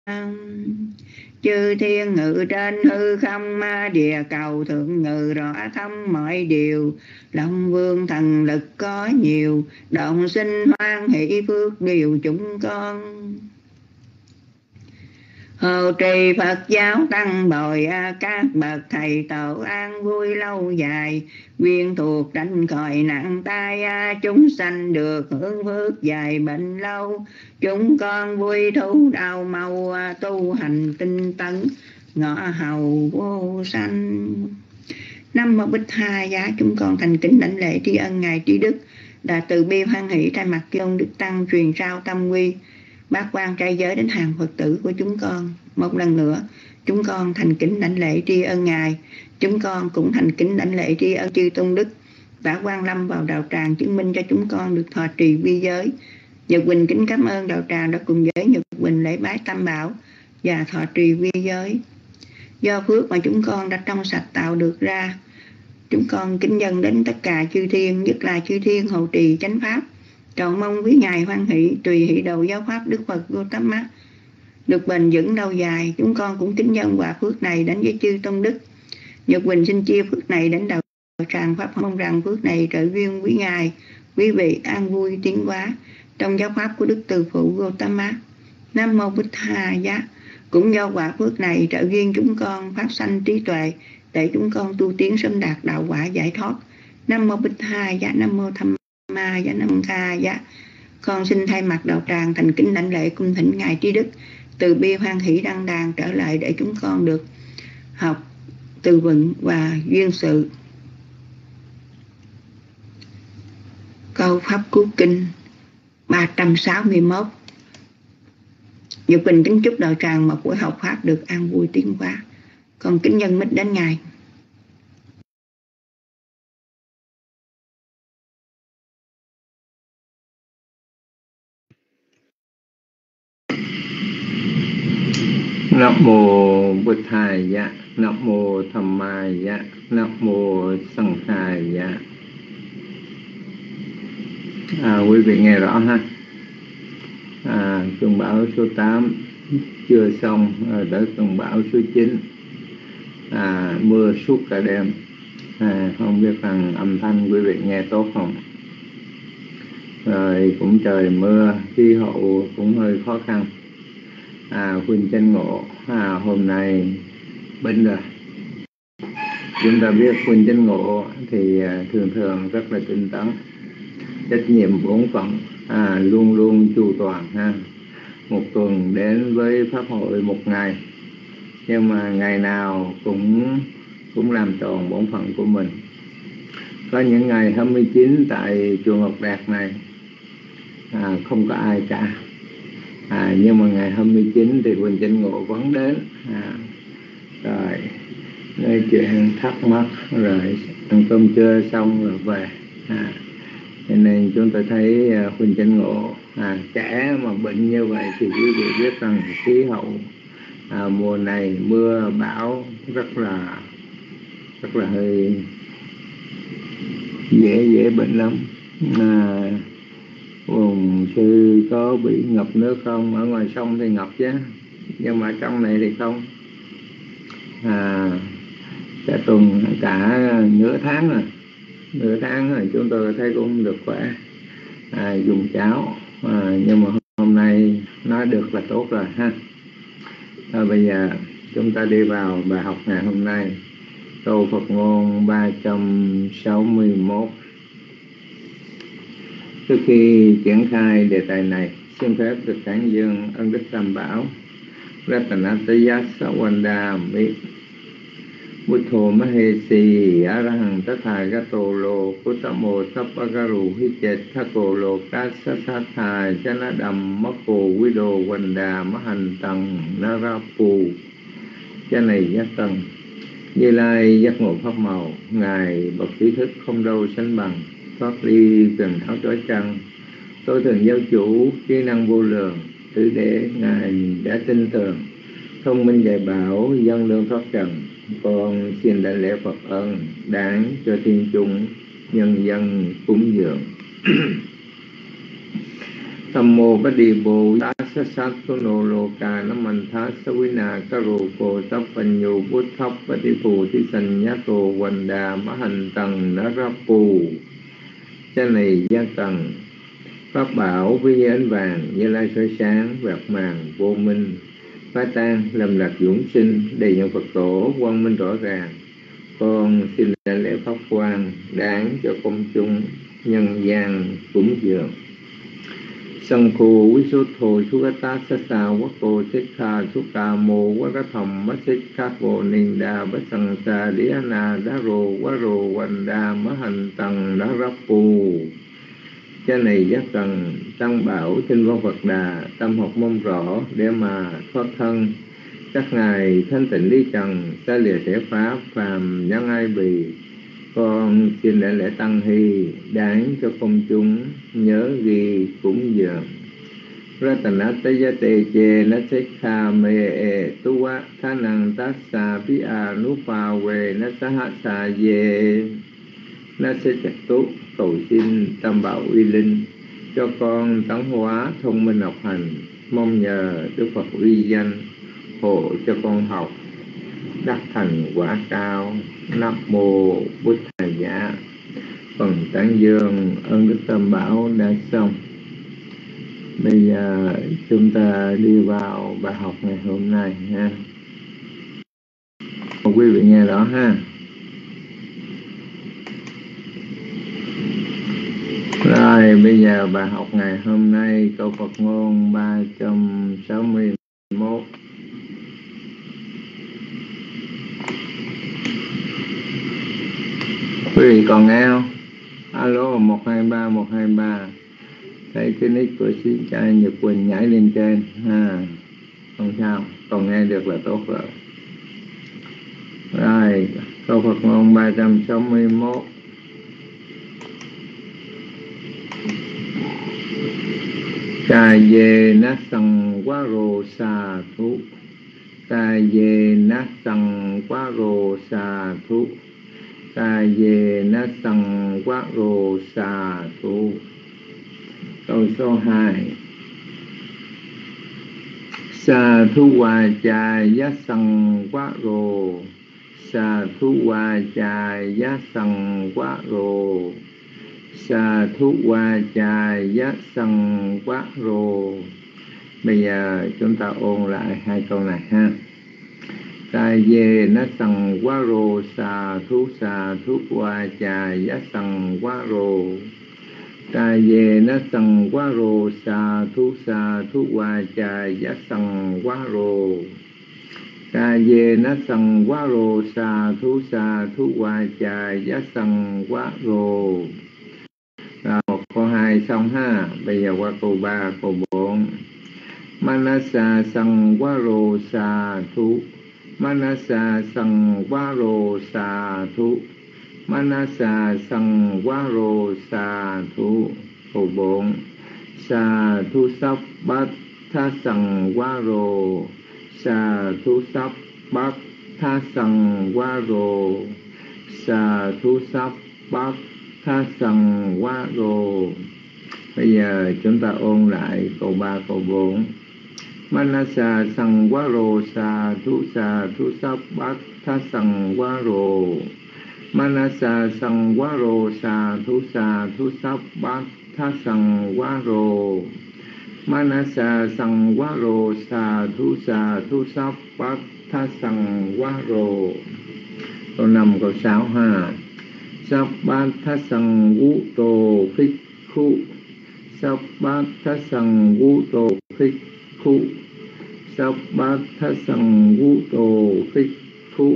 Chư thiên ngự trên hư không, địa cầu thượng ngự rõ thông mọi điều. Long vương thần lực có nhiều, động sinh hoan hỷ phước điều chúng con. Hộ trì Phật giáo tăng bồi, các bậc thầy tổ an vui lâu dài. Viên thuộc tránh khỏi nặng tai, chúng sanh được hưởng phước dài bệnh lâu. Chúng con vui thú đau mau, tu hành tinh tấn ngõ hầu vô sanh. Nam mô Bích Tha Giá. Chúng con thành kính đảnh lễ tri ân ngài trí đức đã từ bi hoan hỷ thay mặt Tôn Đức Tăng truyền trao tâm quy bát quan trai giới đến hàng Phật tử của chúng con. Một lần nữa chúng con thành kính đảnh lễ tri ân ngài. Chúng con cũng thành kính đảnh lễ tri ân chư Tôn Đức đã quang lâm vào đạo tràng, chứng minh cho chúng con được thọ trì vi giới. Nhật Quỳnh kính cảm ơn đạo tràng đã cùng với Nhật Quỳnh lễ bái Tam Bảo và thọ trì vi giới. Do phước mà chúng con đã trong sạch tạo được ra, chúng con kính dâng đến tất cả chư thiên, nhất là chư thiên hộ trì chánh pháp, cầu mong quý ngài hoan hỷ tùy hỷ đầu giáo pháp Đức Phật Gautama được bền vững lâu dài. Chúng con cũng kính dâng quả phước này đến với chư Tôn Đức. Nhật Quỳnh xin chia phước này đến đạo tràng pháp, mong rằng phước này trợ duyên quý ngài, quý vị an vui tiến hóa trong giáo pháp của Đức Từ Phụ Gautama. Nam mô Bích Tha Giá. Cũng do quả phước này trợ duyên chúng con phát sanh trí tuệ để chúng con tu tiến sớm đạt đạo quả giải thoát. Nam mô Bích Tha Giá. Nam mô Tham Ma Giá. Nam mô Tha Giá. Con xin thay mặt đạo tràng thành kính đảnh lễ cung thỉnh ngài trí đức từ bi hoan hỷ đăng đàn trở lại để chúng con được học từ vựng và duyên sự. Câu pháp cú kinh 361. Nhật Quỳnh kính chúc đạo tràng một buổi học pháp được an vui tiến hóa. Con kính nhân mít đến ngài. Nam mô Bụt Thầy Dạ. Nam mô Tham Ma Dạ. Nam mô Sanh Khai Dạ. Quý vị nghe rõ ha. Cơn bão số 8 chưa xong, tới cơn bão số 9. Mưa suốt cả đêm. Không biết rằng âm thanh quý vị nghe tốt không. Rồi cũng trời mưa, khí hậu cũng hơi khó khăn. Huynh Chánh Ngộ hôm nay bệnh rồi. Chúng ta biết Huynh Chánh Ngộ thì thường thường rất là tinh tấn, trách nhiệm bổn phận, luôn luôn chu toàn ha. Một tuần đến với pháp hội một ngày, nhưng mà ngày nào cũng làm tròn bổn phận của mình. Có những ngày 29 tại chùa Ngọc Đạt này không có ai cả, nhưng mà ngày 29 thì Huynh Chánh Ngộ vẫn đến, rồi nói chuyện thắc mắc, rồi ăn cơm trưa xong rồi về. Cho nên chúng tôi thấy Huynh Chánh Ngộ trẻ mà bệnh như vậy thì quý vị biết rằng khí hậu mùa này mưa bão rất là hơi dễ bệnh lắm. Vùng sư có bị ngập nước không? Ở ngoài sông thì ngập chứ, nhưng mà trong này thì không. Cả tuần, cả nửa tháng rồi chúng tôi thấy cũng được khỏe, dùng cháo, nhưng mà hôm nay nói được là tốt rồi ha. Bây giờ chúng ta đi vào bài học ngày hôm nay, câu Phật ngôn 361. Trước khi triển khai đề tài này, xin phép được tán dương ân đức Tam Bảo Ratanataya Sawanda Mi Buddho Mahesi Arahant Tathagato Lo Kutamo Sappagaru Hichet Thako Lo Kasasatha Chanadam Mako Wido Wanda Mahantang Narapu Chanay Yatang. Như Lai giác ngộ pháp màu, ngài bậc trí thức không đâu sánh bằng, thoát ly quần áo trói trăng, tối thường giáo chủ trí năng vô lượng, tử để ngài đã tin tưởng, thông minh dạy bảo, dân lương thoát trần. Con xin đại lễ Phật ân đáng cho thiên chúng nhân dân cúng dường. Tham mô bát đi bồ tát sát sát tu nô lô ca nam man thá sa vi na ca rô cô tắp pan nhu bút thắp bát đi phù thi sanh nhát rô quanh đà mã hành tầng nã ra phù cha này gia tầng pháp bảo với như ánh vàng như lai soi sáng vạt màng vô minh phá tan lầm lạc dũng sinh đầy nhận Phật tổ quang minh rõ ràng. Con xin đảnh lễ pháp quan đáng cho công chúng nhân gian cúng dường. Sân khu quý số thô chú gá tá sát xa quốc cô xích kha chú ca mô quá gá thầm mắt xích khát vô ninh đà bát sân xa đĩa na đá rô quá rô quanh đà má hành tầng đá rắp phù cha này giác tầng tăng bảo trên văn Phật đà tâm học mong rõ để mà thoát thân các ngài thanh tịnh lý trần xa lìa thể pháp phàm nhân ai bì. Con xin lễ lễ tăng hy đáng cho công chúng nhớ ghi cúng dường. Ratanataya te che na sekha me e tuwa thanang tassa pi anupa we na sahasa ye na se chặt tú. Cầu xin tam bảo uy linh cho con tấn hóa thông minh học hành, mong nhờ Đức Phật uy danh hộ cho con học đắc thành quả cao. Nam mô Bụt Thầy Giá. Phần tán dương ơn Đức Tam Bảo đã xong. Bây giờ chúng ta đi vào bài học ngày hôm nay ha. Quý vị nghe rõ ha. Rồi bây giờ bài học ngày hôm nay câu Phật ngôn 361. Quý vị còn nghe không? Alo 123 123. Thấy cái nick của chị trai Nhật Quỳnh nhảy lên trên ha. Không sao, còn nghe được là tốt rồi. Rồi câu Phật ngôn 361. Ca ye na sang quá rô sa thu. Ca ye na sang quá rô sa thu. Ca ye na sang quá rô sa thu. Câu số 2. Sa thu wa cha ya sang quá rô. Sa thu wa cha ya sang quá rô. Sa thu wa cha ya sang quá rô. Bây giờ chúng ta ôn lại hai câu này ha. Ca ye na sang quá rô sa thu wa cha ya sang quá rô. Ca ye na sang quá rô sa thu wa cha ya sang quá rô. Ca ye na sang quá rô sa thu wa cha ya sang quá rô. Rồi câu 2 xong ha. Bây giờ qua câu 3, câu 4. Manasa sang quá rô sa thu. Manasa sang quá rô sa thu. Manasa sang quá rô sa thu. Câu 4. Sa thu sắp bát tha sang quá rô. Sa thu sắp bát tha sang quá rô. Sa thu sắp bát tha sang quá rô. Bây giờ chúng ta ôn lại câu 3, câu 4. Manasa sang quá rô sa thu sắp bát tha sang quá rô. Manasa sang quá rô sa thu sắp bát tha sang quá rô. Manasa sang quá rô sa thu sắp bát tha sang quá rô. Câu 5, câu 6 ha. Sắp bát tha sang vũ tô khích khu. Sắp bát tha sang vũ tô khích khu. Sắp bát tha sang vũ tô khích khu.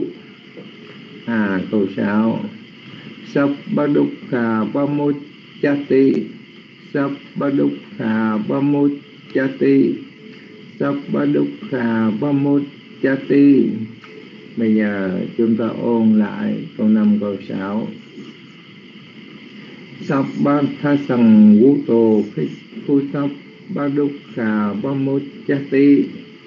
Câu 6. Sắp bát đúc khà ba mốt chá ti. Sắp bát đúc khà ba mốt chá ti. Sắp bát đúc khà ba mốt chá ti. Bây giờ chúng ta ôn lại câu 5, câu 6. Sắp bát tha sang vũ tô khích khu. Sắp bát đúc khà ba mốt chá ti.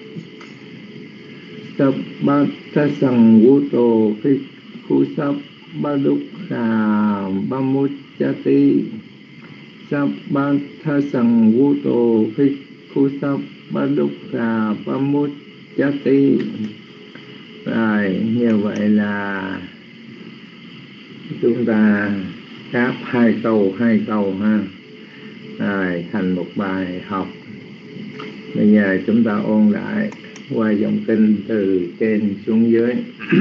Sắp bát tha sang vũ tô khích khu. Sắp bát đúc khà ba mốt chá ti. Sabbata sang vũ tô Bhikkhu Sabbadukkha Pamuccati. Rồi như vậy là chúng ta đáp hai câu ha, rồi thành một bài học. Bây giờ chúng ta ôn lại qua dòng kinh từ trên xuống dưới.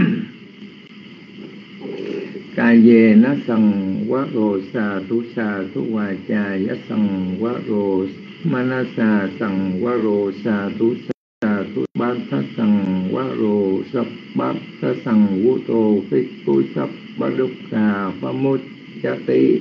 Ca về nó sằng quá rồ xà thu hòa trà giá sằng quá rồ manasa sằng quá rồ xà thu bát thá sằng quá rồ sắp bát thá sằng vũ tô Bhikkhu Sabbadukkha Pamuccati.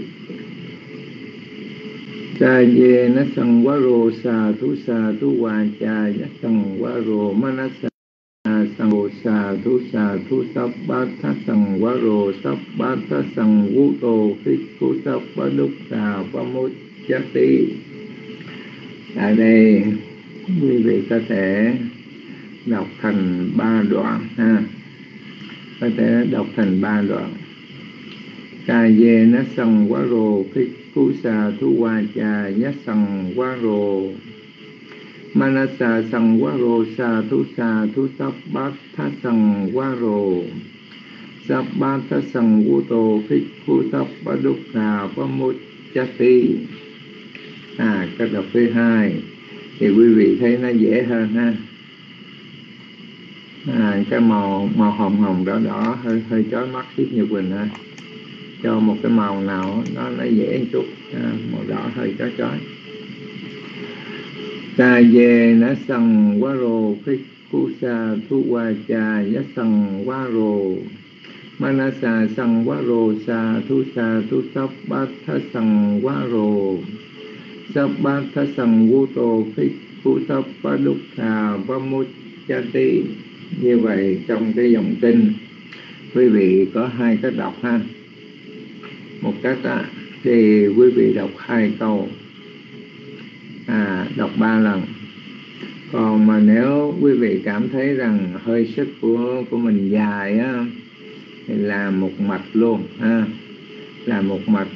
Ca về nó sằng quá rồ xà thu hòa trà giá sằng quá rồ manasa sang vô xà thu sắp bát thá sang quá rồ sắp bát thá sang vũ tô Bhikkhu Sabbadukkha Pamuccati. Ở đây quý vị có thể đọc thành 3 đoạn ha, có thể đọc thành 3 đoạn. Ca về nó sang quá rồ Bhikkhu xà thu hoa trà giá sang quá rồ manasa sang quá rồ xà thu sắp bát thá sang quá rồ sắp bát thá sang vũ tô Bhikkhu Sabbadukkha Pamuccati. Cách đọc thứ hai thì quý vị thấy nó dễ hơn ha. Cái màu hồng đỏ hơi chói mắt chút như Quỳnh ha. Cho một cái màu nào nó dễ một chút, màu đỏ hơi chói. Ca về nó sằng quá rồ Bhikkhu sa thu hoa trà giá sằng quá rồ manasa sằng quá rồ sa thu sắp bát thá sằng quá rồ sắp bát thá sằng vũ tô Bhikkhu Sabbadukkha Pamuccati. Như vậy trong cái dòng kinh quý vị có hai cách đọc ha. Một cách thì quý vị đọc 2 câu, đọc 3 lần. Còn mà nếu quý vị cảm thấy rằng hơi sức của mình dài á, thì làm một mạch luôn ha, làm một mạch.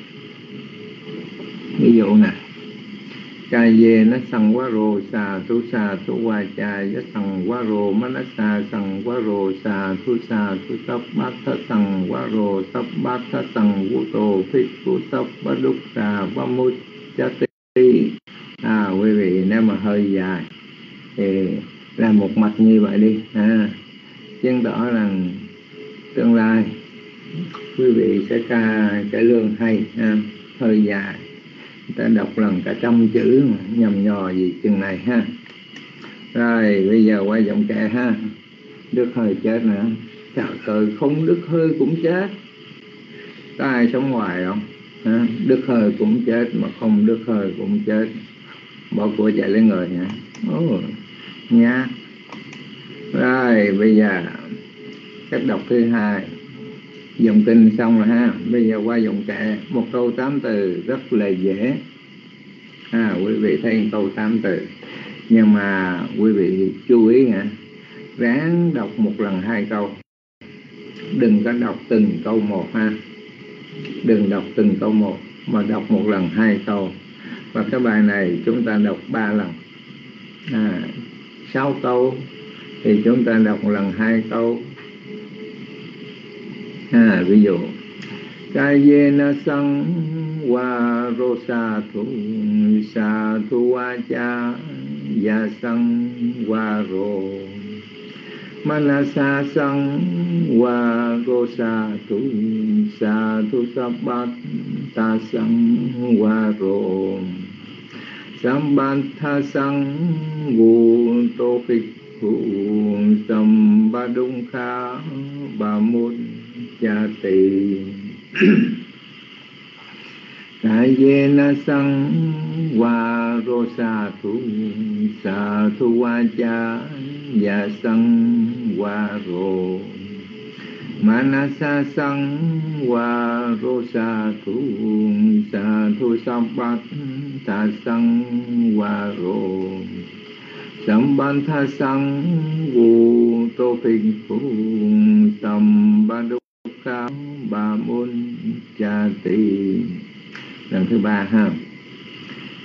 Ví dụ nè, ca về nó sằng quá rồ xà thu hoa trà giá sằng quá rồ manasa sằng quá rồ xà thu sắp bát thá sằng quá rồ sắp bát thá sằng vũ tô Bhikkhu Sabbadukkha Pamuccati. Quý vị nếu mà hơi dài thì làm một mạch như vậy đi, chứng tỏ rằng tương lai quý vị sẽ cải lương hay ha. Hơi dài ta đọc lần cả 100 chữ mà nhầm nhò gì chừng này ha. Rồi bây giờ qua giọng kệ ha. Đứt hơi chết nữa, trời ơi, không đứt hơi cũng chết. Có ai sống ngoài không? Đứt hơi cũng chết, mà không đứt hơi cũng chết. Bỏ của chạy lấy người hả? Nha. Rồi bây giờ cách đọc thứ hai. Dòng kinh xong rồi ha. Bây giờ qua dòng kệ. Một câu 8 từ rất là dễ. Quý vị thấy câu 8 từ. Nhưng mà quý vị chú ý hả, ráng đọc một lần 2 câu. Đừng có đọc từng câu một ha. Đừng đọc từng câu một, mà đọc một lần 2 câu. Và cái bài này chúng ta đọc 3 lần. 6 câu thì chúng ta đọc một lần 2 câu. Ví dụ ca ye na sang wa ro sa thu wa cha ya sang wa ro manasa sang wa ro sa thu sabbat ta sang wa ro Sambantha sang vu tô Bhikkhu Sabbadukkha Pamuccati. Kayena sang wa ro sa thu wa cha ya sang wa ro manasa sang wa ro sa thu sabbat ta sang wa ro Sambantha sang vu tô Bhikkhu Sabbadukkha Pamuccati. Lần thứ 3 ha.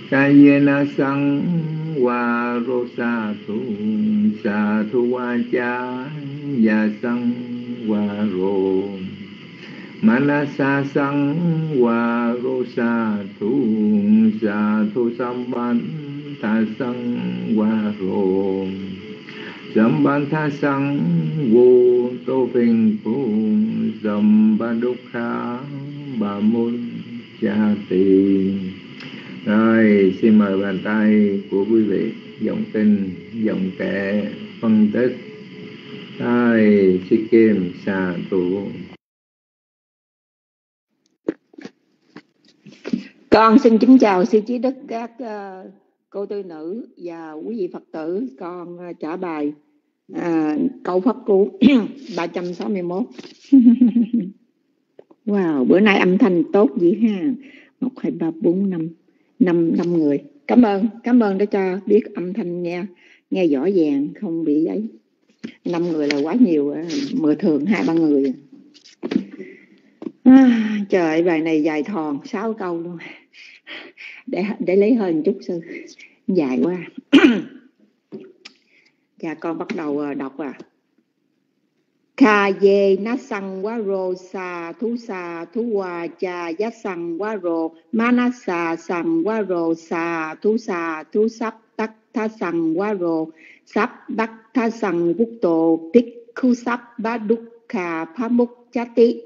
Kayena sang wa ro sa thu wa cha ya sang wa ro manasa sang wa ro sa thu samban tha sang wa ro samban tha sang vô tô phình phu samban dukkha ba môn cha tỳ. Rồi, xin mời bàn tay của quý vị, giọng tin, giọng kệ, phân tích. Rồi, Sĩ Kim, xà tụ. Con xin kính chào sư trí đức, các cô tư nữ và quý vị Phật tử. Con trả bài câu pháp cú 361. Wow, bữa nay âm thanh tốt dữ ha. 1, 2, 3, 4, 5 người. Cảm ơn đã cho biết âm thanh nghe rõ ràng, không bị ấy. 5 người là quá nhiều, mười thường 2-3 người. Trời, bài này dài thòn 6 câu luôn. Để lấy hơn chút sư, dài quá. Dạ, con bắt đầu đọc Kha ye na sang wa ro sa thu wa cha ya sang wa ro manasa sang wa ro sa thu sap tak tha sang wa ro sap đắc tha sang vúc tổ tích khu sap ba dukkha pha muk chati.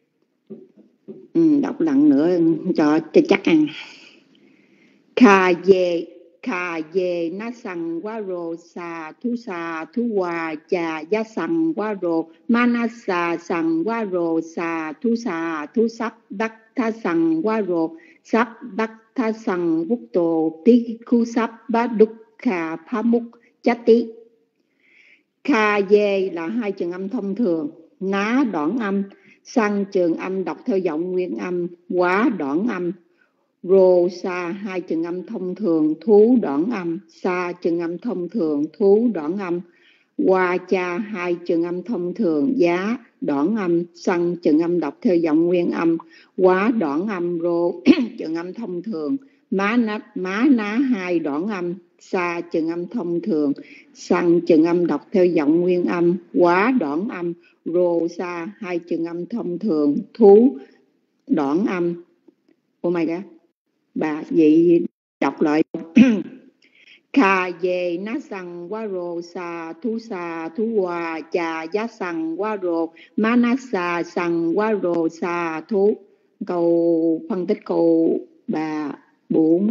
Đọc lần nữa cho chắc ăn. Kha ye na sang wa ro sa thu wa cha ya sang wa ro manasa sang wa ro sa thu sap đắc tha sang wa ro sap đắc tha sang vúc tổ tí khu sap ba dukkha pha muk chati. Kha ye là 2 trường âm thông thường, ná đoạn âm, sang trường âm đọc theo giọng nguyên âm, quá đoạn âm. Rô sa 2 trường âm thông thường, thú đoạn âm, sa trường âm thông thường, thú đoạn âm. Qua cha 2 trường âm thông thường, giá đoạn âm, sang trường âm đọc theo giọng nguyên âm, quá đoạn âm. Rô trường âm thông thường, má ná 2 đoạn âm, sa trường âm thông thường, sang trường âm đọc theo giọng nguyên âm, quá đoạn âm. Rô sa 2 trường âm thông thường, thú đoạn âm. Oh my god, bà vậy đọc lại. Kha ye na sang wa ro sa thu wa cha ya sang wa ro manasa sang wa ro sa thu. Câu phân tích câu 4,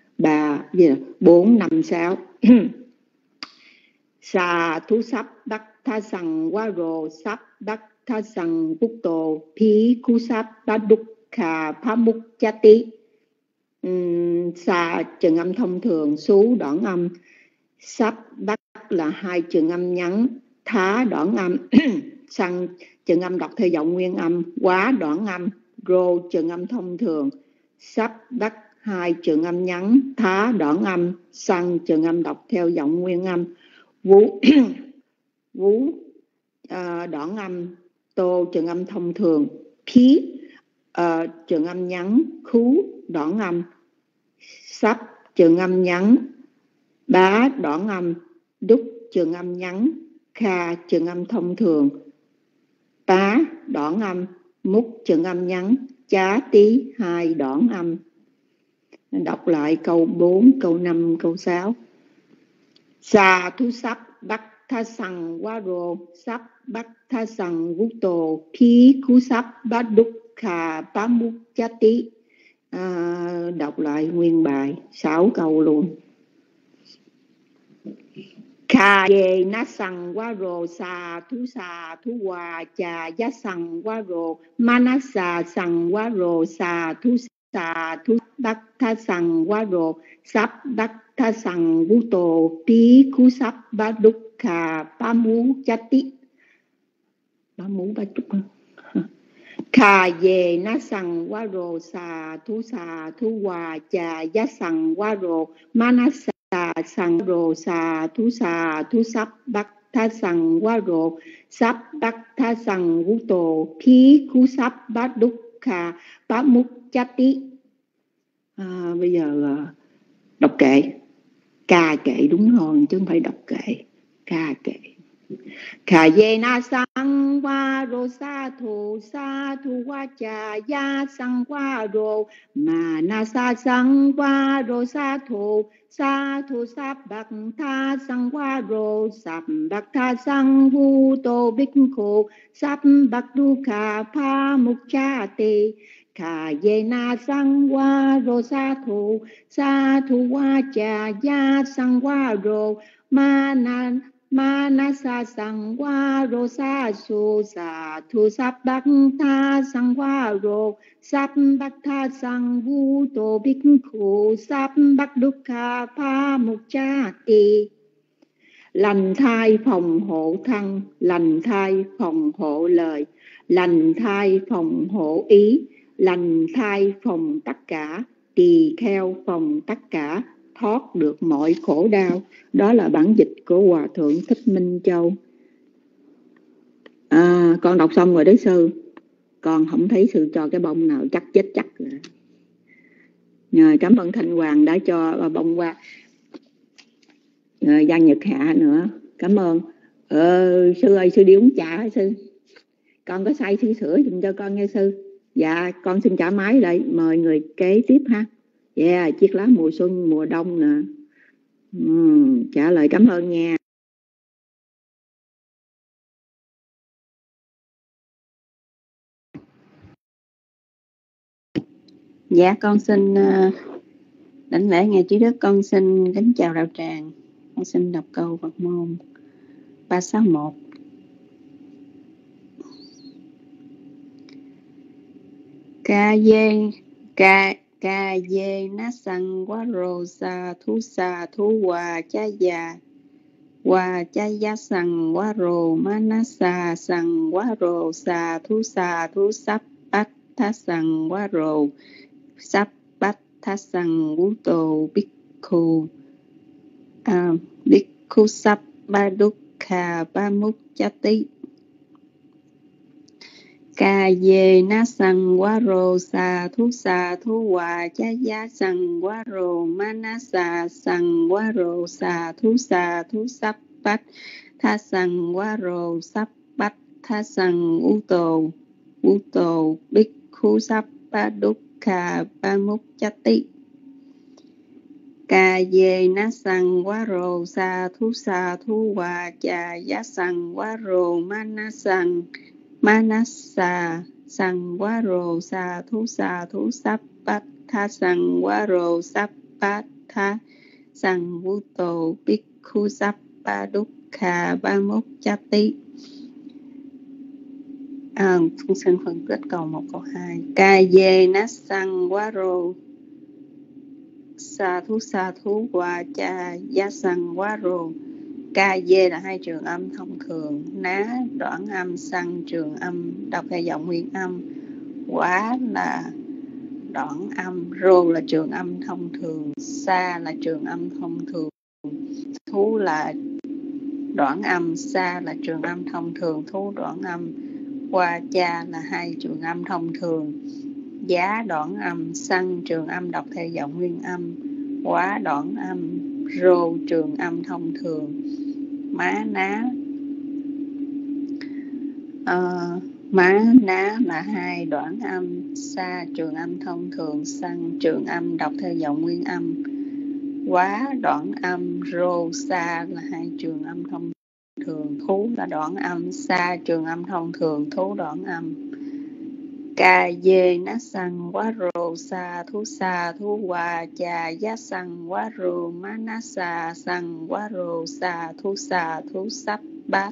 5, 6. Sa thu sắp đắc tha sang wa ro sắp đắc tha sang vúc tổ phí khu sắp ba dukkha pha muk chati. Sa trường âm thông thường, số đoạn âm, sắp đắc là 2 trường âm ngắn, thá đoạn âm, sang trường âm đọc theo giọng nguyên âm, quá đoạn âm. Rô trường âm thông thường, sắp đắc 2 trường âm ngắn, thá đoạn âm, sang trường âm đọc theo giọng nguyên âm. Vú đoạn âm, tô trường âm thông thường, khí trường âm ngắn, khú đoạn âm, sắp trường âm ngắn, bá đoạn âm, đúc trường âm ngắn, kha trường âm thông thường, tá đoạn âm, múc trường âm ngắn, chá tí 2 đoạn âm. Đọc lại câu 4, câu 5, câu 6. Sa thu sắp đắc tha sang wa ro sắp đắc tha sang vúc tổ phí khu sắp bá dukkha pha muk chati. Đọc lại nguyên bài 6 câu luôn. Kha ye na sang wa ro sa thu wa cha ya sang wa ro manasa sang wa ro sa thu đắc tha sang wa ro sắp đắc tha sang vũ tổ phí khu sắp ba dukkha pa mu chati. Ba chúc. Kha ye na sang wa ro sa thu wa cha ya sang wa ro manasa sang ro sa thu sắp đắc tha sang wa ro sắp đắc tha sang vũ tổ phí khu sắp ba dukkha pa mu chati. Bây giờ Đọc kệ, ca kệ đúng hơn chứ không phải đọc kệ, ca kệ. Khả dê na sang qua rô sa thu qua cha ya sang qua rô mà na sa sang qua rô sa thu sáp bạc tha sang qua rô sáp bạc tha sang vu tô bích khô sáp bạc đu khả pha mục cha tê khả dê na sang qua rô sa thu qua cha ya sang qua rô ma na sa sang qua rô sa su sa thu sáp bạc tha sang qua rô sáp bạc tha sang vu tô bích khổ sáp bạc đúc kha pha mục cha tỳ lành thai phòng hộ thân, lành thai phòng hộ lời, lành thai phòng hộ ý, lành thai phòng tất cả, tỳ kheo phòng tất cả, thoát được mọi khổ đau. Đó là bản dịch của Hòa Thượng Thích Minh Châu. Con đọc xong rồi đấy sư. Con không thấy sư cho cái bông nào, chắc chết chắc rồi. Cảm ơn Thanh Hoàng đã cho bông qua. Giang Nhật Hạ nữa. Cảm ơn. Sư ơi, sư đi uống trà hả sư? Con có say sư sữa dùm cho con nghe sư. Dạ, con xin trả máy lại. Mời người kế tiếp ha. Yeah, chiếc lá mùa xuân, mùa đông nè. Trả lời cảm ơn nha. Dạ, con xin đảnh lễ Ngài Trí Đức. Con xin kính chào đạo tràng. Con xin đọc câu Phật môn 361. Ca dê na sang quá rô sa thu hòa cha sang quá rô ma na sa sang quá rô sa thu sắp bát tha sang quá rô sắp bát tha sang vũ tô bhikkhu sắp ba đúc kha ba múc cha tí ca dê na sang quá rô sa thu hòa cha ya sang quá rô ma na sa sang quá rô sa thu sắp bát tha sang quá rô sắp bát tha sang u tô bhikkhu sắp ba đúc kha ba múc cha tí ca dê na sang quá rô sa thu hòa cha ya sang quá rô ma na sa sang quá rô sa thu sắp bát tha sang quá rô sắp bát tha sang vũ tô bhikkhu sắp ba đúc kha ba múc cha tí. Xin phân tích câu 1 câu 2. Ca dê na sang quá rô sa thu hòa cha ya sang quá rô. Ca dê là hai trường âm thông thường, ná đoạn âm, sang trường âm đọc theo giọng nguyên âm, quá là đoạn âm, rô là trường âm thông thường, sa là trường âm thông thường, thú là đoạn âm, sa là trường âm thông thường, thú đoạn âm, qua cha là hai trường âm thông thường, giá đoạn âm, sang trường âm đọc theo giọng nguyên âm, quá đoạn âm, rô trường âm thông thường, má ná là hai đoạn âm, sa trường âm thông thường, sang trường âm đọc theo giọng nguyên âm, quá đoạn âm, rô sa là hai trường âm thông thường, thú là đoạn âm, sa trường âm thông thường, thú đoạn âm. Ca dê ná sang quá rô sa thu hòa cha giá sang quá rô má ná sa sang quá rô sa thu sắp bát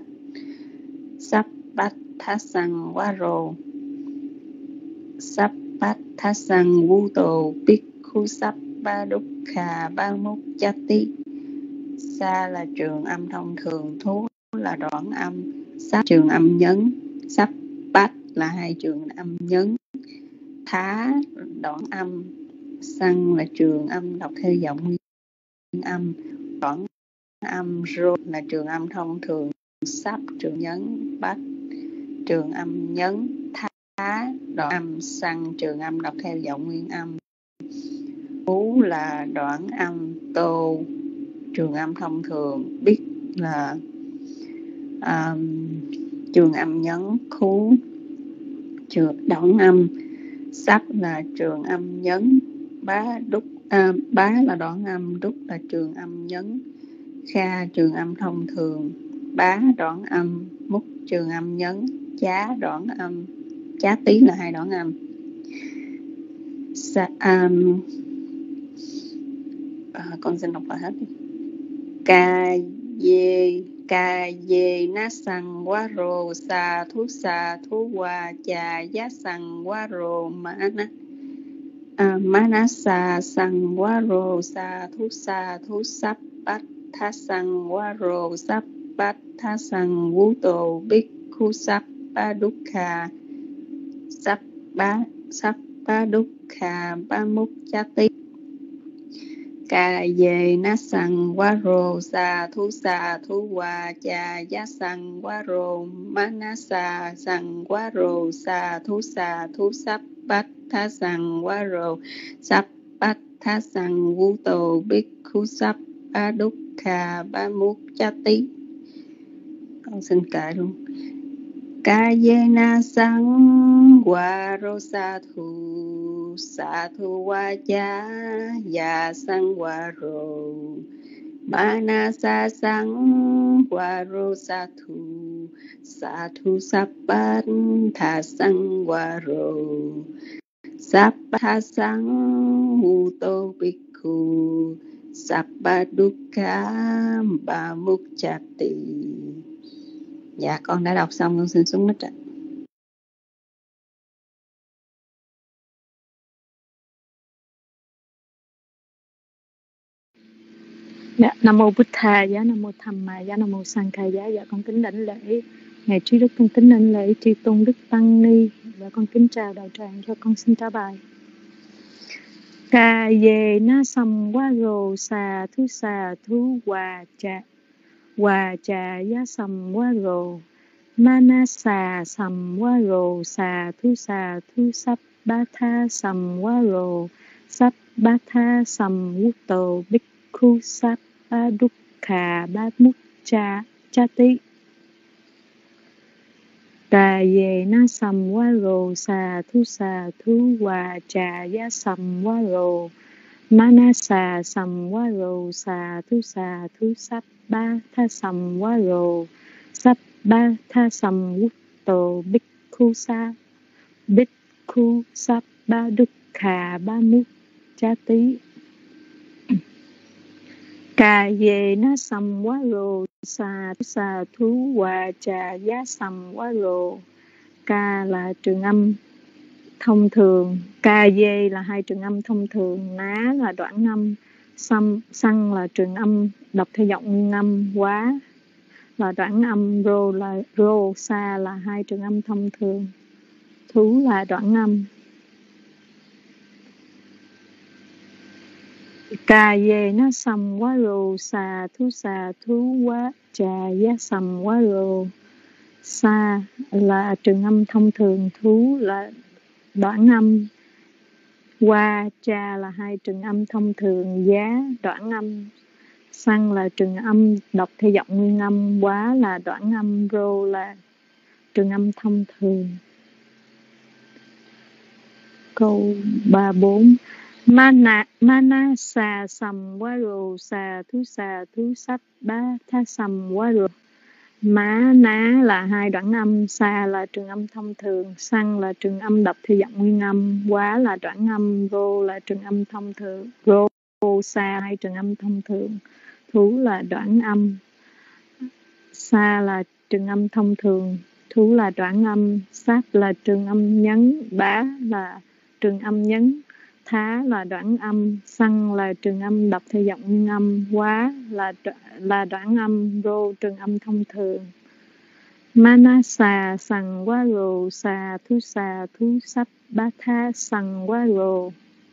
tha sang quá rô sắp bát tha sang vũ tô bhikkhu sắp ba đúc kha ba múc cha tí. Sa là trường âm thông thường, thú là đoạn âm, sắp trường âm nhấn, sắp bát là hai trường âm nhấn, thá đoạn âm, sang là trường âm đọc theo giọng nguyên âm, đoạn âm, rô là trường âm thông thường, sắp trường nhấn, bát trường âm nhấn, thá đoạn âm, sang trường âm đọc theo giọng nguyên âm, thú là đoạn âm, tô trường âm thông thường, biết là trường âm nhấn, khú trường đoạn âm, sắp là trường âm nhấn, bá là đoạn âm, đúc là trường âm nhấn, kha trường âm thông thường, bá đoạn âm, múc trường âm nhấn, chá đoạn âm, chá tí là hai đoạn âm. Con xin đọc lại hết đi. Ca dê na sang wa ro sa thu wa cha ya sang wa ro ma na sa sang wa ro sa thu sap pat tha sang wa ro sap pat tha sang vũ tô bích khu sap ba dukha sap ba dukha ba muk cha tí. Ca dê na sang wa ro sa thu wa cha ya sang wa ro ma na sa sang wa ro sa thu sap pat tha sang wa ro sap pat tha sang vũ tô bích khu sap ba dukha ba muk cha tí. Con xin kể luôn. Ca dê na sang wa ro sa thu wa cha ya sang wa ro ma na sa sang wa ro sa thu sap pat tha sang wa ro sap tha sang vũ tô bích khu sap ba dukha ba muk cha tí. Dạ con đã đọc xong, con xin xuống mic ạ. Dạ, Nam mô Bụt Thà, giá Nam mô Tham Ma, giá Nam mô Sang Khai giá. Dạ con kính đảnh lễ Ngài Trí Đức, con kính đảnh lễ Tri Tôn Đức Tăng Ni. Dạ con kính chào đạo tràng, cho con xin trả bài. Ca dê na sam wa ro sa thu wa cha ya sam wa ro ma na sa sam wa ro sa thu sap ba tha sam wa ro sap ba tha sam vũ tô bích khu sap ba dukha ba muk cha tí. Ca dê na sam wa ro sa thu wa cha ya sam wa ro ma na sa sam wa ro sa thu sap ba tha sam wa ro sap ba tha sam vũ tô bích khu sap ba dukha ba muk cha tí. Ca dê na sam wa ro sa thu wa cha ya sam wa ro. Ca là trường âm thông thường, ca dê là hai trường âm thông thường, ná là đoạn âm, xăng là trường âm đọc theo giọng nguyên âm, quá là đoạn âm, rô là rô, sa là hai trường âm thông thường, thú là đoạn âm. Ca dê na sam wa ro sa thu wa cha ya sam wa ro. Sa là trường âm thông thường, thú là đoạn âm, wa cha là hai trường âm thông thường, giá đoạn âm, xăng là trường âm đọc theo giọng nguyên âm, quá là đoạn âm, rô là trường âm thông thường. Câu 34. Mana sa sam wa ro sa thu sap ba tha sam wa ro. Má ná là hai đoạn âm, sa là trường âm thông thường, xăng là trường âm đọc theo giọng nguyên âm, quá là đoạn âm, rô là trường âm thông thường, rô sa hai trường âm thông thường, thú là đoạn âm, sa là trường âm thông thường, thú là đoạn âm, sáp là trường âm nhấn, bá là trường âm nhấn, thá là đoạn âm, xăng là trường âm đọc theo giọng nguyên âm, quá là đoạn âm, rô trường âm thông thường. Mana sa sang wa ro sa thu sap ba tha sang wa ro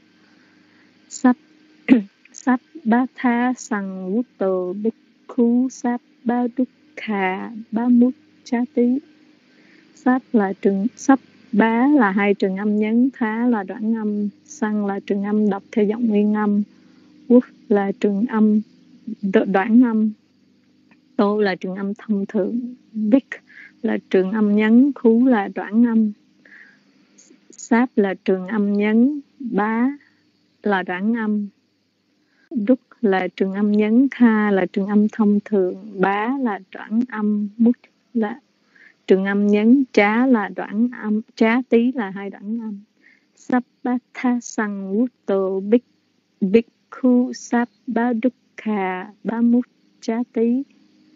sap ba tha sang vũ tô bích khu sap ba dukha ba muk cha tí. Sap bá là hai trường âm nhấn, thá là đoạn âm, xăng là trường âm đọc theo giọng nguyên âm, Woof là trường âm đoạn âm, Tô là trường âm thông thường, Big là trường âm nhấn, Khú là đoạn âm, Sáp là trường âm nhấn, Bá là đoạn âm, Đúc là trường âm nhấn, Kha là trường âm thông thường, Bá là đoạn âm, Mút là trường âm nhấn, Trá là đoạn âm, Trá tí là hai đoạn âm. Sappatha sang Wutto Bhikkhu Sabba Dukkha Bamuccati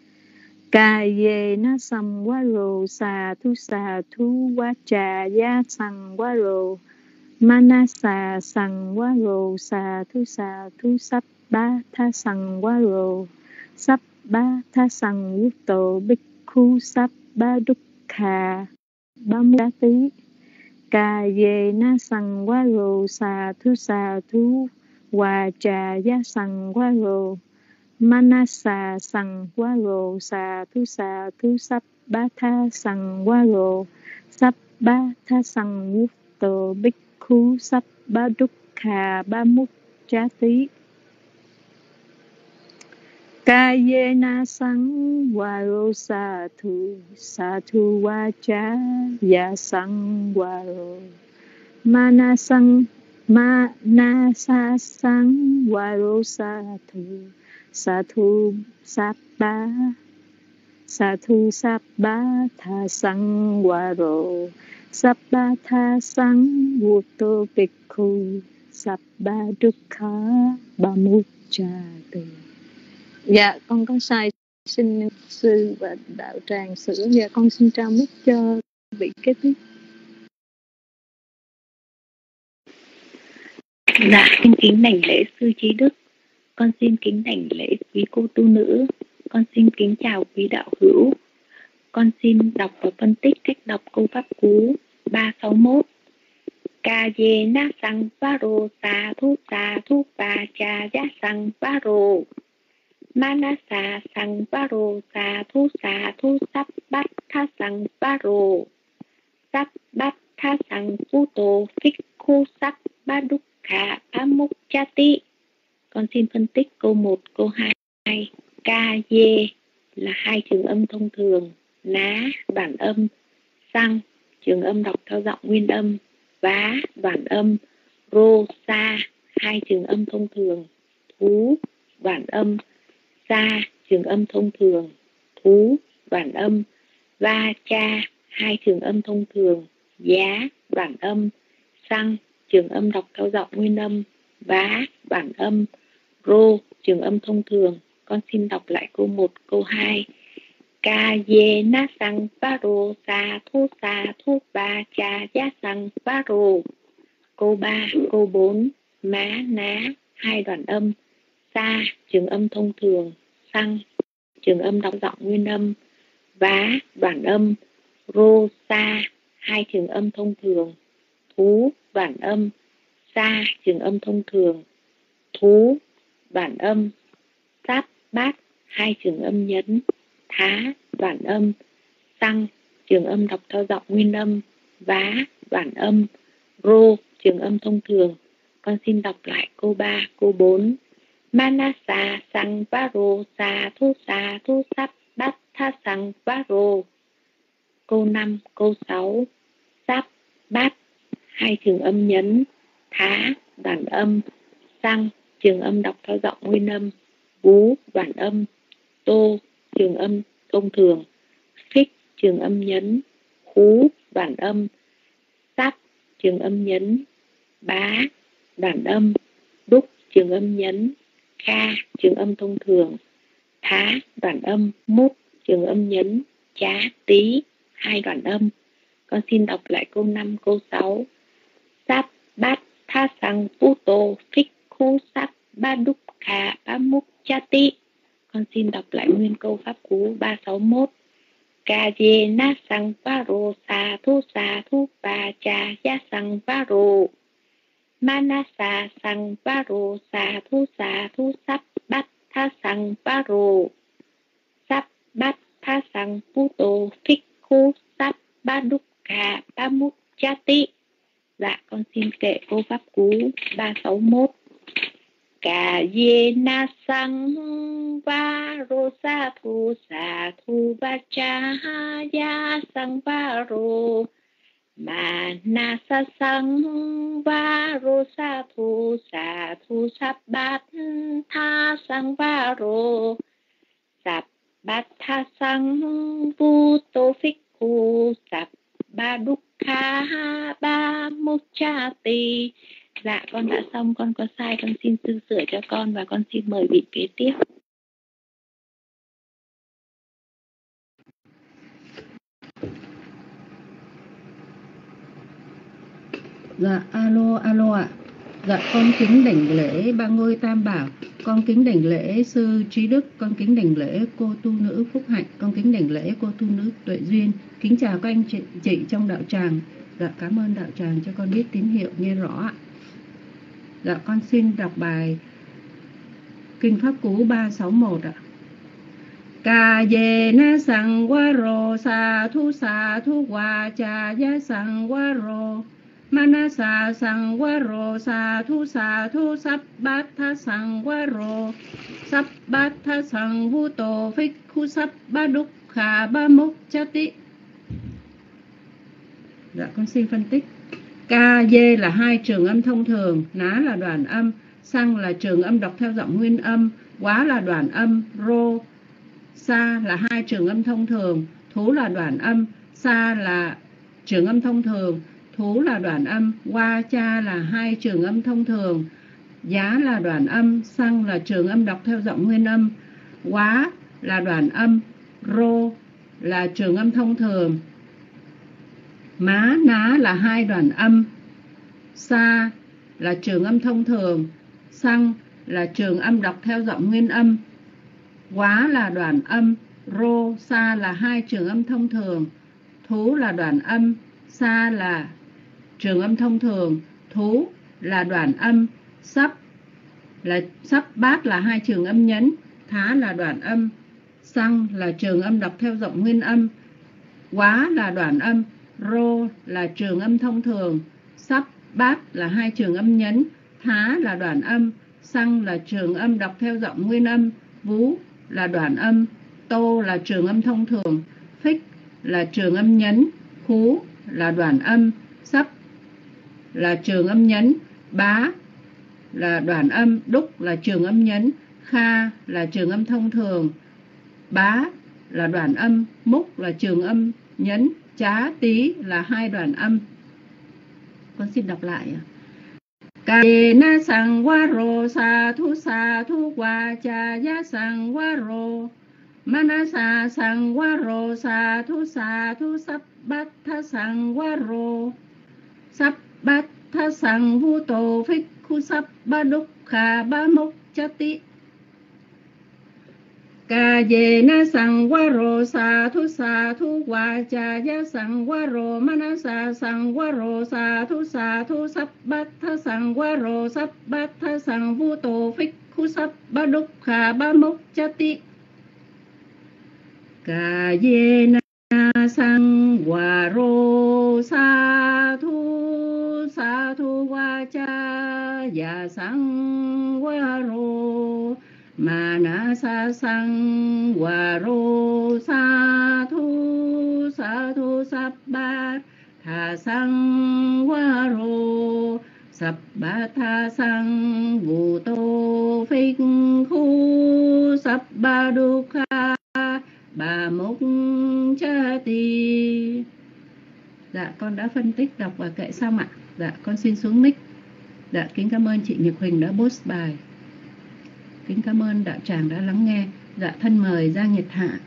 Kayena Samvaro Sathu Vachaya Samvaro Manasa Samvaro Sathu Sappatha Samvaro Sappatha Samvutto Bhikkhu Sabba Dukkha Bamuccati Kayena Samvaro Sathu Vachaya Samvaro Manasa Samvaro Sathu Sappatha Samvaro Sappatha Samvutto Bhikkhu Sabba Dukkha Bamuccati Kayena Samvaro Sathu Vachaya Samvaro Manasa Samvaro Sathu Sappatha Samvaro Sappatha Samvutto Bhikkhu Sabba Dukkha Bamuccati. Dạ, con có sai, xin sư và đạo tràng sửa. Dạ, con xin trao mic cho vị kế tiếp. Dạ, xin kính đảnh lễ sư trí đức. Con xin kính đảnh lễ quý cô tu nữ. Con xin kính chào quý đạo hữu. Con xin đọc và phân tích cách đọc câu pháp cú 361. Kayena Samvaro Sathu Vachaya Samvaro Manasa Samvaro Sathu Sappatha Samvaro Sappatha Samvutto Bhikkhu Sabba Dukkha Bamuccati. Con xin phân tích câu 1, câu 2. Kaye là hai trường âm thông thường, ná đoạn âm, sang trường âm đọc theo giọng nguyên âm, vá đoạn âm, rô sa hai trường âm thông thường, thú đoạn âm, sa trường âm thông thường, thú đoạn âm, va cha hai trường âm thông thường, giá đoạn âm, sang trường âm đọc theo giọng nguyên âm, vá đoạn âm, rô trường âm thông thường. Con xin đọc lại câu 1, câu 2. Kayena Samvaro Sathu Vachaya Samvaro. Câu 3, câu 4. Má ná hai đoạn âm, sa trường âm thông thường, sang trường âm đọc giọng nguyên âm, vá đoạn âm, rô sa hai trường âm thông thường, thú đoạn âm, sa trường âm thông thường, thú đoạn âm, sáp bát hai trường âm nhấn, thá đoạn âm, sang trường âm đọc theo giọng nguyên âm, vá đoạn âm, rô trường âm thông thường. Con xin đọc lại câu 3, câu 4. Manasa Samvaro Sathu Sappatha Samvaro. Câu 5, câu 6. Sáp bát hai trường âm nhấn, thá đoạn âm, sang trường âm đọc theo giọng nguyên âm, vú đoạn âm, tô trường âm thông thường, phích trường âm nhấn, khú đoạn âm, sắp trường âm nhấn, bá đoạn âm, đúc trường âm nhấn, kha trường âm thông thường, thá đoạn âm, mút trường âm nhấn, chá tí hai đoạn âm. Con xin đọc lại câu 5, câu 6. Sáp bát tha sang puto phích khu Sabba Dukkha Bamuccati. Con xin đọc lại nguyên câu pháp cú 361. Kayena Samvaro Sathu Vachaya Samvaro Manasa Samvaro Sathu Sappatha Samvaro Sappatha Samvutto Bhikkhu Sabba Dukkha Bamuccati. Dạ, con xin kệ câu pháp cú 361. Kayena ye na sang va ro sa thu va cha ya sang va ro ma na sa sang va ro sa thu sap bát tha sang va ro sap bát tha sang vu tô phích khu sap ba đúc kha ba mục cha tỳ. Dạ con đã xong, con có sai con xin sư sửa cho con và con xin mời vị kế tiếp. Dạ alo ạ. Dạ con kính đảnh lễ ba ngôi tam bảo, con kính đảnh lễ sư trí đức, con kính đảnh lễ cô tu nữ phúc hạnh, con kính đảnh lễ cô tu nữ tuệ duyên. Kính chào các anh chị trong đạo tràng. Dạ cảm ơn đạo tràng cho con biết tín hiệu nghe rõ ạ. Dạ con xin đọc bài Kinh Pháp Cú 361 ạ. Ca ye na sang wa ro sa thu wa cha ya sang wa ro manasa sang wa ro sa thu sap bát tha sang wa ro sap bát tha sang vu tô phích khu sap ba đúc khả ba mốc cha tị. Dạ con xin phân tích. Ca dê là hai trường âm thông thường, ná là đoạn âm, sang là trường âm đọc theo giọng nguyên âm, quá là đoạn âm, rô, sa là hai trường âm thông thường, thú là đoạn âm, sa là trường âm thông thường, thú là đoạn âm, qua cha là hai trường âm thông thường, giá là đoạn âm, sang là trường âm đọc theo giọng nguyên âm, quá là đoạn âm, rô là trường âm thông thường, má ná là hai đoạn âm, sa là trường âm thông thường, sang là trường âm đọc theo giọng nguyên âm, quá là đoạn âm, rô, sa là hai trường âm thông thường, thú là đoạn âm, sa là trường âm thông thường, thú là đoạn âm, sắp bát là hai trường âm nhấn, thá là đoạn âm, sang là trường âm đọc theo giọng nguyên âm, quá là đoạn âm, rô là trường âm thông thường, sắp bát là hai trường âm nhấn, thá là đoạn âm, sang là trường âm đọc theo giọng nguyên âm, vú là đoạn âm, tô là trường âm thông thường, phích là trường âm nhấn, khú là đoạn âm, sắp là trường âm nhấn, bá là đoạn âm, đúc là trường âm nhấn, kha là trường âm thông thường, bá là đoạn âm, múc là trường âm nhấn, chá tí là hai đoạn âm. Con xin đọc lại. Ca na sang wa ro sa thu wa cha ya sang wa ro manasa sang wa ro sa thu sap bát tha sang wa ro sap bát tha sang vu tô phích khu sap ba đúc khả ba mốc cha tị. Ca ye na sang wa ro sa thu wa cha ya sang wa ro manasa sang wa ro sa thu sap bát tha sang wa ro sap bát tha sang vu tô phích khu sap ba đúc khả ba mốc cha tị. Ca ye na sang wa ro sa thu wa cha ya sang wa ro manasa sang wa ro sa thu sap bát tha sang wa ro sap bát tha sang vu tô phích khu sap ba đúc kha ba mốc cha tỳ. Dạ con đã phân tích đọc và kệ xong ạ. Dạ con xin xuống mic. Dạ kính cảm ơn chị Nhật Huỳnh đã post bài. Kính cảm ơn đạo tràng đã lắng nghe. Dạ thân mời Giang Nhật Hạ.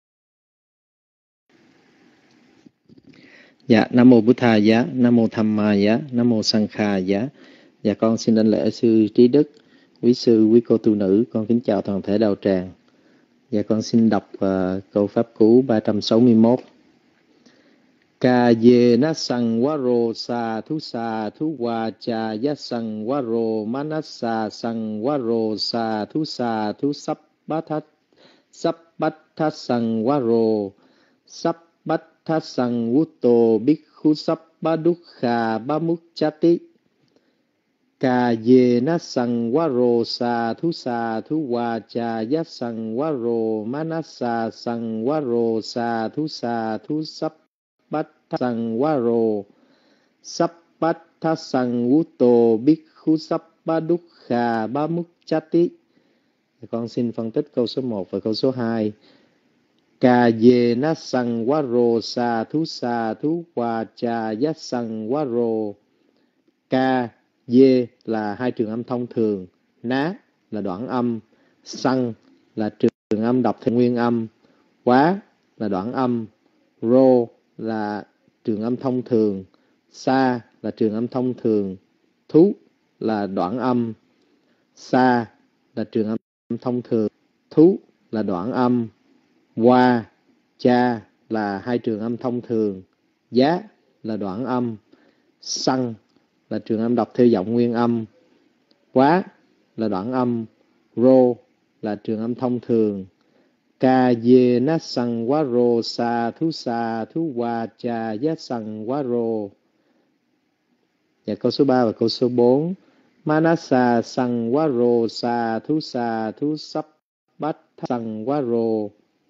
Dạ Nam mô Bụt Thầy giá, Nam mô Tham Ma giá, Nam mô Sang Kha giá. Dạ con xin đảnh lễ sư Trí Đức, quý sư, quý cô tu nữ, con kính chào toàn thể đạo tràng. Dạ con xin đọc câu Pháp Cú 361. Ca ye na sang wa ro sa thu wa cha ya sang wa ro manasa sang wa ro sa thu sap bát tha sang wa ro sap bát tha sang vu tô bhikkhu sap ba đúc kha ba muk cha tị. Ca ye na sang wa ro sa thu wa cha ya sang wa ro manasa sang wa ro sa thu sắp bát sang wa ro sắp bát tha sang wu tô bhikkhu sắp ba đúc kha ba múc chati. Con xin phân tích câu số 1 và câu số 2. Ca ye na sang wa ro sa thu wa cha ya sang wa ro. Ca ye là hai trường âm thông thường, ná là đoạn âm, sang là trường âm đọc theo nguyên âm, quá là đoạn âm, rô là trường âm thông thường, sa là trường âm thông thường, thú là đoạn âm, sa là trường âm thông thường, thú là đoạn âm, qua, cha là hai trường âm thông thường, giá là đoạn âm, sang là trường âm đọc theo giọng nguyên âm, quá là đoạn âm, rô là trường âm thông thường. Ca ye na sang wa ro sa thu wa cha ya sang wa ro. Và câu số 3 và câu số 4. Manasa sang wa ro sa thu sắp bát sang wa ro.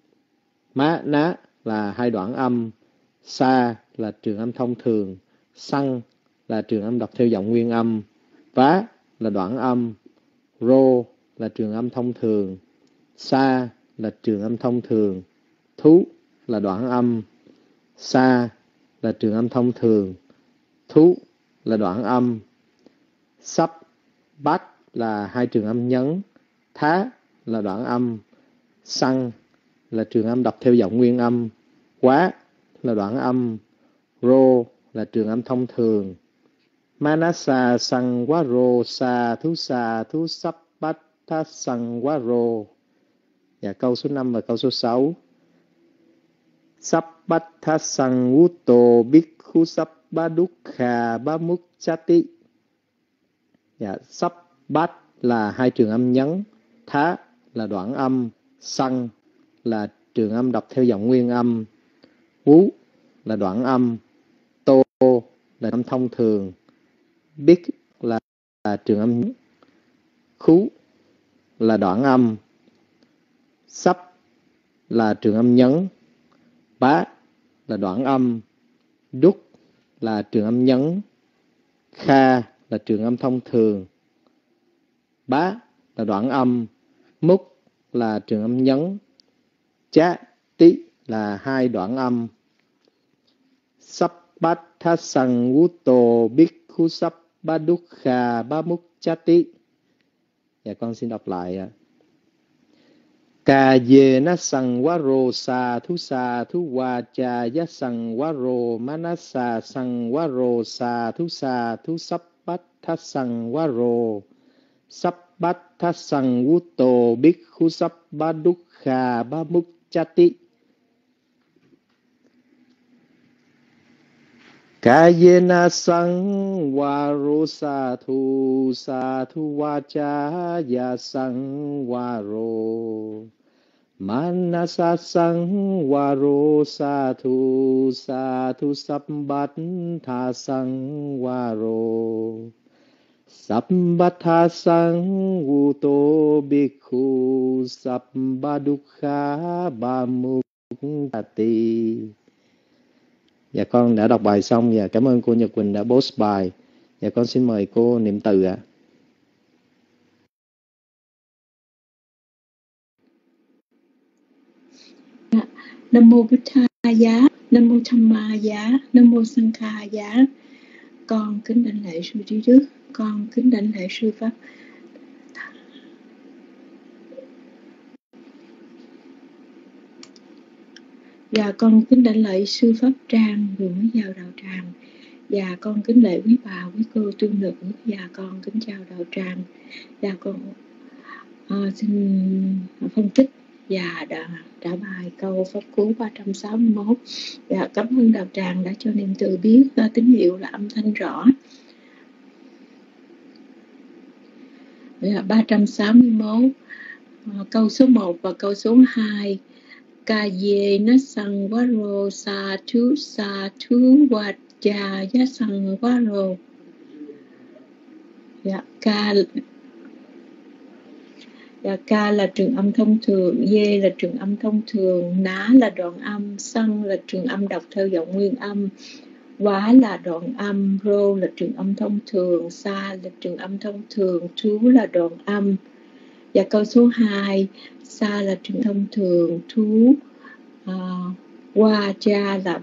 Má ná là hai đoạn âm, sa là trường âm thông thường, sang là trường âm đọc theo giọng nguyên âm, vá là đoạn âm, rô là trường âm thông thường, sa là trường âm thông thường, thú là đoạn âm, sa là trường âm thông thường, thú là đoạn âm, sắp bát là hai trường âm nhấn, thá là đoạn âm, sang là trường âm đọc theo giọng nguyên âm, quá là đoạn âm, rô là trường âm thông thường. Manasa sang wa ro sa thu sắp bát tha sang wa ro. Và câu số 5 và câu số 6. Sắp bát tha sang wu tô bhikkhu sắp ba đúc kha ba múc chati. Và sắp bát là hai trường âm nhấn, thá là đoạn âm, sang là trường âm đọc theo giọng nguyên âm, wú là đoạn âm, tô là âm thông thường, bích là trường âm nhấn, khú là đoạn âm, sắp là trường âm nhấn, bá là đoạn âm, đúc là trường âm nhấn, kha là trường âm thông thường, bá là đoạn âm, múc là trường âm nhấn, chá tí là hai đoạn âm. Sắp bát tha sang wu tô bhikkhu sắp ba đúc kha ba múc chati. Dạ con xin đọc lại ạ. Ca ye na sang wa ro sa thu wa cha ya sang wa ro manasa sang wa ro sa thu sắp bát tha sang wa ro sắp bát tha sang wu tô bhikkhu sắp ba đúc kha ba múc chati. Kayena sang waro sa thu wacha ya sang waro manasa sang waro sa thu sambat tha sang waro sambat tha sang wuto bhikkhu sabbadukha ba mukti. Dạ con đã đọc bài xong và cảm ơn cô Nhật Quỳnh đã post bài. Dạ con xin mời cô niệm từ ạ. Nam mô Buddhaya, Nam mô Dhammaya, Nam mô Sanghaya. Con kính đảnh lễ sư trí đức, con kính đảnh lễ sư pháp. Và con kính đảnh lễ sư pháp trang vừa mới vào đạo tràng. Và con kính lễ quý bà, quý cô tu nữ. Và con kính chào đạo tràng. Và con xin phân tích và trả bài câu pháp cú 361. Và cảm ơn đạo tràng đã cho niệm từ biết tín hiệu là âm thanh rõ. 361 câu số 1 và câu số 2. Kaye na sang waro sa thu wacha ya sang waro Dạ, ca là trường âm thông thường, dê là trường âm thông thường, ná là đoạn âm, xăng là trường âm đọc theo giọng nguyên âm, quá là đoạn âm, rô là trường âm thông thường, sa là trường âm thông thường, thú là đoạn âm. Và câu số 2, sa là trường thông thường, thú, qua cha là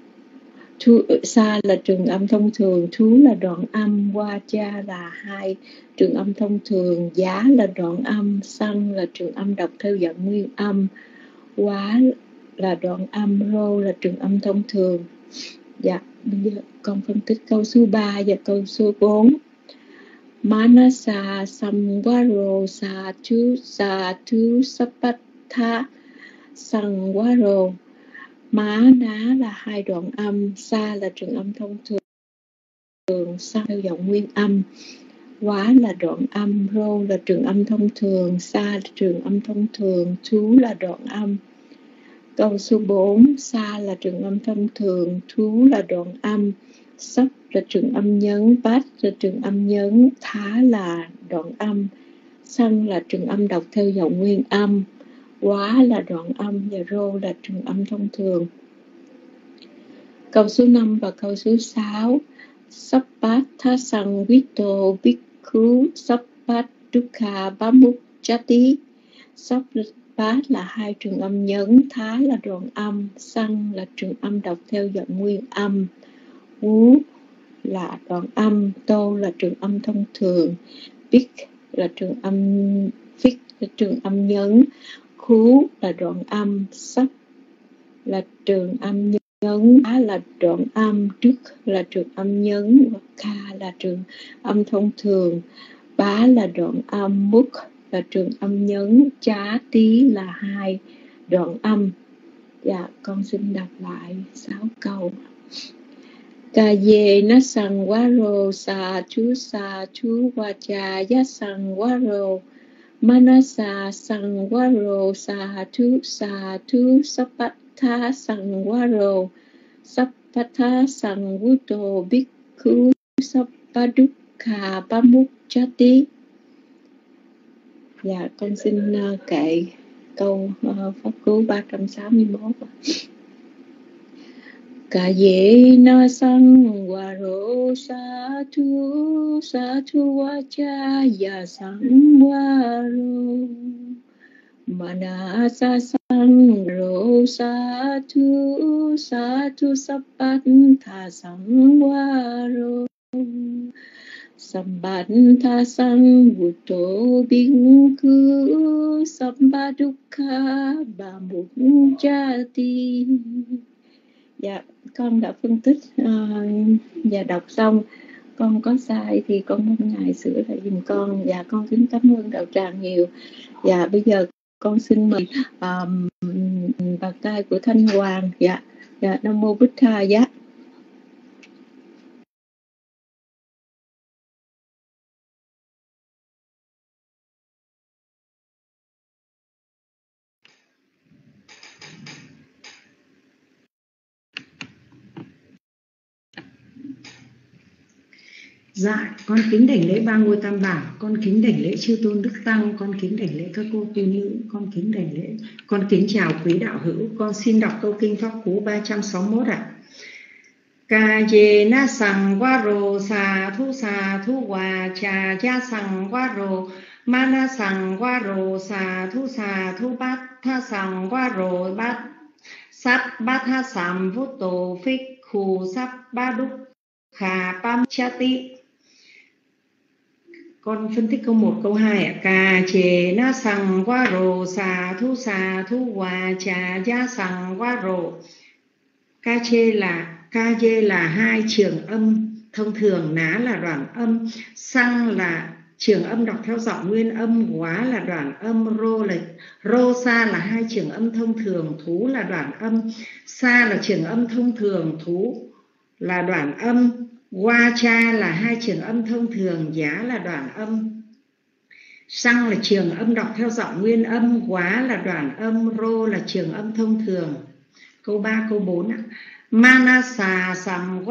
sa là trường âm thông thường, thú là đoạn âm, qua cha là 2 trường âm thông thường, giá là đoạn âm, xăng là trường âm đọc theo giọng nguyên âm, quá là đoạn âm, rô là trường âm thông thường. Dạ, bây giờ con phân tích câu số 3 và câu số 4. Manasa samvaro sa thu sappatha samvaro. Má ná là 2 đoạn âm, sa là trường âm thông thường, sa theo giọng nguyên âm, quá là đoạn âm, rô là trường âm thông thường, sa là trường âm thông thường, thú là đoạn âm. Câu số 4, sa là trường âm thông thường, thú là đoạn âm, sắp là trường âm nhấn, bát là trường âm nhấn, thá là đoạn âm, xăng là trường âm đọc theo giọng nguyên âm, quá là đoạn âm và rô là trường âm thông thường. Câu số 5 và câu số 6. Sappatha sangvito bhikkhu sappat dukkha pamuccati. Sappat là 2 trường âm nhấn, thá là đoạn âm, xăng là trường âm đọc theo giọng nguyên âm, vú là đoạn âm, tô là trường âm thông thường, bích là trường âm nhấn, khú là đoạn âm, sắp là trường âm nhấn, á là đoạn âm, trước là trường âm nhấn, và kha là trường âm thông thường, bá là đoạn âm, múc là trường âm nhấn, chá tí là 2 đoạn âm. Dạ, con xin đọc lại 6 câu. Ca ye na sang varo sa thu vacha ya sang varo. Manasa sang varo sa thu sappatha sang varo. Sappatha sang vuto bhikkhu sappadukkha pamuccati. Dạ, con xin kệ câu pháp cú 361. Ca ye na sang varo sa thu vacha ya sang varo. Manasa sang varo sa thu sappatha sang varo. Sabbantha sang vuto bhikkhu sappadadukkha pamuccati. Dạ, con đã phân tích và đọc xong. Con có sai thì con mong Ngài sửa lại giùm con. Dạ, con kính cảm ơn đạo tràng nhiều. Dạ, bây giờ con xin mời bàn tay của Thanh Hoàng. Dạ, Nam Mô Bích Tha. Dạ. Dạ, con kính đảnh lễ ba ngôi tam bảo, con kính đảnh lễ chư tôn đức tăng, con kính đảnh lễ các cô tu nữ, con kính chào quý đạo hữu. Con xin đọc câu kinh pháp cú 361 ạ. Ca ye na sang varo sa thu wa cha ya sang varo. Mana sang varo sa thu bát tha sang varo bát sắp bát tha sam vuto phích khu sắp ba đúc khà pamuccati. Con phân tích câu 1, câu 2 ạ. Ca chế na sang varo sa thu wa cha ya sang varo. Ca chê là 2 trường âm thông thường, ná là đoạn âm, xăng là trường âm đọc theo giọng nguyên âm, quá là đoạn âm, rô sa là 2 trường âm thông thường, thú là đoạn âm, sa là trường âm thông thường, thú là đoạn âm, qua cha là 2 trường âm thông thường, giá là đoạn âm, xăng là trường âm đọc theo giọng nguyên âm, quá là đoạn âm, rô là trường âm thông thường. Câu 3, câu 4 ạ. Manasa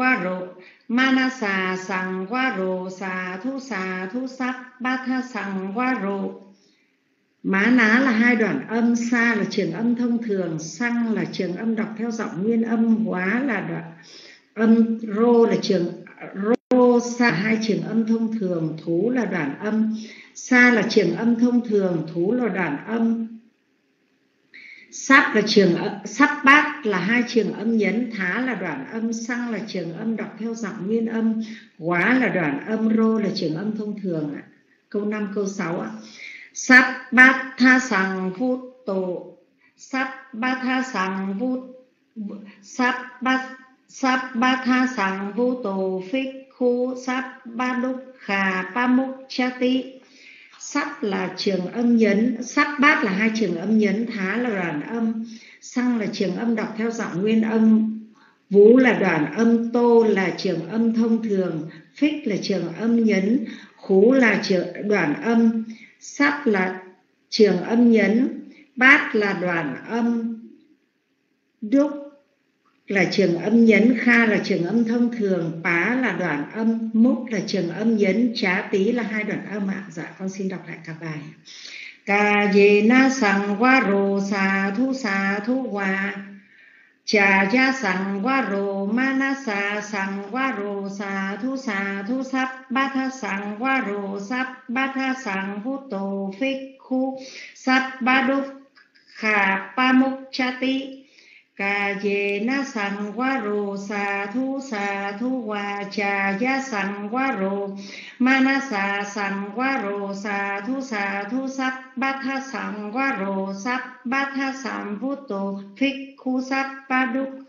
Sangwaro Sa Thu Sắp Bát Tha Sangwaro. Má ná là hai đoạn âm, sa là trường âm thông thường, sang là trường âm đọc theo giọng nguyên âm, quá là đoạn âm, rô là trường rô sa hai trường âm thông thường, thú là đoạn âm, sa là trường âm thông thường, thú là đoạn âm, sắp là sắp bát là hai trường âm nhấn, thá là đoạn âm, sang là trường âm đọc theo giọng nguyên âm, quá là đoạn âm, rô là trường âm thông thường. Câu 5, câu 6 ạ. Sắp bát tha sang vút tổ, sắp bát tha sang vút, sắp bát tha sang vút tổ phích khu sắp ba đúc khà pa múc cha ti. Sắp là trường âm nhấn, sắp bát là hai trường âm nhấn, thá là đoạn âm, sang là trường âm đọc theo giọng nguyên âm, vú là đoạn âm, tô là trường âm thông thường, phích là trường âm nhấn, khú là đoạn âm, sắp là trường âm nhấn, bát là đoạn âm, đúc là trường âm nhấn, kha là trường âm thông thường, pá là đoạn âm, múc là trường âm nhấn, chá tí là hai đoạn âm ạ. Dạ con xin đọc lại cả bài. Ca ye na sang wa ro sa thu hòa, cha ya sang wa ro manasa sang wa ro sa thu sắp bát tha sang wa ro sắp bát tha sang vu tổ phích khu sắp ba đúc khà pa múc cha ti. Ca ye na sang wa ro sa thu hòa, cha ya sang wa ro manasa sang wa ro sa thu sắp bát tha sang wa ro sắp bát tha sang vu tổ phích khu sắp ba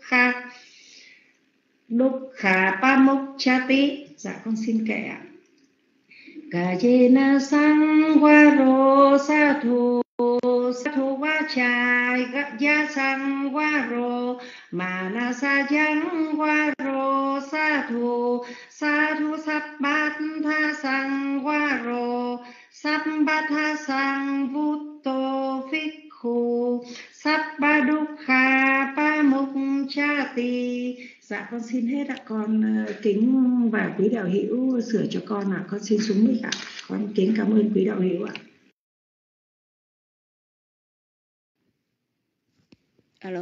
đúc khà pa múc cha ti. Dạ con xin kể ạ. Ca ye na sang wa ro sa thu wa cha ya sang wa ro manasa yang wa ro sa thu sắp bát tha sang wa ro sắp bát tha sang vu tô phích khu sắp ba đúc kha pa múc cha ti. Dạ con xin hết ạ. Con kính và quý đạo hữu sửa cho con ạ. Con xin xuống mic ạ. Con kính cảm ơn quý đạo hữu ạ. Alo.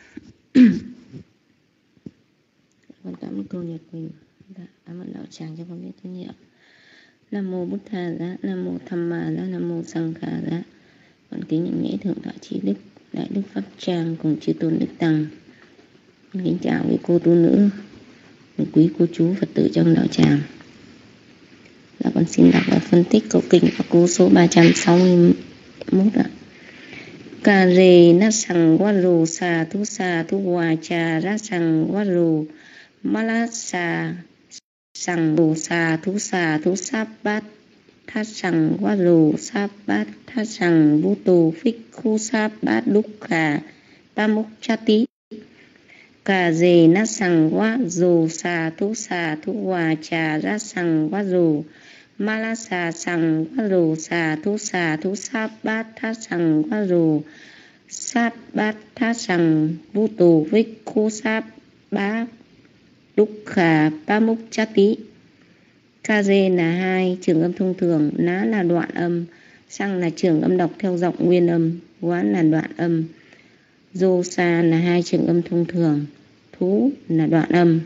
Con cảm ơn cô Nhật Quỳnh. Cảm ơn đạo tràng cho con biết tín hiệu. Nam mô Bụt Thà Giá, Nam mô Tham Ma Giá, Nam mô Sang Kha Giá. Con kính những nghĩa thượng tọa trí đức, đại đức pháp tràng cùng chư tôn đức tăng. Con kính chào quý cô tu nữ, quý cô chú Phật tử trong đạo tràng. Là con xin đọc và phân tích câu kinh ở câu số 361 ạ. Ca rê na sang wa ro sa thu hòa cha ra sang wa ro mala sang ro sa thu sắp bát tha sang wa ro sắp bát tha sang vu tô phích khu sắp bát đúc khà pa múc cha tí. Ca rê na sang wa ro sa thu hòa cha ra sang wa ro mala sang wa ro sa thu sắp bát tha sang wa ro sắp bát tha sang vu tô phích khu sắp bát đúc khà pa múc cha tí. Ca dê là hai trường âm thông thường, ná là đoạn âm, sang là trường âm đọc theo giọng nguyên âm, quán là đoạn âm, dô sa là hai trường âm thông thường, thú là đoạn âm,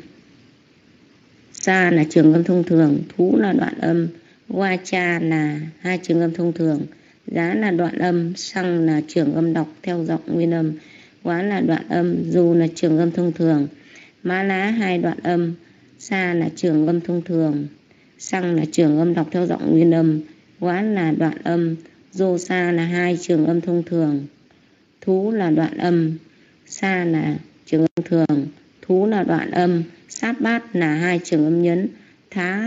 sa là trường âm thông thường, thú là đoạn âm, qua cha là hai trường âm thông thường, giá là đoạn âm, sang là trường âm đọc theo giọng nguyên âm, quán là đoạn âm, dù là trường âm thông thường, má lá hai đoạn âm, sa là trường âm thông thường, sang là trường âm đọc theo giọng nguyên âm, quán là đoạn âm, dô sa là hai trường âm thông thường, thú là đoạn âm, sa là trường âm thường, thú là đoạn âm, sáp bát là hai trường âm nhấn, thá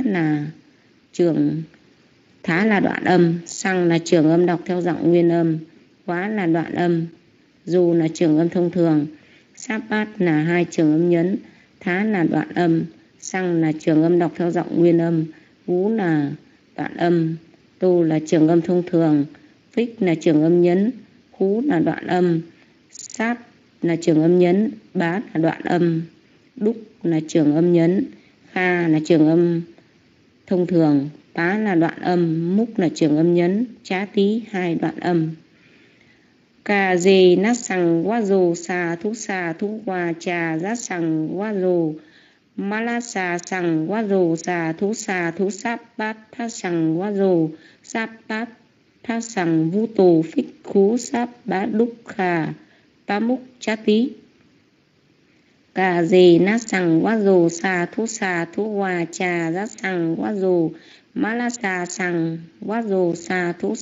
là đoạn âm, sang là trường âm đọc theo giọng nguyên âm, quá là đoạn âm, dù là trường âm thông thường, sáp bát là hai trường âm nhấn, thá là đoạn âm, sang là trường âm đọc theo giọng nguyên âm, vú là đoạn âm, tô là trường âm thông thường, phích là trường âm nhấn, khú là đoạn âm, sáp là trường âm nhấn, bá là đoạn âm, đúc là trường âm nhấn, kha là trường âm thông thường, pá là đoạn âm, múc là trường âm nhấn, chá tí 2 đoạn âm. Cà dê nát sằng quá rồ xà thú hòa trà giá sằng quá rồ má la xà sằng quá rồ xà thú sáp bát thá sằng quá rồ sáp bát thá sằng vu tù phích khú sáp bá đúc khà tá múc chá tí. Cà dê nát sằng quá rồ xà thú hòa trà giá sằng quá rồ má la xà sằng quá rồ xà thú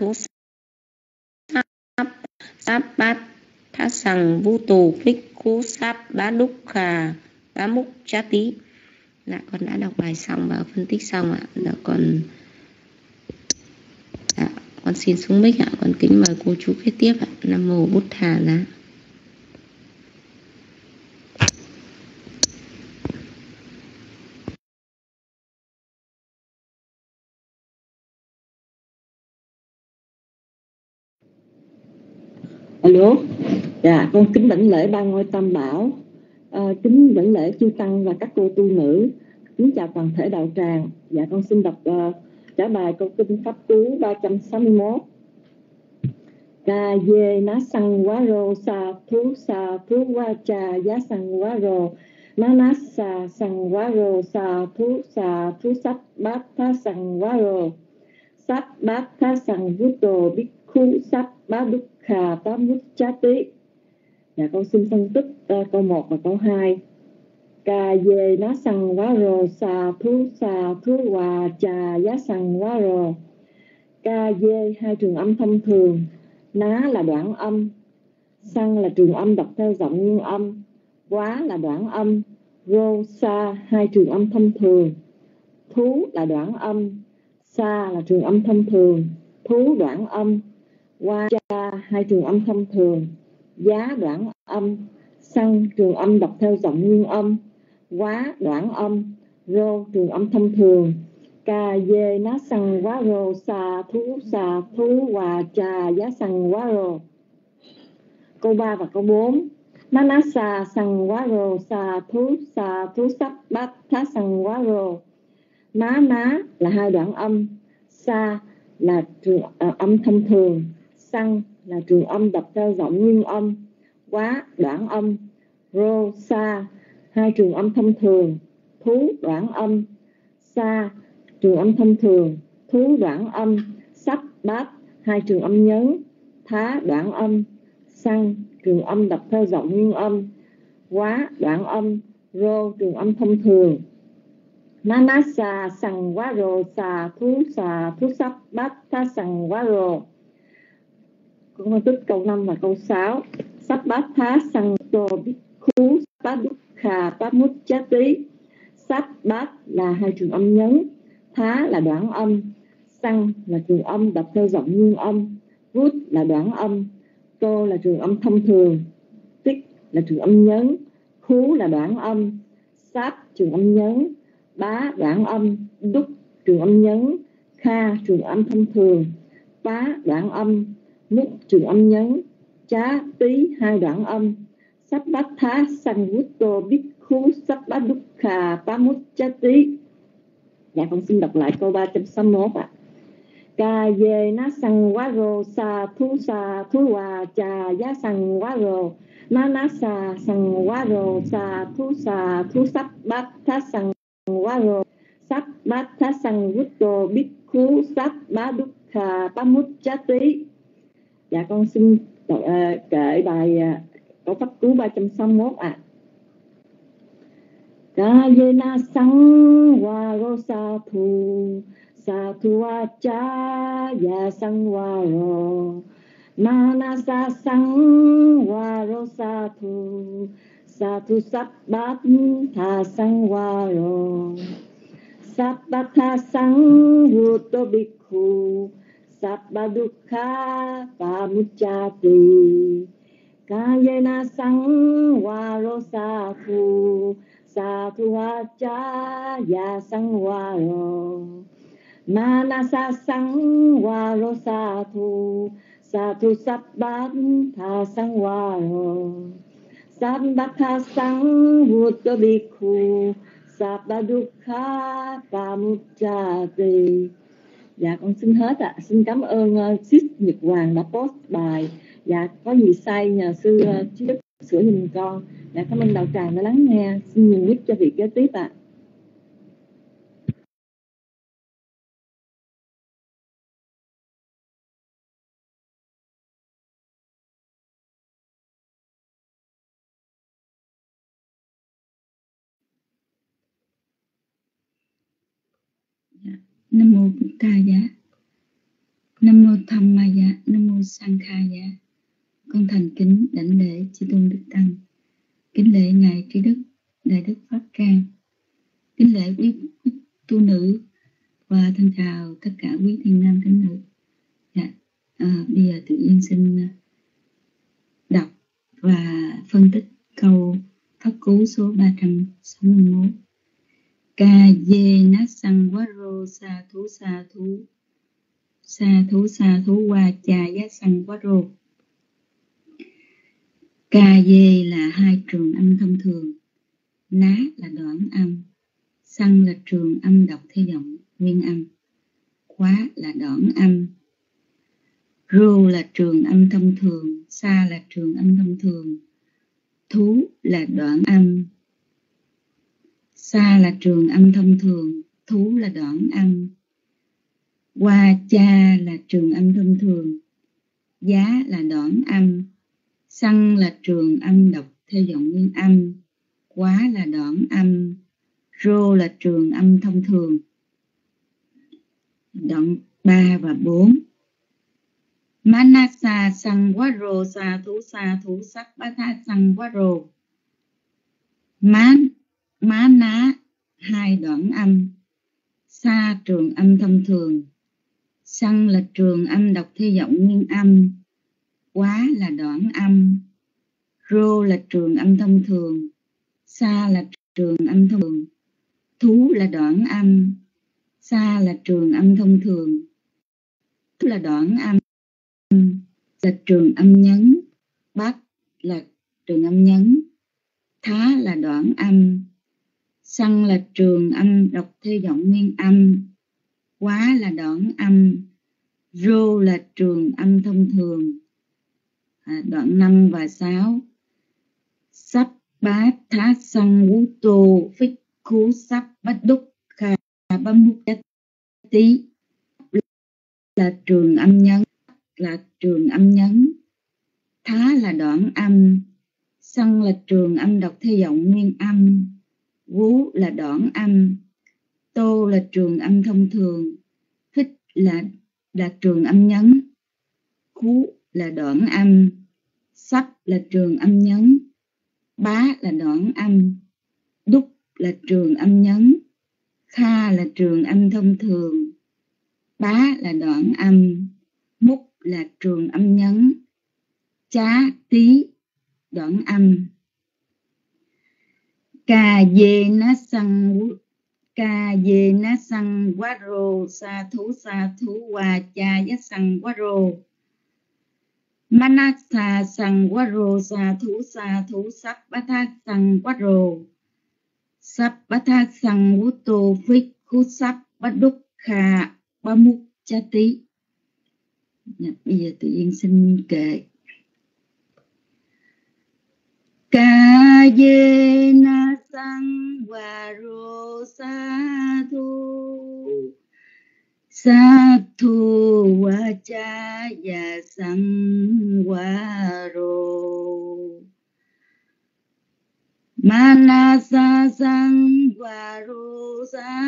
sáp bát thá sằng vu tù phích khú sáp bá đúc khà tá múc chá tí. Dạ con đã đọc bài xong và phân tích xong ạ. Con xin xuống mic ạ. Con kính mời cô chú kế tiếp ạ. Nam mô Bụt Thà Giá. Alo, dạ con kính đảnh lễ Ba Ngôi Tam Bảo, kính đảnh lễ chư tăng và các cô tu nữ, kính chào toàn thể đạo tràng. Dạ con xin đọc trả bài câu kinh pháp cú 361. Ca dê ná săng quá rô sa thú qua trà giá săng quá rô ná ná sa săng quá rô sa thú sắp bát thá săng quá rô sắp bát thá săng vút đồ bích khu sắp bá đúc khà tá mút chá tí. Dạ con xin phân tích câu 1 và câu 2. Ca dê ná săng quá rô sa thú hòa trà giá săng quá rô. Ca dê 2 trường âm thông thường, ná là đoạn âm, săng là trường âm đọc theo giọng nguyên âm, quá là đoạn âm, rô sa 2 trường âm thông thường, thú là đoạn âm, sa là trường âm thông thường, thú đoạn âm, qua cha 2 trường âm thông thường, giá đoạn âm, săng trường âm đọc theo giọng nguyên âm, quá đoạn âm, rô trường âm thông thường. Ca dê ná săng quá rô xà thú hòa trà giá săng quá rô. Câu 3 và câu 4. Ná ná xà săng quá rô xà thú sắp bát thá săng quá rô. Ná là 2 đoạn âm, sa là trường âm thông thường, săng là trường âm đọc theo giọng nguyên âm, quá đoạn âm, rô sa 2 trường âm thông thường, thú đoạn âm, sa trường âm thông thường, thú đoạn âm, sắp bát 2 trường âm nhấn, thá đoạn âm, săng trường âm đọc theo giọng nguyên âm, quá đoạn âm, rô trường âm thông thường. Ná ná xà sằng quá rô xà thú sắp bát thá sằng quá rô. Con phân tích câu 5 và câu 6. Sắp bát thá sằng rô bích khú bát đúc khà bát mút chá tí. Sắp bát là 2 trường âm nhấn, thá là đoạn âm, săng là trường âm đọc theo giọng nguyên âm, vút là đoạn âm, tô là trường âm thông thường, tích là trường âm nhấn, khú là đoạn âm, sáp trường âm nhấn, bá đoạn âm, đúc trường âm nhấn, kha trường âm thông thường, bá đoạn âm, mút trường âm nhấn, chá tí 2 đoạn âm. Sắp bát thá săng vút tô bích khú sắp bát đúc khà bá mút chá tí. Dạ con xin đọc lại câu 361 ạ. Ca dê ná săng quá rô xà thú hòa trà giá săng quá rô ná ná xà săng quá rô xà thú sắp bát thá săng quá rô sắp bát thá săng vút tô bích khú sắp bá đúc khà bá mút chá tí. Dạ con xin kể bài câu pháp cú 361 ạ. Ca dê na săng hoa rô sa thú a cha ya săng hoa rô ma na sa săng hoa rô sa thú sắp bát tha săng hoa rô sắp bát tha săng vu tô bích khu sắp bá đúc kha pa mút cha tỳ. Ca dê na săng hoa rô sa thú a cha ya săng hoa rô ma na sa săng hoa rô sa thú sắp bát tha săng hoa rô Sambhaka sang Buddha Bhikkhu Sabba Dukkha Pamuccati. Dạ con xin hết ạ. Xin cảm ơn Sis Nhật Hoàng đã post bài. Dạ có gì sai nhờ sư trí đức sửa giùm con. Dạ cảm ơn đạo tràng đã lắng nghe. Xin nhường mic cho việc kế tiếp ạ. Nam mô Bụt Tha Giá, Nam mô Tham Ma Giá, Nam mô Sang Kha Giá. Con thành kính đảnh lễ chư tôn đức tăng, kính lễ ngài trí đức đại đức Pháp Trang, kính lễ quý tu nữ và thân chào tất cả quý thiền nam thính nữ. Dạ, bây giờ tự nhiên xin đọc và phân tích câu pháp cú số 361. Ca dê nát sang quá rô sa thú sa thú sa thú sa thú qua cha giá sang quá rô. Ca dê là hai trường âm thông thường, ná là đoạn âm, sang là trường âm đọc theo giọng nguyên âm, quá là đoạn âm, rô là trường âm thông thường, sa là trường âm thông thường, thú là đoạn âm, sa là trường âm thông thường, thú là đoạn âm, qua cha là trường âm thông thường, giá là đoạn âm, xăng là trường âm đọc theo giọng nguyên âm, quá là đoạn âm, rô là trường âm thông thường. Đoạn 3 và 4. Manasa sang quá rô sa thú sắc bá tha sang quá rô. Má ná hai đoạn âm, sa trường âm thông thường, sang là trường âm đọc theo giọng nguyên âm, quá là đoạn âm, rô là trường âm thông thường, sa là trường âm thông thường, thú là đoạn âm, sa là trường âm thông thường, thú là đoạn âm, là trường âm nhấn, bát là trường âm nhấn, thá là đoạn âm, xăng là trường âm đọc theo giọng nguyên âm, quá là đoạn âm, rô là trường âm thông thường. Đoạn 5 và 6. Sắp bá thá xăng vũ tô phích khú sắp bát đúc kha bá múc tí là trường âm nhấn, là trường âm nhấn, thá là đoạn âm, xăng là trường âm đọc theo giọng nguyên âm, vú là đoạn âm, tô là trường âm thông thường, phích là trường âm nhấn, khú là đoạn âm, sắp là trường âm nhấn, bá là đoạn âm, đúc là trường âm nhấn, kha là trường âm thông thường, bá là đoạn âm, múc là trường âm nhấn, chá tí đoạn âm. Ca dê ná sang quá rô sa thú qua cha giá sang quá rô. Manasa sang quá rô sa thú sắp bá thác sang quá rô. Sắp bá thác sang vũ tô phích khú sắp bá đúc kha bá múc chá tí. Bây giờ tự nhiên xin kệ. Ca dê na sang quá rô sa thú wa cha ya sang wa ro. Manasa sang wa ro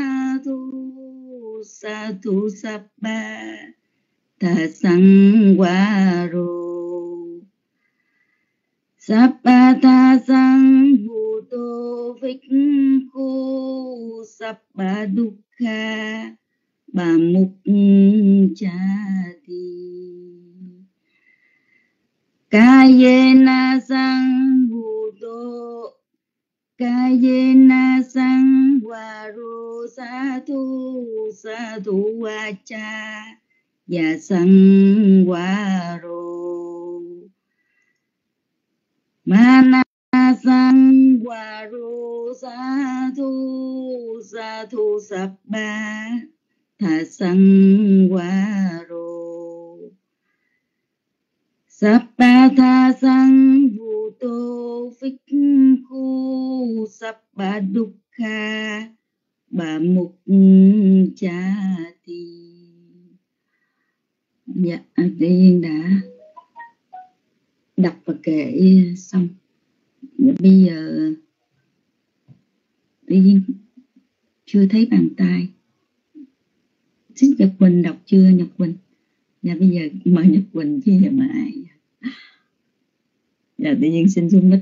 sa thú sabba ta sang wa ro. Sabba ta sang vũ tô phích khu sabba dukkha bà mục cha ti. Ca ye na sang vũ tô ca ye na sang wa ro sa thú wa cha ya sang wa ro. Mana Varo Sa Thu Sabba Tha Sang Varo Sabba Tha Sang Bhuto Phích-khu Sabba Dukkha Bà Mục Cha Ti. Dạ, Tự nhiên đã đọc và kể xong. Bây giờ tự nhiên chưa thấy bàn tay. Xin Nhật Quỳnh đọc chưa Nhật Quỳnh? Dạ bây giờ mời Nhật Quỳnh chứ giờ mà ai. Dạ tự nhiên xin xuống mic.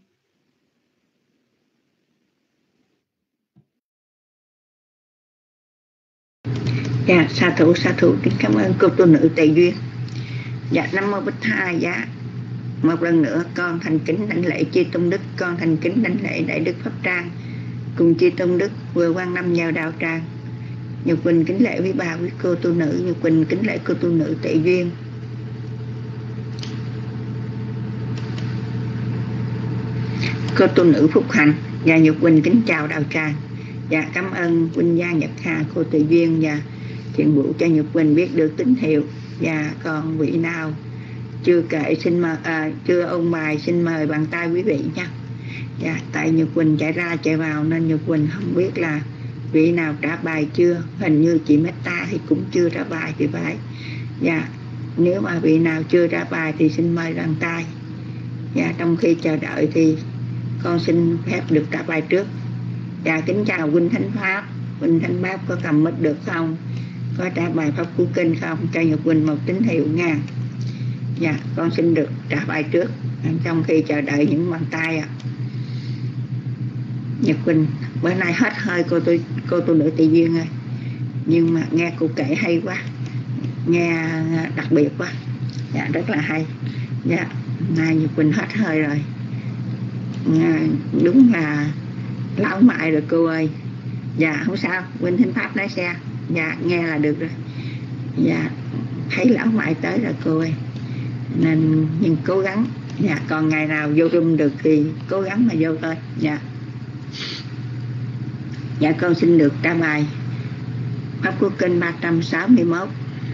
Dạ, sa thụ, kính cảm ơn cô tu nữ Tề Duyên. Dạ, Nam Mô Bích Tha Giá. Một lần nữa con thành kính đảnh lễ chư tôn đức, con thành kính đảnh lễ Đại Đức Pháp Trang cùng chư tôn đức vừa quan năm vào đạo tràng. Nhật Quỳnh kính lễ quý bà quý cô tu nữ, Nhật Quỳnh kính lễ cô tu nữ Tề Duyên. Cô tu nữ Phúc Hạnh và Nhật Quỳnh kính chào đạo tràng. Dạ, cảm ơn Quỳnh Gia Nhật Hà, cô Tề Duyên và thiện vụ cho Nhật Quỳnh biết được tín hiệu. Và còn vị nào chưa kể xin mời, chưa ôn bài xin mời bàn tay quý vị nha. Dạ, tại Nhật Quỳnh chạy ra chạy vào nên Nhật Quỳnh không biết là vị nào trả bài chưa. Hình như chị Meta thì cũng chưa trả bài thì phải. Dạ, nếu mà vị nào chưa trả bài thì xin mời bàn tay. Dạ, trong khi chờ đợi thì con xin phép được trả bài trước. Dạ, kính chào Huynh Thánh Pháp. Huynh Thánh Pháp có cầm mic được không? Có trả bài Pháp Cú Kinh không? Cho Nhật Quỳnh một tín hiệu nha. Dạ, con xin được trả bài trước trong khi chờ đợi những bàn tay ạ. Nhật Quỳnh bữa nay hết hơi cô tu nữ Tề Duyên ơi. Nhưng mà nghe cô kể hay quá, nghe đặc biệt quá. Dạ, rất là hay. Dạ, nay Nhật Quỳnh hết hơi rồi. Đúng là lão mại rồi cô ơi. Dạ, không sao, Huynh Thánh Pháp lái xe. Dạ, nghe là được rồi. Dạ, thấy lão mại tới rồi cô ơi. Nên nhưng cố gắng. Dạ, còn ngày nào vô room được thì cố gắng mà vô thôi. Dạ. Dạ, con xin được trả bài Pháp Cú Kinh 361.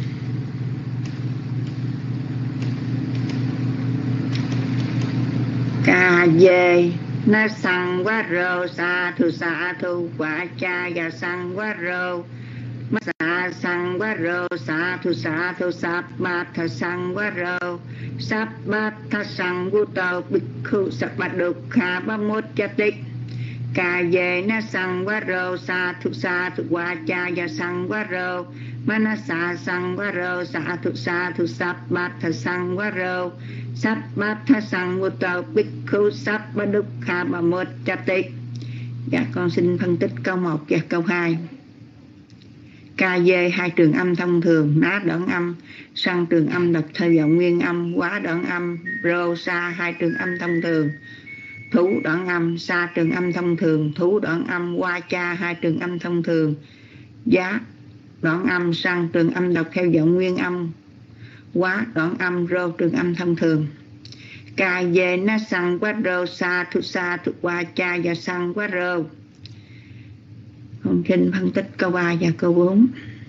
Ca dê na sang quá rô sa thu quả cha và sang quá rô ma sang quá rô sa thu sap ma tha sang quá rô sap ma tha sang vu tàu bhikkhu sap ma dukkha ba mốt cha tích ca dê na sang quá rô sa thu quả cha và sang quá rô ma na sang quá rô sa thu sap ma tha sang quá rô sắp bát tha sang vô tàu bhikkhu sắp ba dukkha ba mốt cha tích. Dạ, con xin phân tích câu 1 và câu 2. Ca dê hai trường âm thông thường, ná đoạn âm, sang trường âm đọc theo giọng nguyên âm, quá đoạn âm, rô sa hai trường âm thông thường, thú đoạn âm, sa trường âm thông thường, thú đoạn âm, qua cha hai trường âm thông thường, giá đoạn âm, sang trường âm đọc theo giọng nguyên âm, quá đoạn âm, rô trường âm thông thường. Ca dê na sang quá rô sa thu qua cha và sang quá rô. Con xin phân tích câu 3 và câu 4.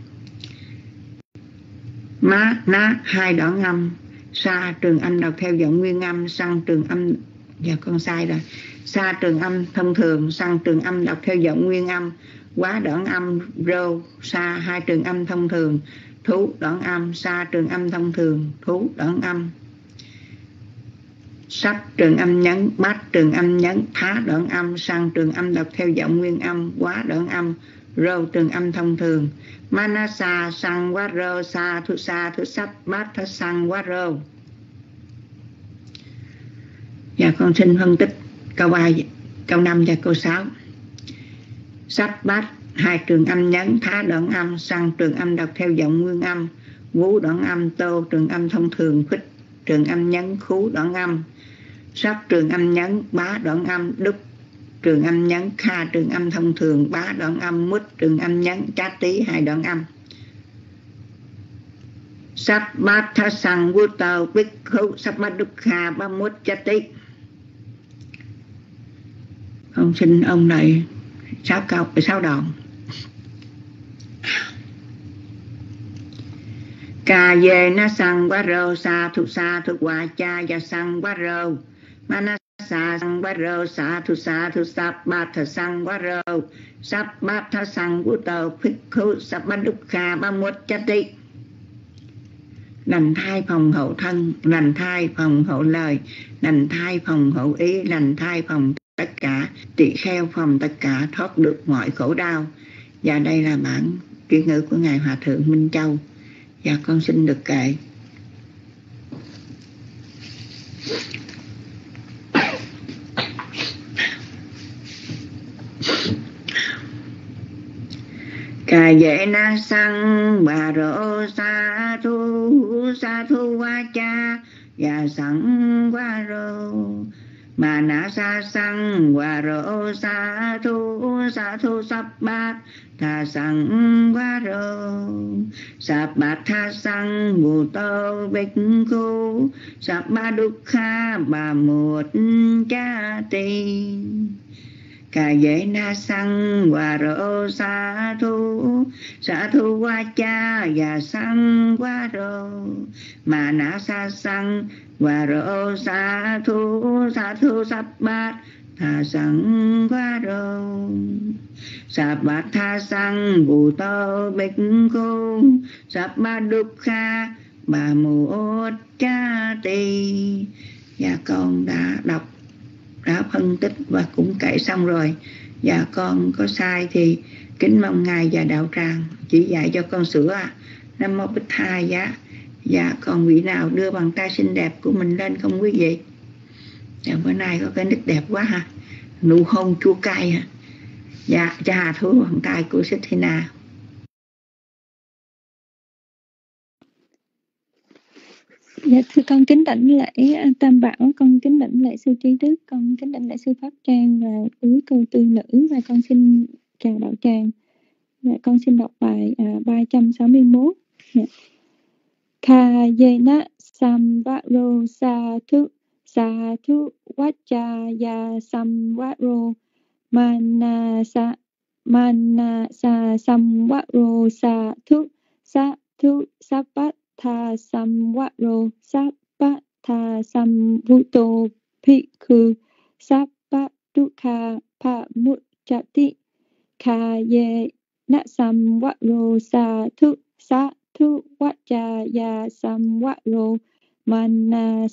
Má ná hai đoạn âm, sa trường âm đọc theo giọng nguyên âm, sang trường âm, dạ con sai rồi, sa trường âm thông thường, sang trường âm đọc theo giọng nguyên âm, quá đoạn âm, rô sa hai trường âm thông thường, thú đoạn âm, sa trường âm thông thường, thú đoạn âm, sắp trường âm nhấn, bát trường âm nhấn, thá đoạn âm, sang trường âm đọc theo giọng nguyên âm, quá đoạn âm, rô trường âm thông thường, manasa sang quá rô sa thu sắp bát thá sang quá rô. Dạ, con xin phân tích câu 3, câu 5 và câu 6. Sắp bát hai trường âm nhấn, thá đoạn âm, sang trường âm đọc theo giọng nguyên âm, vú đoạn âm, tô trường âm thông thường, khích trường âm nhấn, khú đoạn âm, sắp trường âm nhấn, bá đoạn âm, đúc trường âm nhấn, kha trường âm thông thường, bá đoạn âm, mút trường âm nhấn, chát tí hai đoạn âm. Sắp bát tha sang vô tàu bhikkhu sắp bát dukkha ba mút chát tí. Con xin ông này 6 đoạn. Ca về na sang quá rô sa thu qua cha ya sang quá rô mana sa sang quá rô sa thu sap bát tha sang quá rô sap bát tha sang vũ tờ phích sap bát đúc kha ba mốt chát đi. Lành thai phòng hậu thân, lành thai phòng hậu lời, lành thai phòng hậu ý, lành thai phòng tất cả, tỳ kheo phòng tất cả, thoát được mọi khổ đau. Và đây là bản ký ngữ của Ngài Hòa Thượng Minh Châu. Và con xin được kệ. Ca dễ na sang bà rô sa thu wa cha ya sang wa rô mà na sa sang wa rô sa thu sap bát tha sang wa rô sap bát tha sang mù tô bích khu sap ba đúc kha bà một cha tì. Ca dễ na sang wa rô sa thu wa cha ya sang wa rô mà na sa sang wa rô sa thu sap bát tha sang wa rô sap bát tha sang bù tô bích khu sap ba đúc kha bà một cha tì. Và con đã đọc, đã phân tích và cũng kể xong rồi. Và con có sai thì kính mong Ngài và đạo tràng chỉ dạy cho con sửa. Nam mô Bích Tha Giá. Và còn vị nào đưa bàn tay xinh đẹp của mình lên không quý vị? Và bữa nay có cái nít đẹp quá ha, nụ hôn chua cay ha. Dạ, cho Hà Thú bàn tay của Sithina. Dạ thưa con kính đảnh lễ Tam Bảo, con kính đảnh lễ sư Trí Đức, con kính đảnh lễ sư Pháp Trang và quý cô tư nữ, và con xin chào đạo tràng. Và con xin đọc bài 361. Kha yena samvaro sa thu vacha samvaro mana sa samvaro sa thu sapat tha samvaro sapat tha samvuto bhikkhu sapat dukkha pamuccati. Kha ye na samvaro sa thu vacha ya samvaro mana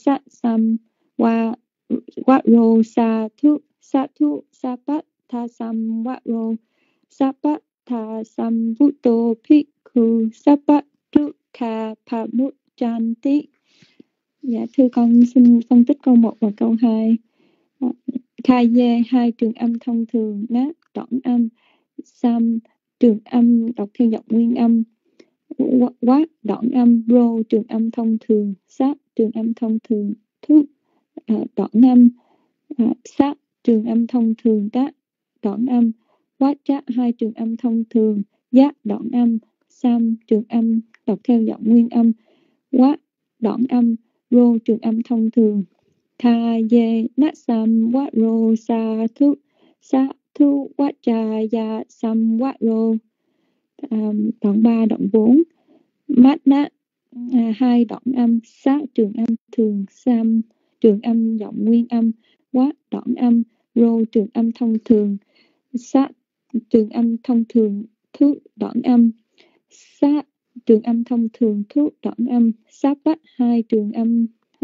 samvaro sa thu sapat tha samvaro sapat tha samvuto bhikkhu sapat dukkha pamuccati. Dạ thưa con xin phân tích câu 1 và câu 2. Kha ye hai trường âm thông thường, nát đoạn âm, sam trường âm đọc theo giọng nguyên âm, quát đoạn âm, rô trường âm thông thường, sát trường âm thông thường, thu đoạn âm, sát trường âm thông thường, đát đoạn âm, quát chát hai trường âm thông thường, giác đoạn âm, sam trường âm đọc theo giọng nguyên âm, quát đoạn âm, rô trường âm thông thường. Kha ye na sam wa ro sa thu wa cha ya sam wa ro. Đoạn 3 đoạn 4. Mát na hai đoạn âm, sát trường âm thường, sam trường âm giọng nguyên âm, quát đoạn âm, rô trường âm thông thường, sát trường âm thông thường, thu đoạn âm, sát trường âm thông thường, thu đoạn âm, sát bắt hai trường âm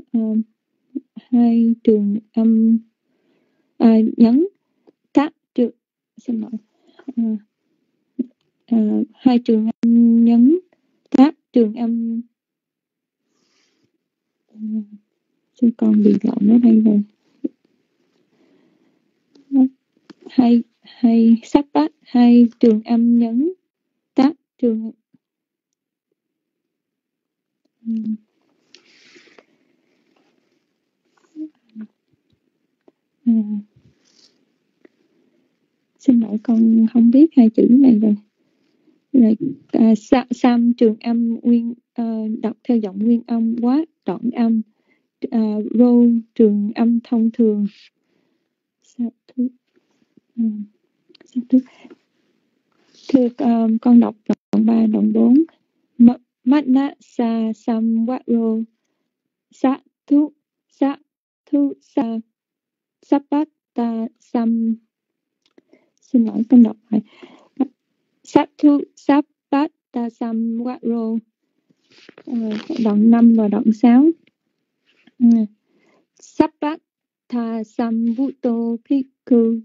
nhấn các trường, xin lỗi, hai trường âm nhấn các trường âm. Chứ con bị lộn ở đây rồi. Hay sát bắt hai trường âm nhấn các trường xin lỗi con không biết hai chữ này rồi. Sam trường âm nguyên đọc theo giọng nguyên âm, quát đoạn âm, rô trường âm thông thường. Thưa con đọc đoạn 3 đoạn 4. Mana sa samvaro sa thu sa sappata xin lỗi con đọc lại. Sattu sappata samvaro, đoạn 5 và đoạn 6. Sappata samvuto bhikkhu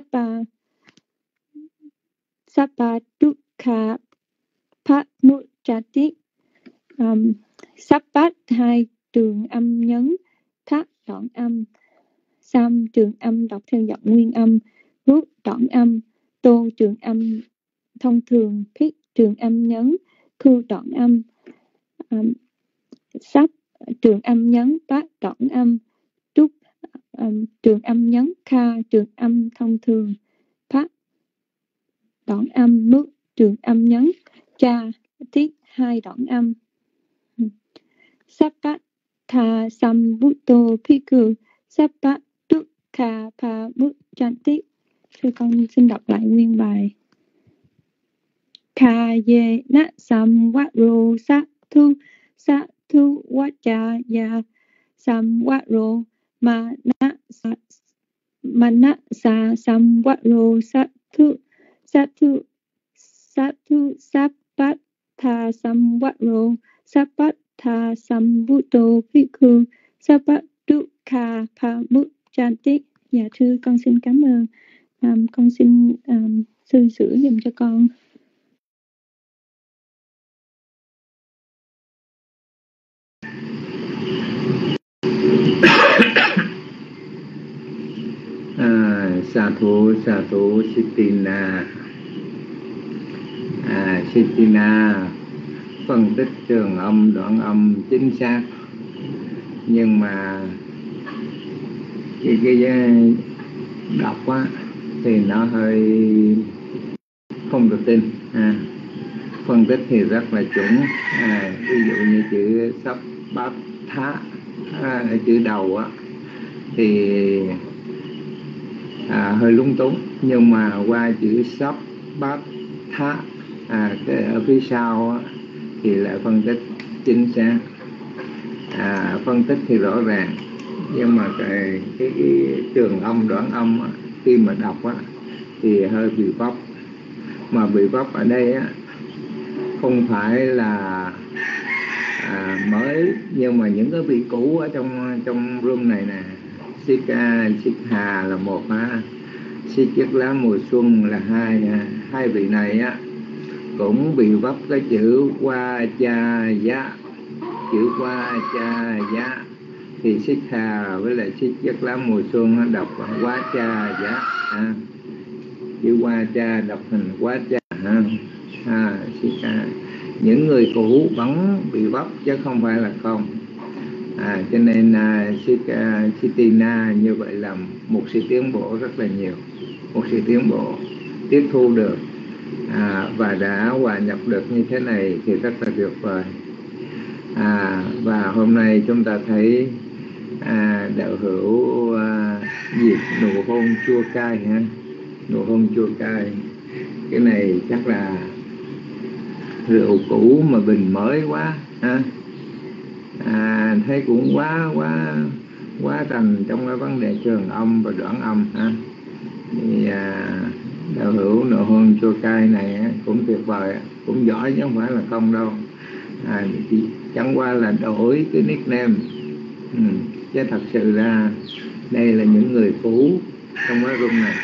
sappa dukkha pamuccati. Sappat 2 trường âm nhấn, thắt đoạn âm, sam trường âm đọc theo giọng nguyên âm, rút đoạn âm, tô trường âm thông thường, phích trường âm nhấn, khu đoạn âm, sắp trường âm nhấn, bát đoạn âm, trúc trường âm nhấn, kha trường âm thông thường, phát đoạn âm, mức trường âm nhấn, cha tiết 2 đoạn âm. Sappat tha samvutto bhikkhu sappat dukkha pamuccati. Thưa con xin đọc lại nguyên bài. Kha ye na samvaro sattu vacha ya samvaro manasa samvaro sattu sappatha samvaro sappatha samvutto bhikkhu sappat dukkha pamuccati. Dạ thưa con xin cảm ơn. Con xin sư sửa giùm cho con. Sa thủ Sittina. Sittina phân tích trường âm đoạn âm chính xác, nhưng mà cái đọc á thì nó hơi không được tin. Phân tích thì rất là chuẩn. Ví dụ như chữ sắp bát thá ở chữ đầu á thì hơi lung túng, nhưng mà qua chữ sắp bát thá cái ở phía sau á, thì lại phân tích chính xác. Phân tích thì rõ ràng, nhưng mà cái trường âm đoạn âm á, khi mà đọc á thì hơi bị vấp. Mà bị vấp ở đây á không phải là mới, nhưng mà những cái vị cũ ở trong room này nè, Sikha là một ha, Xích Chất Lá Mùa Xuân là hai vị này á cũng bị vấp cái chữ qua cha giá. Chữ qua cha giá thì Sikha với lại Xích Chất Lá Mùa Xuân nó đọc quá cha giá. Chữ qua cha đọc thành quá cha Sikha. Những người cũ vẫn bị vấp chứ không phải là không. Cho nên Sittina như vậy là một sự tiến bộ rất là nhiều, một sự tiến bộ tiếp thu được và đã hòa nhập được như thế này thì rất là tuyệt vời. Và hôm nay chúng ta thấy đạo hữu dịp nụ hôn chua cay ha, nụ hôn chua cay. Cái này chắc là rượu cũ mà bình mới quá ha. Thấy cũng quá rành trong cái vấn đề trường âm và đoạn âm ha. Thì đạo hữu nụ hôn chua cay này cũng tuyệt vời, cũng giỏi chứ không phải là không đâu. Chỉ chẳng qua là đổi cái nickname, chứ thật sự ra đây là những người cũ trong cái room này.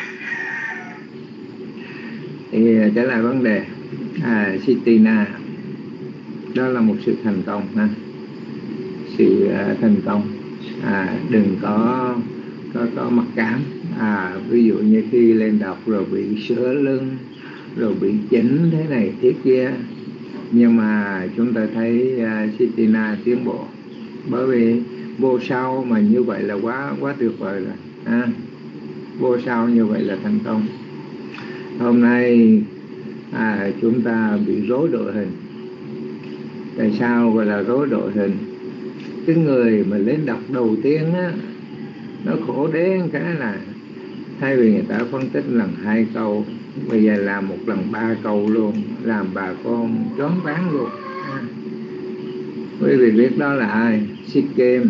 Thì trở lại vấn đề Sittina, đó là một sự thành công ha, sự thành công. Đừng có mặc cảm. Ví dụ như khi lên đọc rồi bị sửa lưng, rồi bị chỉnh thế này thế kia, nhưng mà chúng ta thấy Sittina tiến bộ, bởi vì vô sau mà như vậy là quá tuyệt vời rồi. Vô sau như vậy là thành công. Hôm nay chúng ta bị rối đội hình. Tại sao gọi là rối đội hình? Cái người mà lên đọc đầu tiên á, nó khổ đến cái là Thay vì người ta phân tích lần 2 câu, bây giờ làm một lần 3 câu luôn, làm bà con choáng váng luôn. Quý vị biết đó là ai? Sikkim.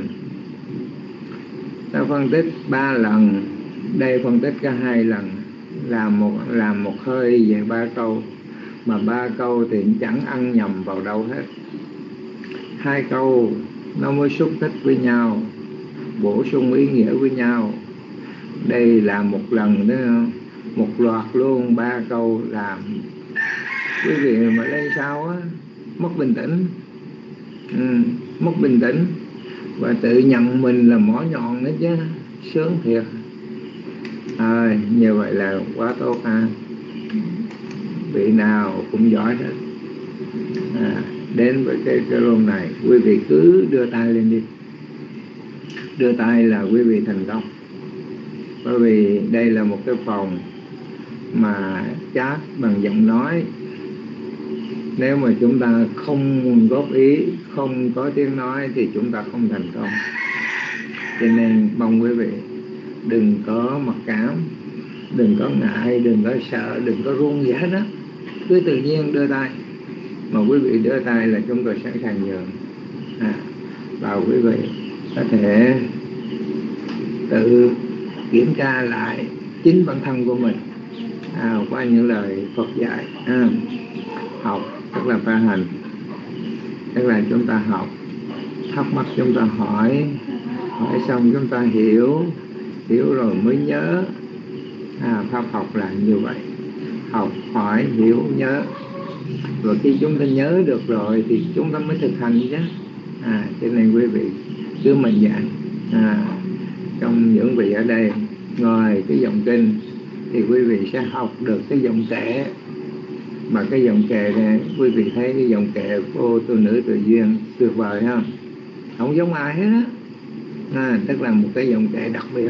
Ta phân tích 3 lần, đây phân tích cả 2 lần, làm một hơi về 3 câu, mà 3 câu thì chẳng ăn nhầm vào đâu hết. 2 câu nó mới xúc tích với nhau, bổ sung ý nghĩa với nhau. Đây là một lần nữa, một loạt luôn 3 câu làm. Quý vị mà lên sao á, mất bình tĩnh, mất bình tĩnh và tự nhận mình là mỏ nhọn nữa chứ, sướng thiệt. Như vậy là quá tốt ha. Vị nào cũng giỏi hết. Đến với cái room này, quý vị cứ đưa tay lên đi. Đưa tay là quý vị thành công. Bởi vì đây là một cái phòng mà chat bằng giọng nói. Nếu mà chúng ta không góp ý, không có tiếng nói thì chúng ta không thành công. Cho nên mong quý vị đừng có mặc cảm, đừng có ngại, đừng có sợ, đừng có run gì hết đó. Cứ tự nhiên đưa tay. Mà quý vị đưa tay là chúng tôi sẵn sàng nhường. Và quý vị có thể tự kiểm tra lại chính bản thân của mình qua những lời Phật dạy. Học tức là phải hành, tức là chúng ta học, thắc mắc chúng ta hỏi xong chúng ta hiểu rồi mới nhớ. Pháp học là như vậy, học, hỏi, hiểu, nhớ. Rồi khi chúng ta nhớ được rồi thì chúng ta mới thực hành chứ. Cho nên quý vị cứ mạnh dạn. Trong những vị ở đây, ngoài cái dòng kinh thì quý vị sẽ học được cái dòng kệ. Mà cái dòng kệ này, quý vị thấy cái dòng kệ cô tu nữ tự duyên tuyệt vời không? Không giống ai hết á. Tức là một cái dòng kệ đặc biệt.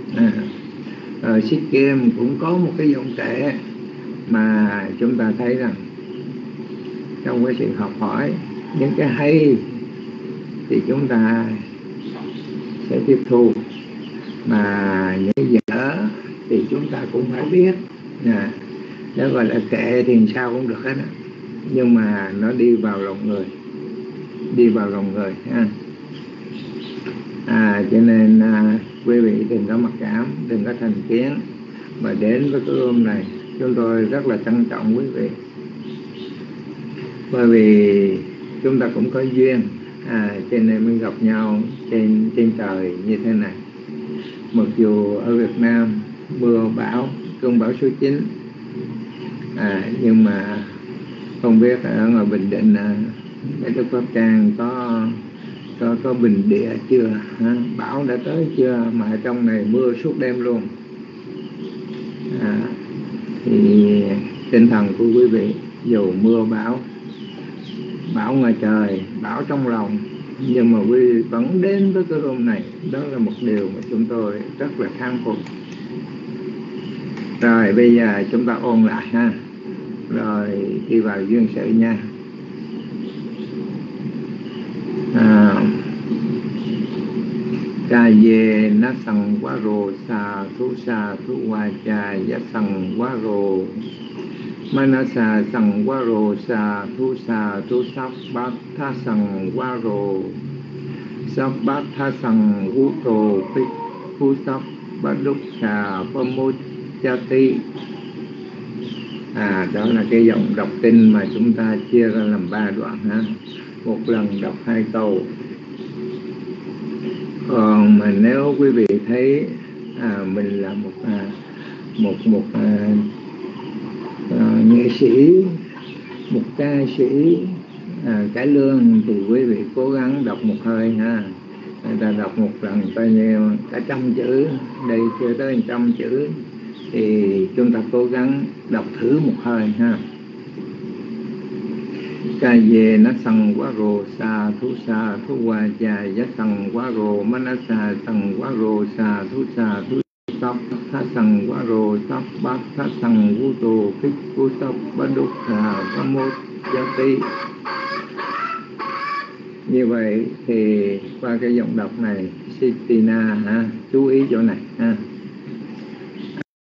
Sikkim cũng có một cái dòng kệ mà chúng ta thấy rằng trong cái sự học hỏi những cái hay thì chúng ta sẽ tiếp thu, mà những cái dở thì chúng ta cũng phải biết. Đó gọi là kệ thì sao cũng được hết á, nhưng mà nó đi vào lòng người, cho nên quý vị đừng có mặc cảm, đừng có thành kiến, mà đến với cái room này chúng tôi rất là trân trọng quý vị, bởi vì chúng ta cũng có duyên, cho nên mới gặp nhau trên trời như thế này. Mặc dù ở Việt Nam mưa bão, cơn bão số 9, nhưng mà không biết ở ngoài Bình Định Đại Đức Pháp Trang có bình địa chưa, bão đã tới chưa, mà ở trong này mưa suốt đêm luôn. Thì tinh thần của quý vị dù mưa bão ngoài trời, bão trong lòng, nhưng mà quý vị vẫn đến với cái room này, đó là một điều mà chúng tôi rất là thán phục. Rồi bây giờ chúng ta ôn lại ha, rồi đi vào duyên sự nha. Ca ye na sang quá rồ sa thu wa cha ya sang quá rồ manasa sang quá rồ sa thu sắp bát tha sang quá rồ sắp bát tha sang hú tô phích hú sắp bát đúc xà pa mô cha ti. Đó là cái dòng đọc kinh mà chúng ta chia ra làm 3 đoạn ha. Một lần đọc 2 câu. Còn mà nếu quý vị thấy mình là một nghệ sĩ, một ca sĩ cải lương, thì quý vị cố gắng đọc một hơi ha. Người ta đọc một lần bao nhiêu cả 100 chữ, đây chưa tới 100 chữ, thì chúng ta cố gắng đọc thử một hơi ha. Ca ye na sang quá rồ sa thu wa cha ya sang quá rồ manasa sang quá rồ sa thu sắp tha sang quá rồ sắp bát tha sang vu tô phích vu sắp bát đúc xà pa mô cha ti. Như vậy thì qua cái giọng đọc này, Sitina chú ý chỗ này ha.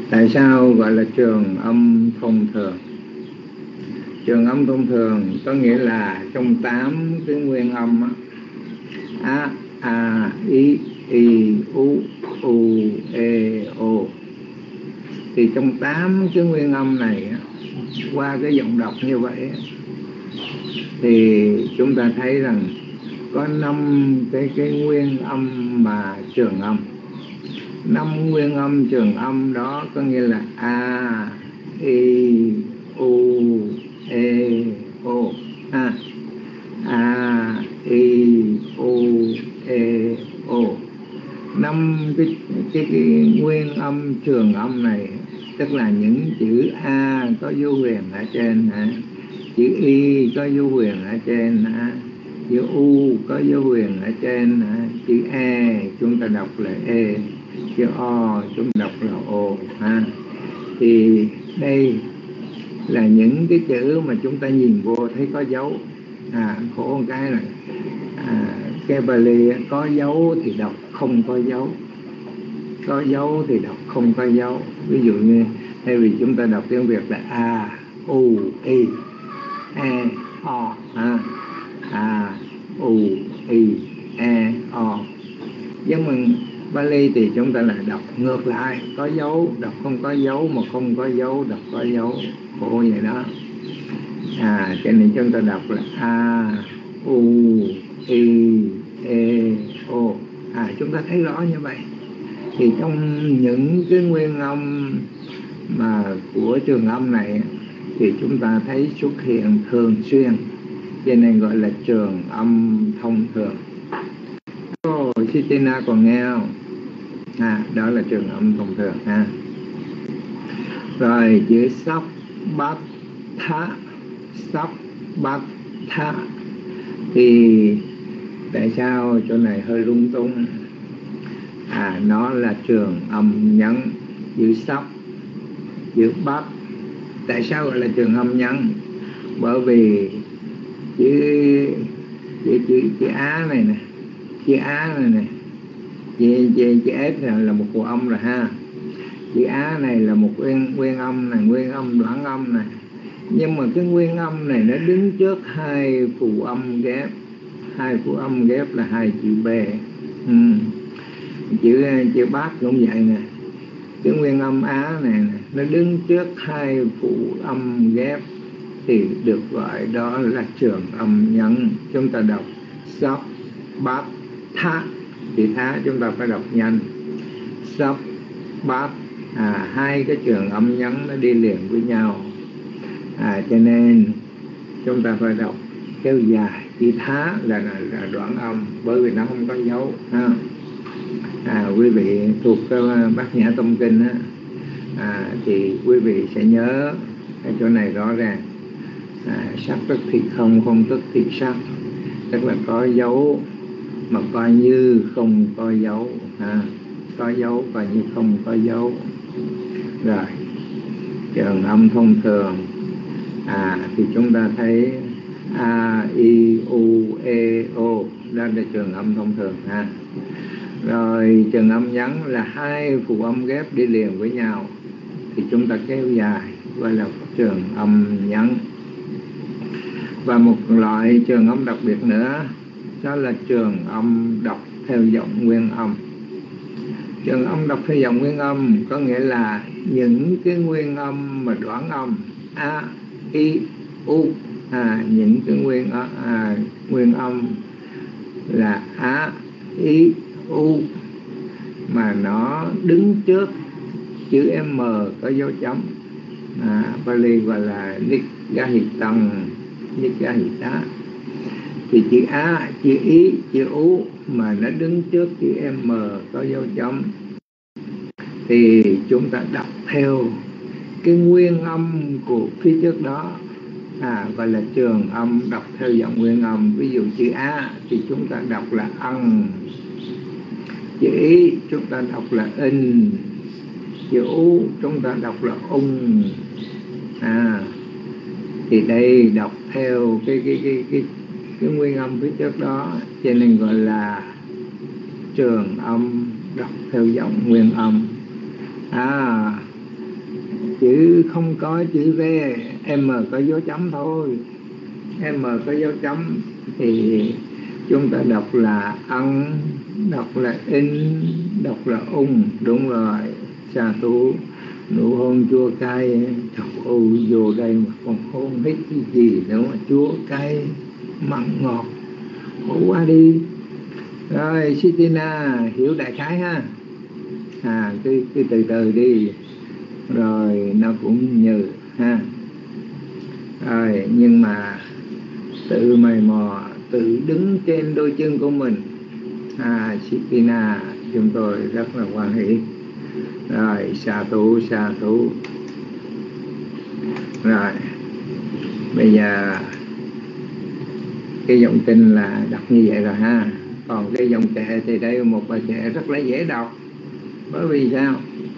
Tại sao gọi là trường âm thông thường? Trường âm thông thường có nghĩa là trong 8 cái nguyên âm á, a, i, u, e, o, thì trong 8 cái nguyên âm này qua cái giọng đọc như vậy thì chúng ta thấy rằng có 5 cái nguyên âm mà trường âm. 5 nguyên âm trường âm đó có nghĩa là a, i, u, e, o, a, i, u, e, o. 5 cái nguyên âm trường âm này tức là những chữ a có vô huyền ở trên, chữ y có vô huyền ở trên, chữ u có vô huyền ở trên, chữ e chúng ta đọc là e, chữ o chúng ta đọc là o. Thì đây là những cái chữ mà chúng ta nhìn vô thấy có dấu. Khổ một cái này, cái Bali có dấu thì đọc không có dấu, có dấu thì đọc không có dấu. Ví dụ như thay vì chúng ta đọc tiếng Việt là a, u, i, e, o, a, u, i, e, o. Nhưng mà Bali thì chúng ta lại đọc ngược lại, có dấu đọc không có dấu, mà không có dấu đọc có dấu, khổ vậy đó. Cho nên chúng ta đọc là a, u, i, e, o. Chúng ta thấy rõ như vậy. Thì trong những cái nguyên âm mà của trường âm này thì chúng ta thấy xuất hiện thường xuyên, cho nên gọi là trường âm thông thường. Sitina còn nghe không? Đó là trường âm thông thường ha. Rồi chữ sắp bát tha, sắp bát tha thì tại sao chỗ này hơi lung tung? Nó là trường âm nhấn, chữ sắp, chữ bát. Tại sao gọi là trường âm nhấn? Bởi vì chữ á này nè, chữ á này nè, chữ ép này là một phụ âm rồi ha. Chữ á này là một nguyên âm này, nguyên âm đoạn âm này. Nhưng mà cái nguyên âm này nó đứng trước hai phụ âm ghép. Hai phụ âm ghép là hai chữ b. Chữ bát cũng vậy nè. Cái nguyên âm á này nè, nó đứng trước hai phụ âm ghép thì được gọi đó là trường âm nhấn. Chúng ta đọc sắp bát tha, thì tha chúng ta phải đọc nhanh. Sắp bát, hai cái trường âm nhấn nó đi liền với nhau. Cho nên chúng ta phải đọc kéo dài. Chữ thá là đoạn âm, bởi vì nó không có dấu ha. Quý vị thuộc cái Bát Nhã Tâm Kinh thì quý vị sẽ nhớ cái chỗ này rõ ràng. Sắc tức thì không, không tức thì sắc, tức là có dấu mà coi như không có dấu, có dấu coi như không có dấu. Rồi trường âm thông thường thì chúng ta thấy a, i, u, e, o, đó là trường âm thông thường ha. Rồi trường âm nhấn là hai phụ âm ghép đi liền với nhau thì chúng ta kéo dài, gọi là trường âm nhấn. Và một loại trường âm đặc biệt nữa, đó là trường âm đọc theo giọng nguyên âm. Trường âm đọc theo giọng nguyên âm có nghĩa là những cái nguyên âm mà đoạn âm a, i, u, những cái nguyên âm là a, i, u mà nó đứng trước chữ m có dấu chấm, Bali gọi là Nigahitang, Nigahita. Thì chữ a, chữ i, chữ u mà nó đứng trước chữ m có dấu chấm thì chúng ta đọc theo cái nguyên âm của phía trước đó, gọi là trường âm đọc theo giọng nguyên âm. Ví dụ chữ a thì chúng ta đọc là ăn, chữ i chúng ta đọc là in, chữ u chúng ta đọc là ung. Thì đây đọc theo cái nguyên âm phía trước đó, cho nên gọi là trường âm đọc theo giọng nguyên âm. chữ không có chữ V, M có dấu chấm thôi. M có dấu chấm thì chúng ta đọc là ăn, đọc là in, đọc là đúng rồi. Sa thú, nụ hôn chua cay, trời ơi vô đây mà còn hôn hết cái gì nữa mà chua cay mặn ngọt, khổ quá đi. Rồi Sitina hiểu đại khái ha, cứ từ từ đi rồi nó cũng nhừ ha. Rồi nhưng mà tự mày mò, tự đứng trên đôi chân của mình, Sitina chúng tôi rất là hoan hỷ. Rồi sa thú. Rồi bây giờ cái giọng kinh là đọc như vậy rồi ha. Còn cái dòng kệ thì đây một bài kệ rất là dễ đọc. Bởi vì sao?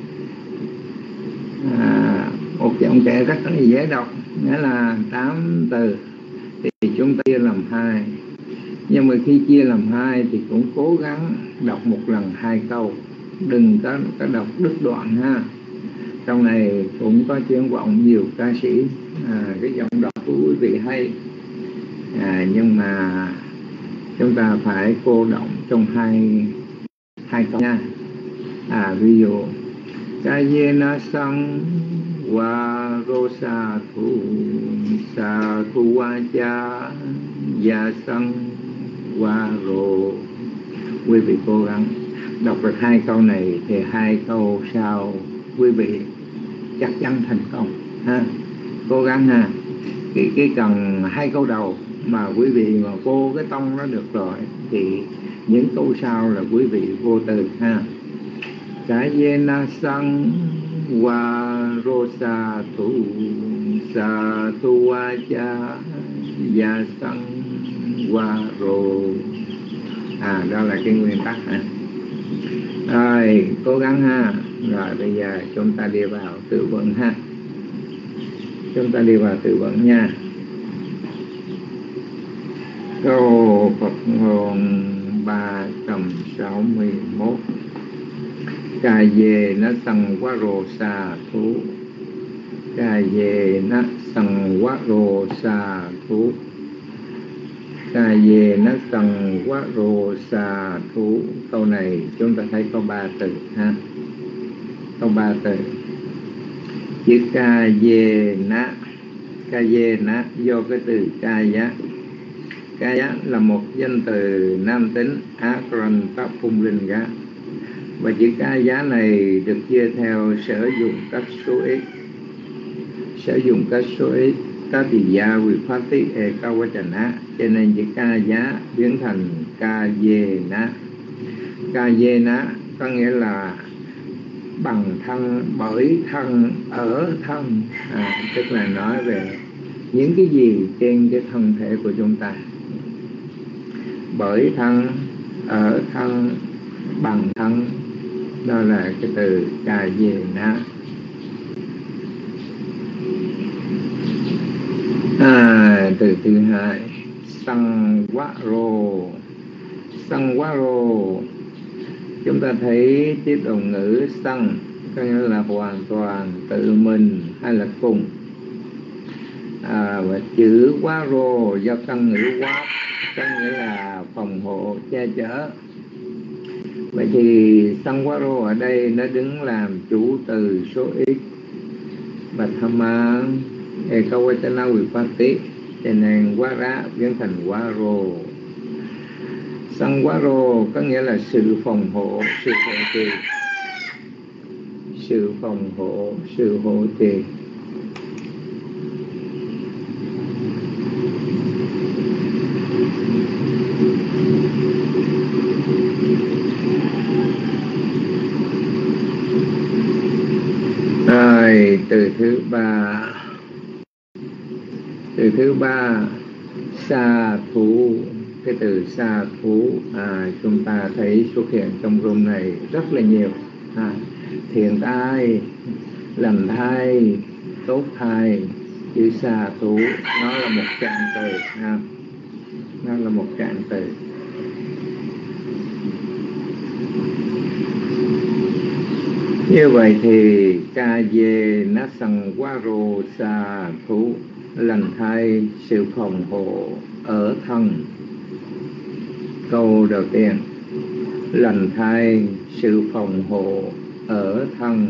Một dòng kệ rất là dễ đọc, nghĩa là 8 từ thì chúng ta chia làm 2. Nhưng mà khi chia làm 2 thì cũng cố gắng đọc một lần 2 câu, đừng có đọc đứt đoạn ha. Trong này cũng có chuyên vọng nhiều ca sĩ, cái giọng đọc của quý vị hay, nhưng mà chúng ta phải cô động trong hai câu nha. Ví dụ Kayena sang wa rosa thu sa thu waja ya sang wa ro. Quý vị cố gắng đọc được 2 câu này thì 2 câu sau quý vị chắc chắn thành công ha. Cố gắng ha. Cái cần 2 câu đầu mà quý vị mà vô cái tông nó được rồi thì những câu sau là quý vị vô từ ha. Kayena sang wa rosa thu sa thu waja ya sang wa ro. Đó là cái nguyên tắc ha. Rồi cố gắng ha. Rồi bây giờ chúng ta đi vào tự vận ha. Chúng ta đi vào tự vận nha. Câu Phật ngôn 361. Ca về nó sằng quá rồ xà thú. Ca về nó sằng quá rồ xà thú. Ca về nó sằng quá rồ xà thú. Câu này chúng ta thấy có 3 từ ha. Có 3 từ. Chữ ca về na do cái từ ca giá. Ca giá là một danh từ nam tính Akran Pháp Phung Linh Gá. Và chữ ca giá này được chia theo sử dụng các số ít. Sử dụng các số ít các tỷ gia quy phát tích e cao quá trần á. Cho nên chữ ca giá biến thành ca dê ná. Ca dê ná có nghĩa là bằng thân, bởi thân, ở thân, tức là nói về những cái gì trên cái thân thể của chúng ta. Bởi thân, ở thân, bằng thân, đó là cái từ ca dê ná. Từ thứ hai, sang quá rô. Sang quá rô, chúng ta thấy tiếp đồng ngữ sang có nghĩa là hoàn toàn, tự mình hay là cùng. Và chữ quá rô do căn ngữ quá có nghĩa là phòng hộ, che chở. Vậy thì sang quá rô ở đây nó đứng làm chủ từ số ít. Và Thamma Ekawachana Vipatti, cho nên quá rá biến thành quá rô. Sang quá rô có nghĩa là sự phòng hộ, sự hộ trì. Sự phòng hộ, sự hộ trì. Rồi từ thứ ba. Từ thứ ba, sa thú. Cái từ sa thú chúng ta thấy xuất hiện trong room này rất là nhiều. Thiện tai, lành thai, tốt thai. Chữ sa thú nó là một trạng từ. Nó là một trạng từ. Như vậy thì ca dê ná sằng quá rô sa thú, lành thay sự phòng hộ ở thân. Câu đầu tiên, lành thay sự phòng hộ ở thân.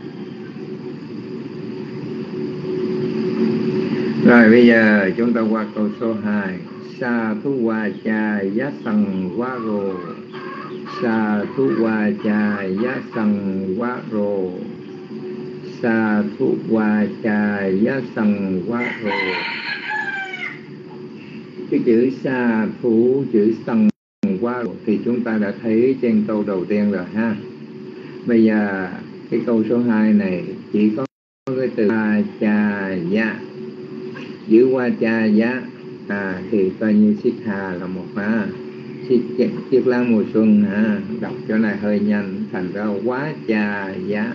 Rồi bây giờ chúng ta qua câu số 2. Sa thú wa cha giá sằng quá rô. Sa thú wa cha giá sằng quá rô. Sa thú wa cha giá sằng quá rô. Cái chữ sa thú, chữ sằng quá rô thì chúng ta đã thấy trên câu đầu tiên rồi ha. Bây giờ cái câu số 2 này chỉ có cái từ wa cha giá. Chữ wa cha giá thì coi như xích hà là một chiếc lá mùa xuân đọc chỗ này hơi nhanh thành ra quá cha giá.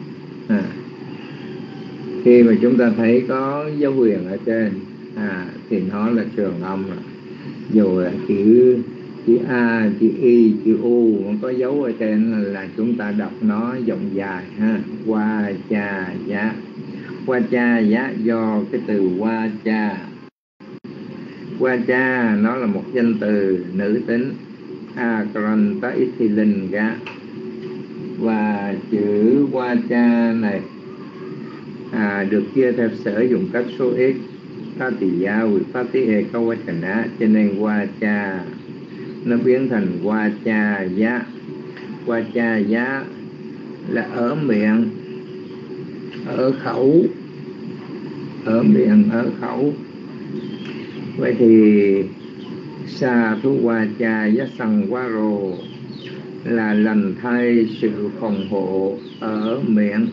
Khi mà chúng ta thấy có dấu huyền ở trên thì nó là trường âm rồi. Dù là chữ A, chữ Y, chữ U có dấu ở trên là chúng ta đọc nó giọng dài qua cha giá. Qua cha giá do cái từ qua cha. Qua cha nó là một danh từ nữ tính Akaranta Ithilinga. Và chữ qua cha này được chia theo sử dụng cách số ít Tatiya Vipatihe Kawachana, cho nên qua cha nó biến thành qua cha giá. Qua cha giá là ở miệng, ở khẩu, ở miệng, ở khẩu. Vậy thì sa thú wa cha giá sằng quá rồ là lành thay sự phòng hộ ở miệng.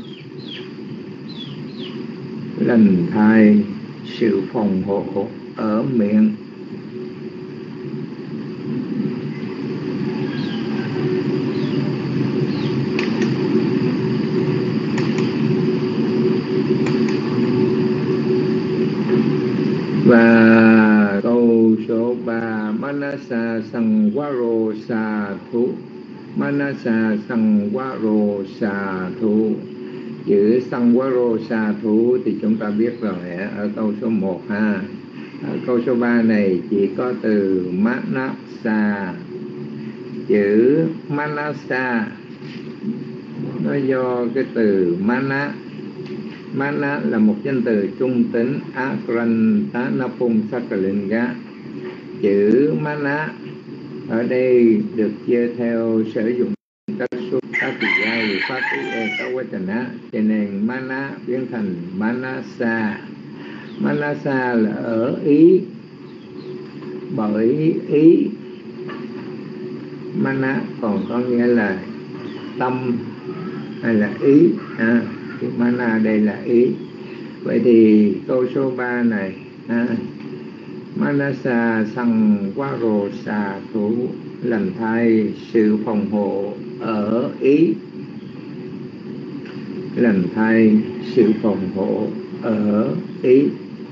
Lành thay sự phòng hộ ở miệng. Và câu số 3, Manasa Sangwaro Sa Thú. Manasa Sangwaro Sa Thú. Chữ Sangwaro Sa Thú thì chúng ta biết rồi ở câu số 1 ha. Ở câu số 3 này chỉ có từ Manasa. Chữ Manasa nó do cái từ Mana. Mana là một danh từ trung tính Akranta Napung Sakalinga. Chữ Mana ở đây được chia theo sử dụng các số Tatiya Vipatihe Kawachana, cho nên Mana biến thành Manasa. Manasa là ở ý, bởi ý. Mana còn có nghĩa là tâm hay là ý. Mana đây là ý. Vậy thì câu số 3 này Manasa Sangwaro Sa Thú, lành thay sự phòng hộ ở ý. Lành thay sự phòng hộ ở ý.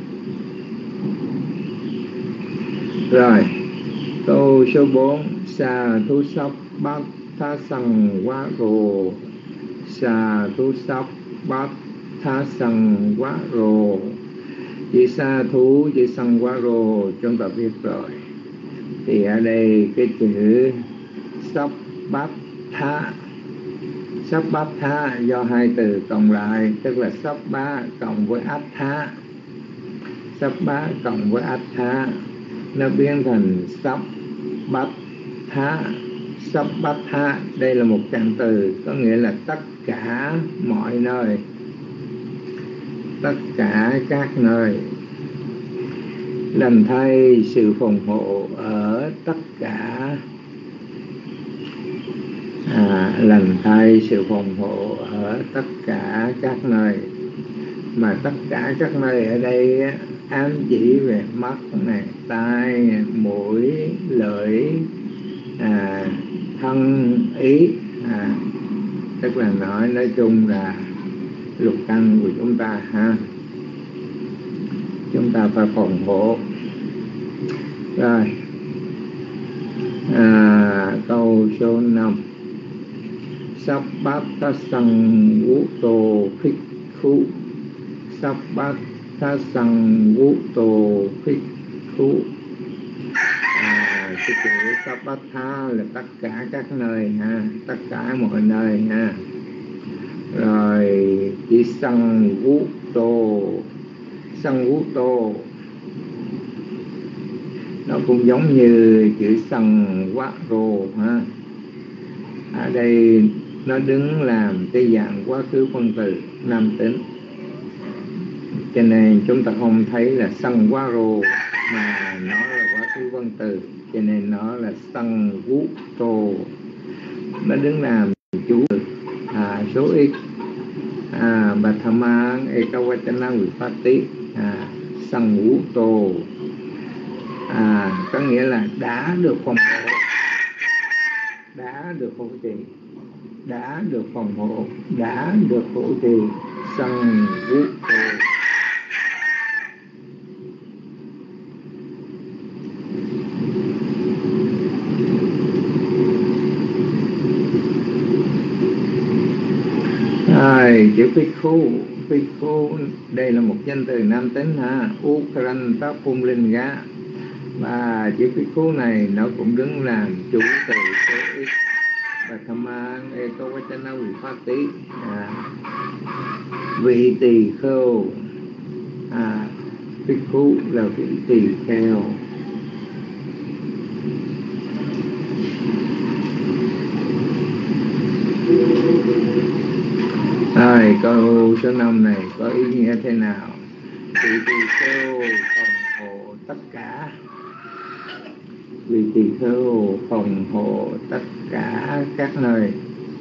Rồi câu số 4, Sa Thú Sóc Bát Tha Sangwaro. Sa Thú Sóc Bát Tha Sangwaro. Chữ sa thú, chữ Sangwaro chúng ta biết rồi. Thì ở đây cái chữ sóc bát tha. Sóc bát tha do hai từ cộng lại, tức là sóc bá cộng với át tha. Sóc bá cộng với át tha nó biến thành sóc bát tha. Sóc bát tha đây là một trạng từ có nghĩa là tất cả mọi nơi, tất cả các nơi. Lành thay sự phòng hộ ở tất cả. Lành thay sự phòng hộ ở tất cả các nơi. Mà tất cả các nơi ở đây ám chỉ về mắt này, tai, mũi, lưỡi, thân, ý. Tức là nói chung là lục căn của chúng ta ha. Chúng ta phải phòng hộ. Rồi câu số 5, Sabbata Sangwuto Bhikkhu. Sabbata Sangwuto Bhikkhu. Cái chữ Sabbata là tất cả các nơi ha, tất cả mọi nơi ha. Rồi chữ Sangwuto nó cũng giống như chữ Sangwaro ha. Ở đây nó đứng làm cái dạng quá khứ phân từ nam tính, cho nên chúng ta không thấy là Sangwaro mà nó là quá khứ phân từ, cho nên nó là Sangwuto. Nó đứng làm chủ từ số ít. Bhatama Ekavachana Vipatti Sangwuto, có nghĩa là đã được phòng hộ, đã được hộ trì, đã được phòng hộ, đã được hộ trì. Sangwuto. Chữ Bhikkhu đây là một danh từ nam tính ha, Ukaranta Pumlinga, và chữ Bhikkhu này nó cũng đứng làm chủ từ số ít. Bhatama Ekavachana Vipatti, vị tỳ kheo. Bhikkhu là vị tỳ kheo. Câu số 5 này có ý nghĩa thế nào? Vị tỳ kheo phòng hộ tất cả. Vị tỳ kheo phòng hộ tất cả các nơi.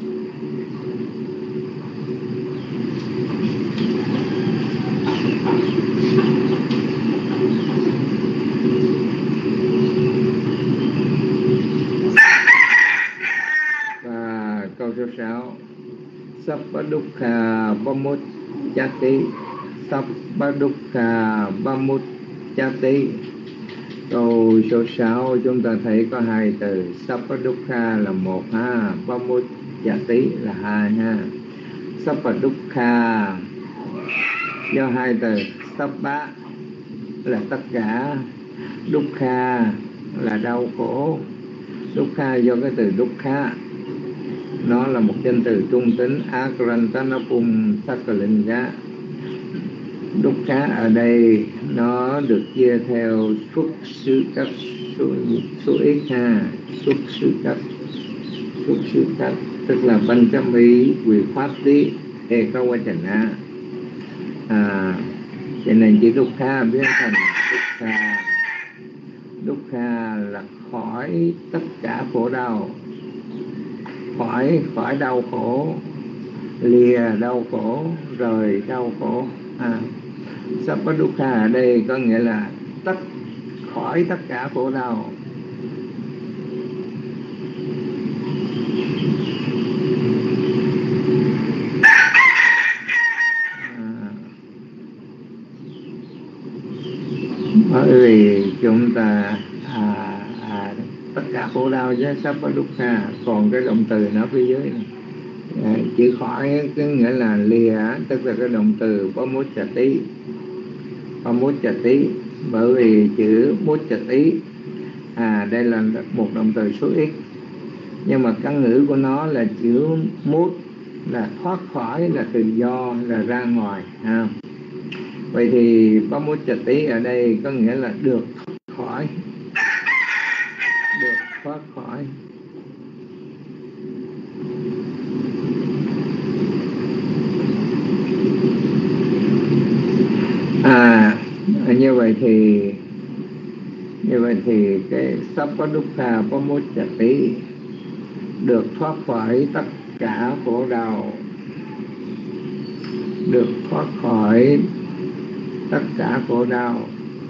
Và câu số 6, Sabbadukkha Pamuccati. Sabbadukkha Pamuccati. Câu số 6 chúng ta thấy có hai từ. Sabbadukkha là một ha, Pamuccati là hai ha. Sabbadukkha do hai từ. Sabba là tất cả, Dukkha là đau khổ. Dukkha do cái từ Dukkha, nó là một danh từ trung tính. Akarantanapum Sakalinga. Dukkha ở đây nó được chia theo xuất xứ cách số ít ha, xuất xứ cách tức là Panchami Vipatti Ekavachana. Cho nên chữ Dukkha biến thành Dukkha. Dukkha là khỏi tất cả khổ đau, khỏi đau khổ, lìa đau khổ, rời đau khổ. Sabbadukkha ở đây có nghĩa là khỏi tất cả khổ đau. Bởi vì chúng ta tất cả khổ đau với Sabbadukkha, còn cái động từ nó phía dưới này. Chữ khỏi cái nghĩa là lìa, tức là cái động từ Pamuccati. Bởi vì chữ Muccati đây là một động từ số ít, nhưng mà căn ngữ của nó là chữ mút, là thoát khỏi, là tự do, là ra ngoài. Vậy thì Pamuccati ở đây có nghĩa là được thoát khỏi, được thoát khỏi. Như vậy thì cái Sabbadukkha Pamuccati được thoát khỏi tất cả khổ đau, được thoát khỏi tất cả khổ đau.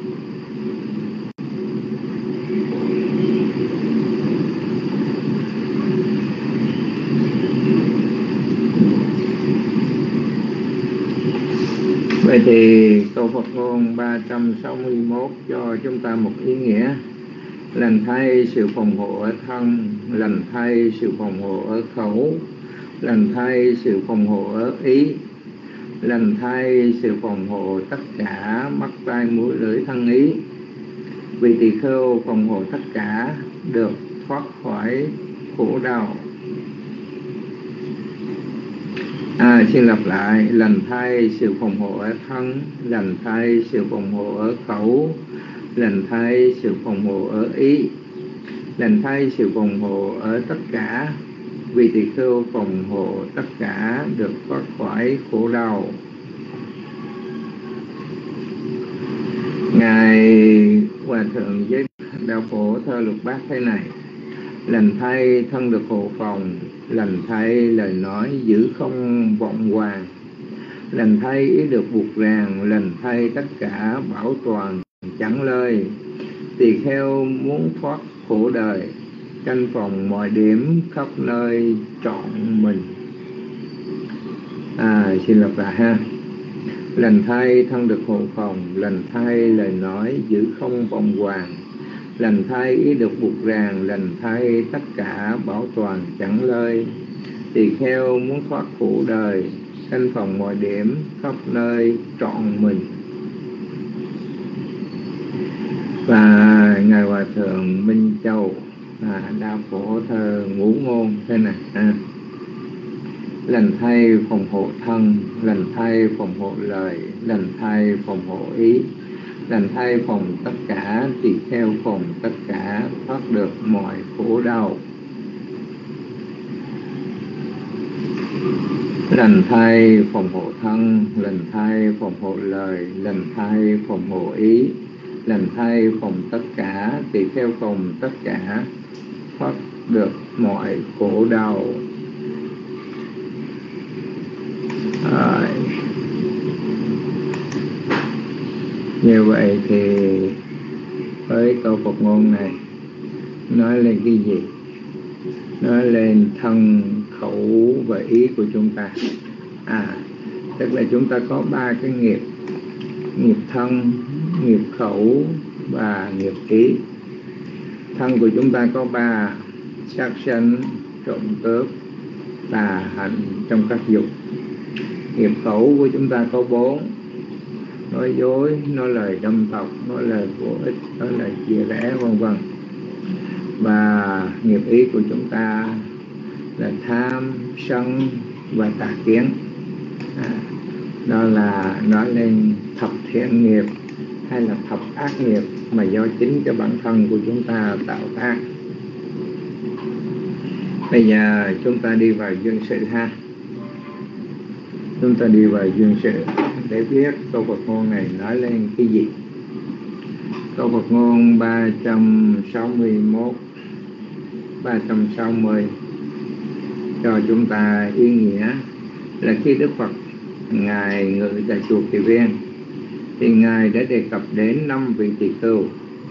Vậy thì câu Phật ngôn 361 cho chúng ta một ý nghĩa. Lành thay sự phòng hộ ở thân, lành thay sự phòng hộ ở khẩu, lành thay sự phòng hộ ở ý, lành thay sự phòng hộ tất cả mắt tai mũi lưỡi thân ý. Vì tỳ kheo phòng hộ tất cả được thoát khỏi khổ đau. Xin lặp lại: lành thay sự phòng hộ ở thân, lành thay sự phòng hộ ở khẩu, lành thay sự phòng hộ ở ý, lành thay sự phòng hộ ở tất cả. Vì tỳ kheo phòng hộ tất cả được thoát khỏi khổ đau. Ngài Hòa Thượng với Đạo Phổ thơ lục bát thế này: lành thay thân được hộ phòng, lành thay lời nói giữ không vọng hoàng, lành thay ý được buộc ràng, lành thay tất cả bảo toàn chẳng lơi. Tỳ kheo muốn thoát khổ đời, canh phòng mọi điểm khắp nơi trọn mình. Xin lặp lại ha. Lành thay thân được hộ phòng, lành thay lời nói giữ không vọng hoàng, lành thay ý được buộc ràng, lành thay tất cả bảo toàn chẳng lơi. Tỳ kheo muốn thoát khổ đời, canh phòng mọi điểm khắp nơi trọn mình. Và Ngài Hòa Thượng Minh Châu Đạo Phổ thơ ngũ ngôn thế này: lành thay phòng hộ thân, lành thay phòng hộ lời, lành thay phòng hộ ý, lành thay phòng tất cả. Tỳ kheo phòng tất cả thoát được mọi khổ đau. Lành thay phòng hộ thân, lành thay phòng hộ lời, lành thay phòng hộ ý, lành thay phòng tất cả. Tỳ kheo phòng tất cả thoát được mọi khổ đau. Như vậy thì với câu Phật ngôn này nói lên cái gì? Nói lên thân, khẩu và ý của chúng ta. Tức là chúng ta có ba cái nghiệp: nghiệp thân, nghiệp khẩu và nghiệp ý. Thân của chúng ta có ba: sát sanh, trộm cướp, tà hạnh trong các dục. Nghiệp khẩu của chúng ta có 4: nói dối, nói lời đâm thọc, nói lời vô ích, nói lời chia rẽ, vân vân. Và nghiệp ý của chúng ta là tham, sân và tà kiến. Đó là nói lên thập thiện nghiệp hay là thập ác nghiệp mà do chính cái bản thân của chúng ta tạo tác. Bây giờ chúng ta đi vào duyên sự ha. Chúng ta đi vào duyên sự để biết câu Phật ngôn này nói lên cái gì. Câu Phật ngôn 361, 360 cho chúng ta ý nghĩa là khi Đức Phật Ngài ngự tại chùa Kỳ Viên thì Ngài đã đề cập đến 5 vị tỳ khưu.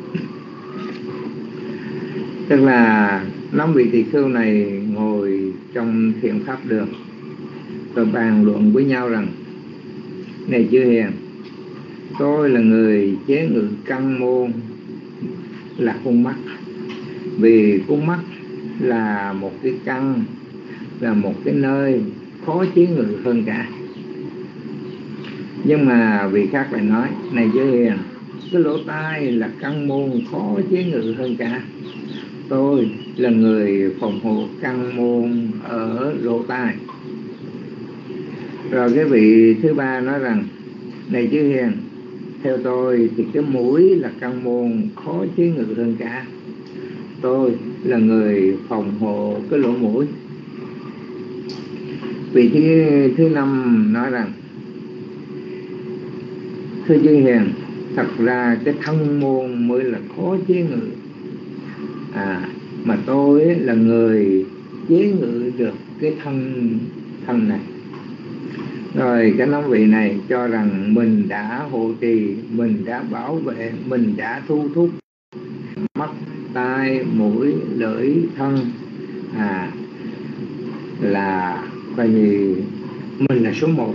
Tức là 5 vị tỳ khưu này ngồi trong thiện pháp đường và bàn luận với nhau rằng: này chư hiền, tôi là người chế ngự căn môn là khuôn mắt. Vì khuôn mắt là một cái căn, là một cái nơi khó chế ngự hơn cả. Nhưng mà vị khác lại nói: này chư hiền, cái lỗ tai là căn môn khó chế ngự hơn cả. Tôi là người phòng hộ căn môn ở lỗ tai. Rồi cái vị thứ ba nói rằng: này chư hiền, theo tôi thì cái mũi là căn môn khó chế ngự hơn cả. Tôi là người phòng hộ cái lỗ mũi. Vị thứ năm nói rằng: thưa chư hiền, thật ra cái thân môn mới là khó chế ngự. Mà tôi là người chế ngự được cái thân này. Rồi cái 5 vị này cho rằng mình đã hộ trì, mình đã bảo vệ, mình đã thu thúc mắt, tai, mũi, lưỡi, thân, là coi như mình là số 1.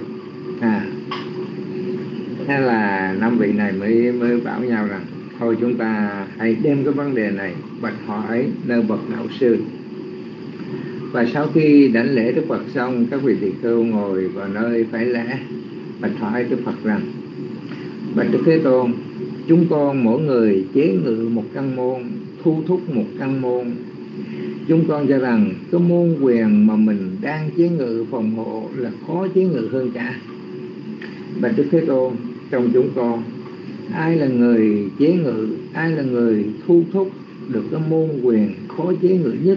Thế là 5 vị này mới bảo nhau rằng: thôi chúng ta hãy đem cái vấn đề này bạch hỏi nơi bậc đạo sư. Và sau khi đảnh lễ Đức Phật xong, các vị tỳ khưu ngồi vào nơi phải lễ, bạch hỏi Đức Phật rằng: bạch Đức Thế Tôn, chúng con mỗi người chế ngự một căn môn, thu thúc một căn môn. Chúng con cho rằng cái môn quyền mà mình đang chế ngự phòng hộ là khó chế ngự hơn cả. Bạch Đức Thế Tôn, trong chúng con ai là người chế ngự, ai là người thu thúc được cái môn quyền khó chế ngự nhất?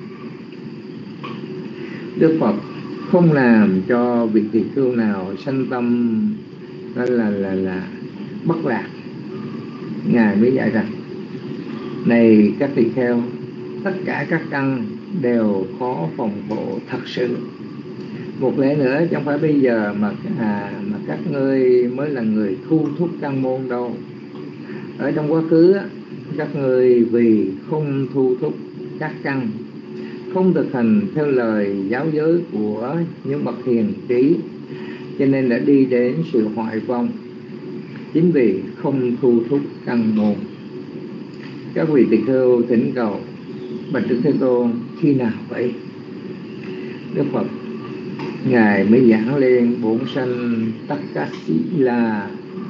Đức Phật không làm cho vị tỳ khưu nào sanh tâm là bất lạc. Ngài mới dạy rằng: này các tỳ kheo, tất cả các căn đều khó phòng hộ thật sự. Một lẽ nữa, chẳng phải bây giờ mà các ngươi mới là người thu thúc căn môn đâu. Ở trong quá khứ, các ngươi vì không thu thúc các căn, không thực hành theo lời giáo giới của những bậc hiền trí, cho nên đã đi đến sự hoại vong. Chính vì không thu thúc căn môn. Các vị tỳ khưu thỉnh cầu: bạch Đức Thế Tôn, khi nào vậy? Đức Phật Ngài mới giảng lên bổn sanh Takkasila,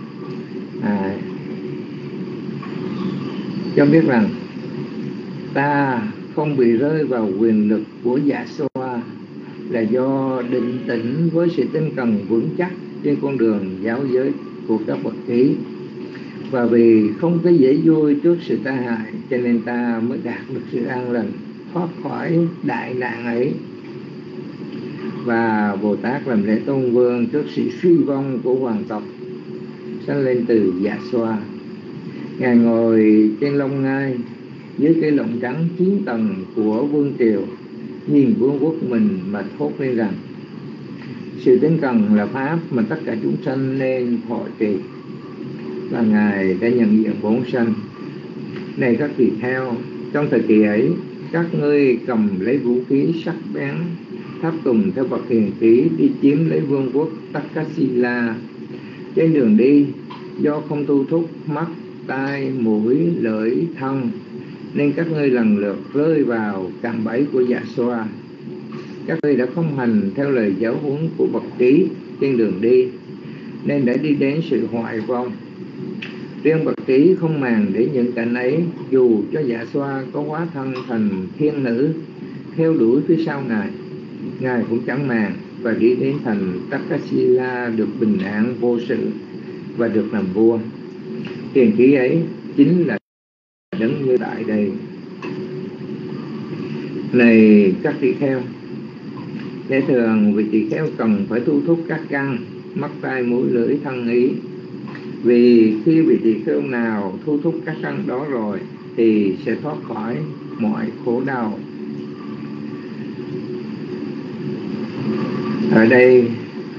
cho biết rằng ta không bị rơi vào quyền lực của dạ xoa là do định tĩnh với sự tinh cần vững chắc trên con đường giáo giới của các bậc trí. Và vì không có dễ vui trước sự tai hại, cho nên ta mới đạt được sự an lành, thoát khỏi đại nạn ấy. Và Bồ Tát làm lễ tôn vương trước sự suy vong của hoàng tộc, sanh lên từ dạ xoa. Ngài ngồi trên lông ngai dưới cây lọng trắng 9 tầng của vương triều, nhìn vương quốc mình mà thốt lên rằng: sự tinh cần là pháp mà tất cả chúng sanh nên thọ trì. Và Ngài đã nhận diện bổn sanh: này các tỳ kheo, trong thời kỳ ấy, các ngươi cầm lấy vũ khí sắc bén, tháp tùng theo bậc hiền trí đi chiếm lấy vương quốc Takkasila. Trên đường đi, do không tu thúc mắt, tai, mũi, lưỡi, thân, nên các ngươi lần lượt rơi vào cạm bẫy của dạ xoa. Các ngươi đã không hành theo lời giáo huấn của bậc trí trên đường đi, nên đã đi đến sự hoại vong. Riêng bậc trí không màng để những cảnh ấy, dù cho dạ xoa có hóa thân thành thiên nữ theo đuổi phía sau Ngài cũng chẳng màng, và đi đến thành Takkasila được bình an vô sự và được làm vua. Hiền trí ấy chính là đấng như tại đây. Này các tỳ kheo, lẽ thường vị tỳ kheo cần phải thu thúc các căn mắt, tai, mũi, lưỡi, thân, ý. Vì khi vị tỳ kheo nào thu thúc các căn đó rồi thì sẽ thoát khỏi mọi khổ đau. Ở đây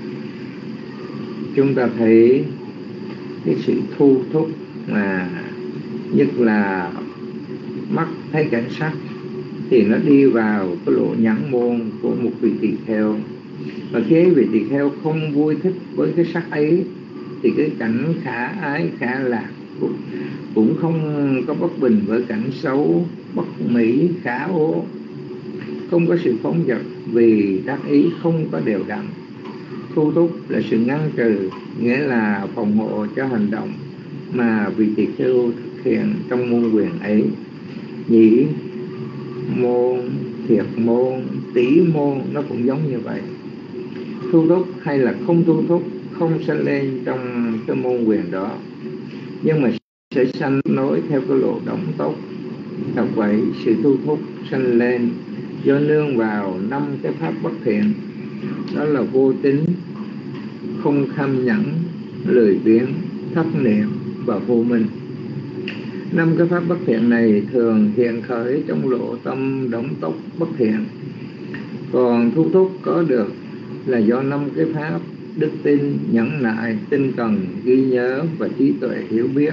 chúng ta thấy cái sự thu thúc mà nhất là mắt thấy cảnh sắc thì nó đi vào cái lộ nhãn môn của một vị tỳ kheo. Và khi vị tỳ kheo không vui thích với cái sắc ấy thì cái cảnh khả ái, khả lạc cũng không có bất bình với cảnh xấu, bất mỹ, khả ố. Không có sự phóng dật vì đắc ý không có đều đặn. Thu thúc là sự ngăn trừ, nghĩa là phòng hộ cho hành động mà vị tỳ kheo thực hiện trong môn quyền ấy. Nhĩ môn, thiệt môn, tỷ môn nó cũng giống như vậy. Thu thúc hay là không thu thúc không sanh lên trong cái môn quyền đó, nhưng mà sẽ sanh nối theo cái lộ đổng tốc. Thật vậy, sự thu thúc sanh lên do nương vào 5 cái pháp bất thiện, đó là vô tín, không kham nhẫn, lười biếng, thất niệm và vô minh. 5 cái pháp bất thiện này thường hiện khởi trong lộ tâm đổng tốc bất thiện. Còn thu thúc có được là do 5 cái pháp đức tin, nhẫn nại, tinh cần, ghi nhớ và trí tuệ hiểu biết.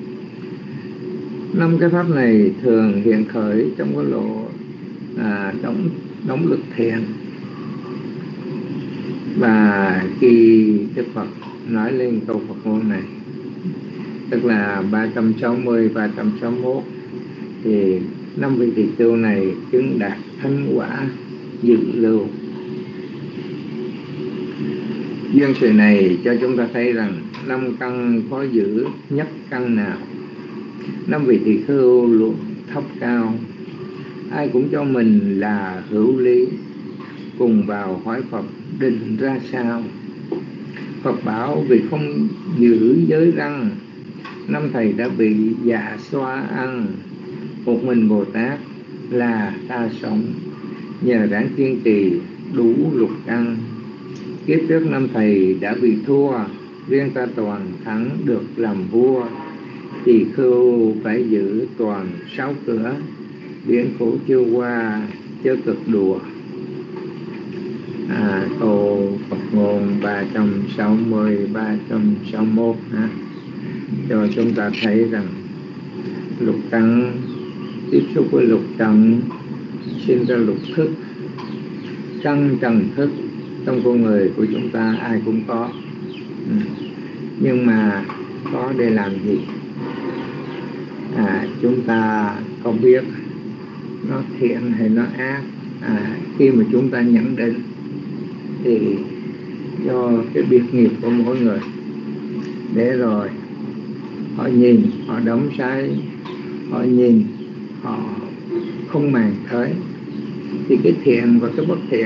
5 cái pháp này thường hiện khởi trong cái lộ đóng lực thiện. Và khi Đức Phật nói lên câu Phật ngôn này, tức là 360, 361, thì 5 vị tỳ kheo này chứng đạt thánh quả dự lưu. Duyên sự này cho chúng ta thấy rằng 5 căn khó giữ nhất căn nào. 5 vị tỳ khưu luận thấp cao, ai cũng cho mình là hữu lý, cùng vào hỏi Phật định ra sao. Phật bảo vì không giữ giới răng, 5 thầy đã bị dạ xoa ăn. Một mình Bồ Tát là ta sống, nhờ ráng kiên trì đủ lục căn. Kiếp trước 5 thầy đã bị thua, riêng ta toàn thắng được làm vua. Tỳ khưu phải giữ toàn 6 cửa, biển khổ chưa qua chớ cực đùa. Câu Phật ngôn 360, 361 cho chúng ta thấy rằng lục căn tiếp xúc với lục trần sinh ra lục thức. Căn trần thức trong con người của chúng ta ai cũng có, nhưng mà có để làm gì? Chúng ta không biết nó thiện hay nó ác. Khi mà chúng ta nhận định thì do cái biệt nghiệp của mỗi người, để rồi họ nhìn, họ đóng sai, họ nhìn, họ không màng tới. Thì cái thiện và cái bất thiện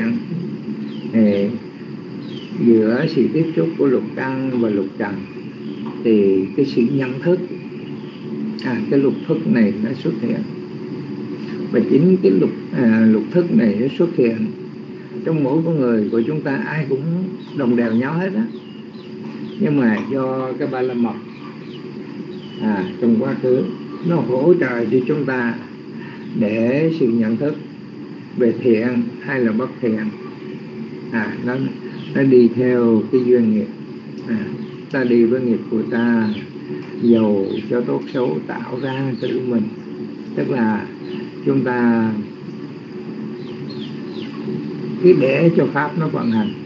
giữa sự tiếp xúc của lục căn và lục trần thì cái sự nhận thức, cái lục thức này nó xuất hiện. Và chính cái lục thức này nó xuất hiện trong mỗi con người của chúng ta, ai cũng đồng đều nhau hết á. Nhưng mà do cái ba la mật trong quá khứ nó hỗ trợ cho chúng ta để sự nhận thức về thiện hay là bất thiện nó đi theo cái duyên nghiệp. Ta đi với nghiệp của ta, dầu cho tốt xấu tạo ra tự mình. Tức là chúng ta cứ để cho pháp nó vận hành,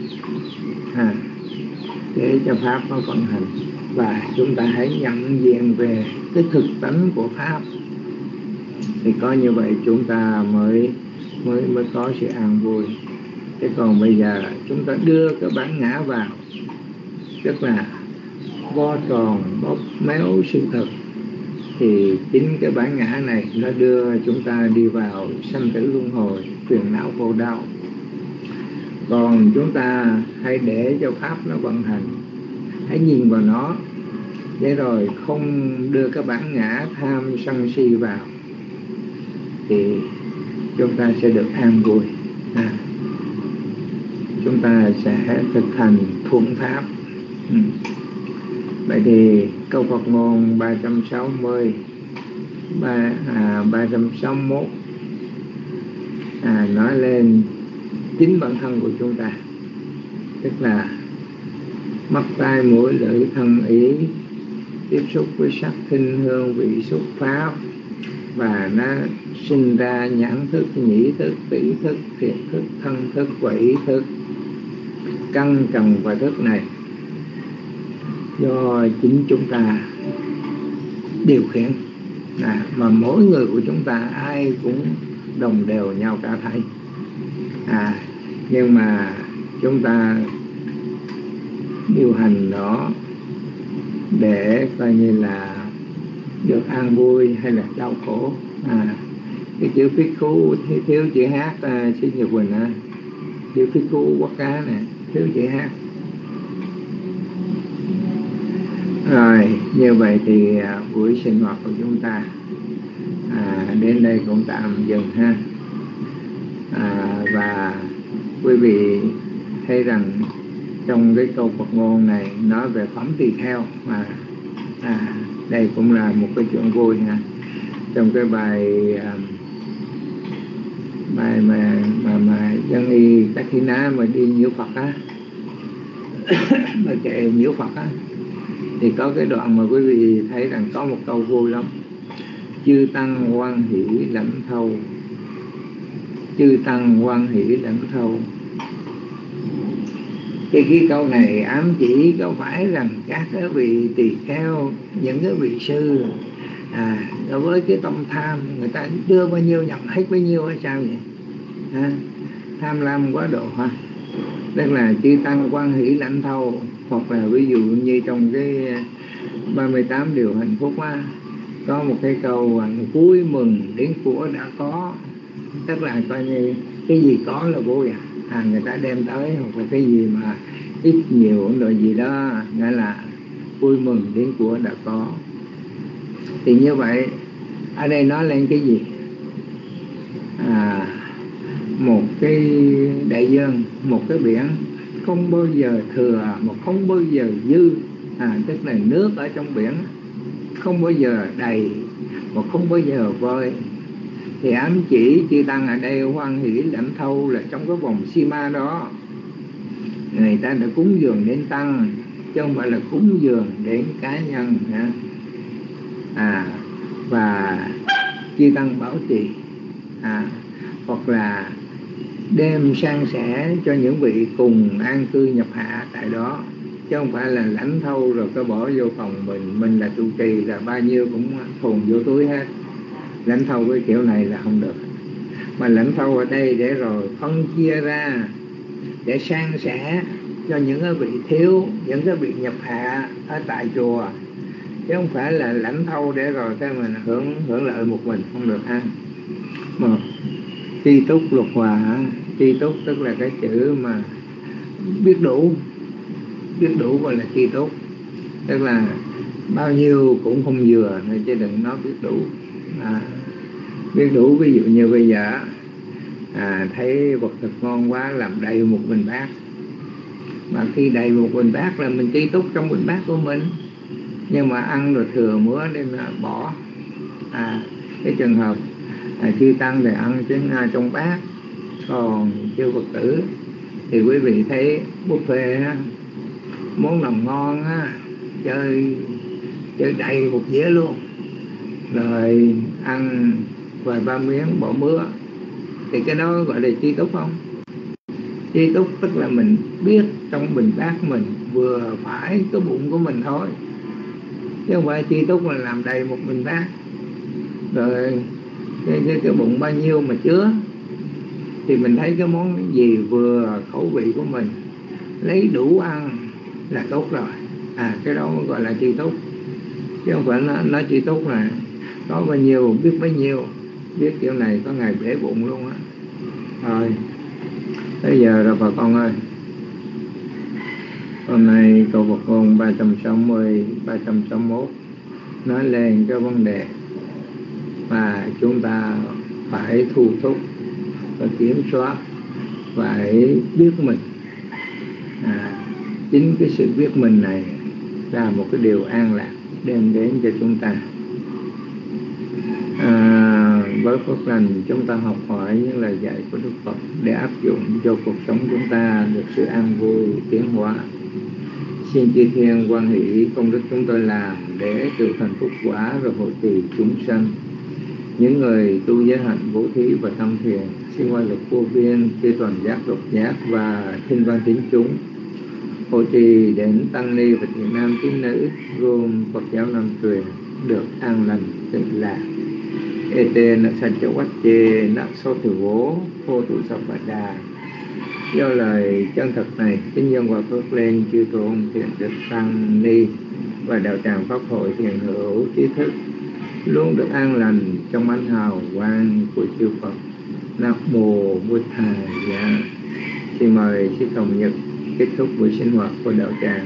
để cho pháp nó vận hành, và chúng ta hãy nhận diện về cái thực tánh của pháp. Thì có như vậy chúng ta mới có sự an vui. Thế còn bây giờ chúng ta đưa cái bản ngã vào, tức là vo tròn bóp méo sự thật, thì chính cái bản ngã này nó đưa chúng ta đi vào sanh tử luân hồi, phiền não khổ đau. Còn chúng ta hãy để cho pháp nó vận hành, hãy nhìn vào nó, để rồi không đưa cái bản ngã tham sân si vào, thì chúng ta sẽ được an vui. Chúng ta sẽ thực hành thuận pháp. Vậy thì câu Phật ngôn 360, 361 nói lên chính bản thân của chúng ta, tức là mắt tai mũi lưỡi thân ý tiếp xúc với sắc thinh hương vị xúc pháp, và nó sinh ra nhãn thức, nhĩ thức, tỷ thức, thiệt thức, thân thức và ý thức. Căn trần và thức này do chính chúng ta điều khiển, mà mỗi người của chúng ta ai cũng đồng đều nhau cả thảy. Nhưng mà chúng ta điều hành nó để coi như là được an vui hay là đau khổ. Cái chữ phích khú thiếu chữ hát, xin Nhật Quỳnh chữ phích khú quốc cá nè, thiếu chữ hát. Rồi như vậy thì buổi sinh hoạt của chúng ta đến đây cũng tạm dừng ha. Và quý vị thấy rằng trong cái câu Phật ngôn này nói về phẩm tỳ kheo, mà đây cũng là một cái chuyện vui ha. Trong cái bài mà dân y các khi ná mà đi nhiễu Phật mà kệ nhiễu Phật thì có cái đoạn mà quý vị thấy rằng có một câu vui lắm: chư tăng hoan hỷ lãnh thâu, chư tăng hoan hỷ lãnh thâu. Cái câu này ám chỉ có phải rằng các cái vị tỳ kheo, những cái vị sư đối với cái tâm tham, người ta đưa bao nhiêu nhận hết bấy nhiêu hay sao vậy? tham lam quá độ ha, tức là chư tăng quan hỷ lãnh thâu, hoặc là ví dụ như trong cái 38 điều hạnh phúc á, có một cái câu vui mừng đến của đã có, tức là coi như cái gì có là vui người ta đem tới, hoặc là cái gì mà ít nhiều loại gì đó, nghĩa là vui mừng đến của đã có. Thì như vậy ở đây nói lên cái gì? Một cái đại dương, một cái biển không bao giờ thừa mà không bao giờ dư, tức là nước ở trong biển không bao giờ đầy và không bao giờ vơi. Thì ám chỉ chư tăng ở đây hoan hỷ lãnh thâu là trong cái vòng sima đó, người ta đã cúng dường đến tăng, chứ không phải là cúng dường đến cá nhân và chư tăng bảo trì hoặc là đem san sẻ cho những vị cùng an cư nhập hạ tại đó, chứ không phải là lãnh thâu rồi có bỏ vô phòng mình là trụ trì là bao nhiêu cũng thùng vô túi hết. Lãnh thâu cái kiểu này là không được, mà lãnh thâu ở đây để rồi phân chia ra để san sẻ cho những cái vị thiếu, những cái vị nhập hạ ở tại chùa, chứ không phải là lãnh thâu để rồi cái mình hưởng lợi một mình, không được ha. Mà tri túc lục hòa, tri túc tức là cái chữ mà biết đủ gọi là tri túc, tức là bao nhiêu cũng không vừa thôi, chứ đừng nói biết đủ. Biết đủ ví dụ như bây giờ thấy vật thực ngon quá làm đầy một bình bát, mà khi đầy một bình bát là mình tri túc trong bình bát của mình, nhưng mà ăn rồi thừa mứa nên là bỏ. Cái trường hợp chư tăng thì ăn trong bát, còn chư Phật tử thì quý vị thấy buffet món nào ngon chơi đầy một dĩa luôn, rồi ăn vài ba miếng bỏ mứa, thì cái đó gọi là tri túc không? Tri túc tức là mình biết trong bình bát mình vừa phải cái bụng của mình thôi, chứ không phải tri túc là làm đầy một bình bát rồi cái bụng bao nhiêu mà chứa. Thì mình thấy cái món gì vừa khẩu vị của mình, lấy đủ ăn là tốt rồi. Cái đó mới gọi là tri túc, chứ không phải nói tri túc là có bao nhiêu biết bấy nhiêu, biết kiểu này có ngày bể bụng luôn á. Rồi bây giờ rồi bà con ơi, hôm nay câu Phật ngôn 360, 361 nói lên cái vấn đề mà chúng ta phải thu thúc và kiểm soát, phải biết mình. Chính cái sự biết mình này là một cái điều an lạc đem đến cho chúng ta. Với phước lành chúng ta học hỏi những lời dạy của Đức Phật để áp dụng cho cuộc sống chúng ta được sự an vui tiến hóa. Xin chư thiên quan hỷ công đức chúng tôi làm để tự thành phúc quả rồi hộ trì chúng sanh. Những người tu giới hạnh bố thí và tâm thiền xin qua lực vô biên chư toàn giác độc giác và thiên văn tín chúng, hộ trì đến tăng ni và thiện nam tín nữ gồm Phật giáo Nam truyền được an lành tịnh lạc. Ete na san châu quát chê na so từ vố phô tụ sập bà đà. Do lời chân thật này, kính nhân hòa phước lên chư tôn thiện đức tăng ni và đạo tràng pháp hội thiền hữu trí thức luôn được an lành trong ánh hào quang của chư Phật. Nam mô Bụt Thầy. Xin mời sư Thống Nhật kết thúc buổi sinh hoạt của đạo tràng.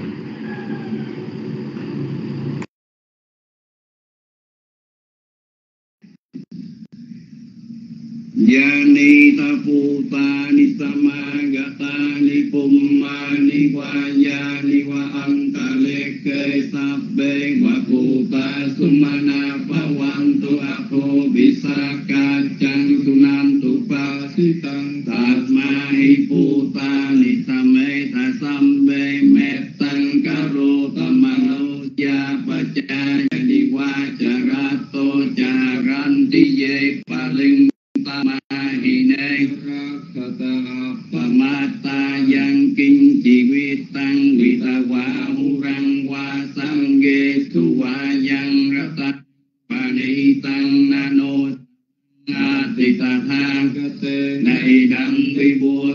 Yani taputani samagatani pummani vayani va antaleke sabbe vakuta sumana pavantu apo bisaka chang sunantu pasitang tasmahi putani sametha sambe mettang karo tamano japacaya diwacarato charanti ye paling Tamahine Rakata Pamata Yang Kinh Chỉ Quy Tăng Quy Ta Hoa Urang Hoa Samge Suwa Yang Rata Pani Tăng Nano Atita Tha Này đăng vi bùa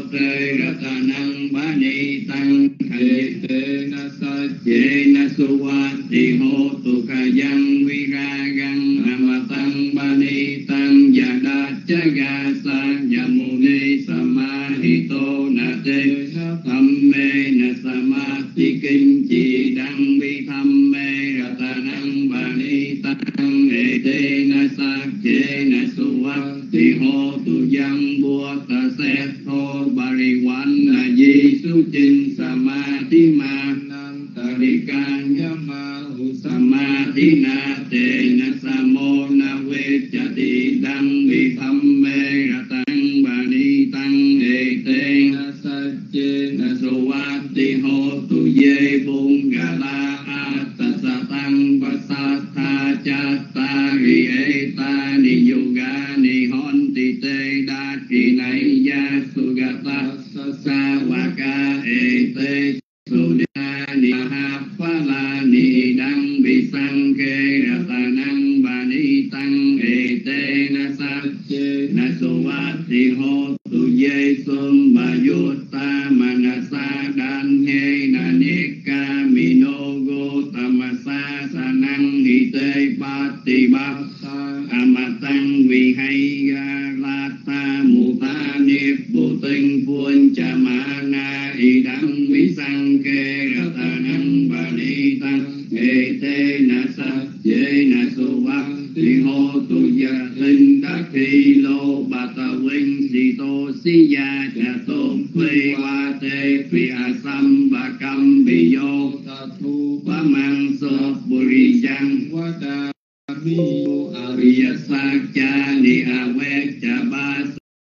tăng vi ra găng ama tăng ba ni tăng ya đa cha ga sa ya mu ni samahito na te tham mê na samadhi kinh chỉ đăng vi tham mê ra ta năng ba ni tăng e te na sa che na su wa ti ho tu yang bua ta se tho ba ri wan na di su chin samadhi ma nam ta ri can yama hu samadhi na te na sa mô na we cha ti đăng vi tham mê ra tăng ba ni tăng e te na sa che na su wa ti ho tu ye bung ga la a ta sa tăng va sa tha cha ta ri e ta ni yoga ni hon ti te đa ki nai ya su ga ta sa sa wa ka e te su na ni ha pha la ni đăng vi sang ke ra ta năng ba ni tăng e te na sa che na su wa ti ho tu ye sum ba yu ta ma na sa dan he na ni ka mi no go ta ma sa sa năng hi te ba ti ba sa ama tăng vi hay ga la ta mu ta ni bu tinh buôn cha ma na y đăng vi sang ke ra ta năng ba ni tăng e te na sa ye na su wa ti ho tu ya linh đa khi lô ba ta wing si tô si ya cha tôn phi wa te phi a sam ba cam bi yo ta thu ba mang so buri yang wa da mi ariya sa cha ni a we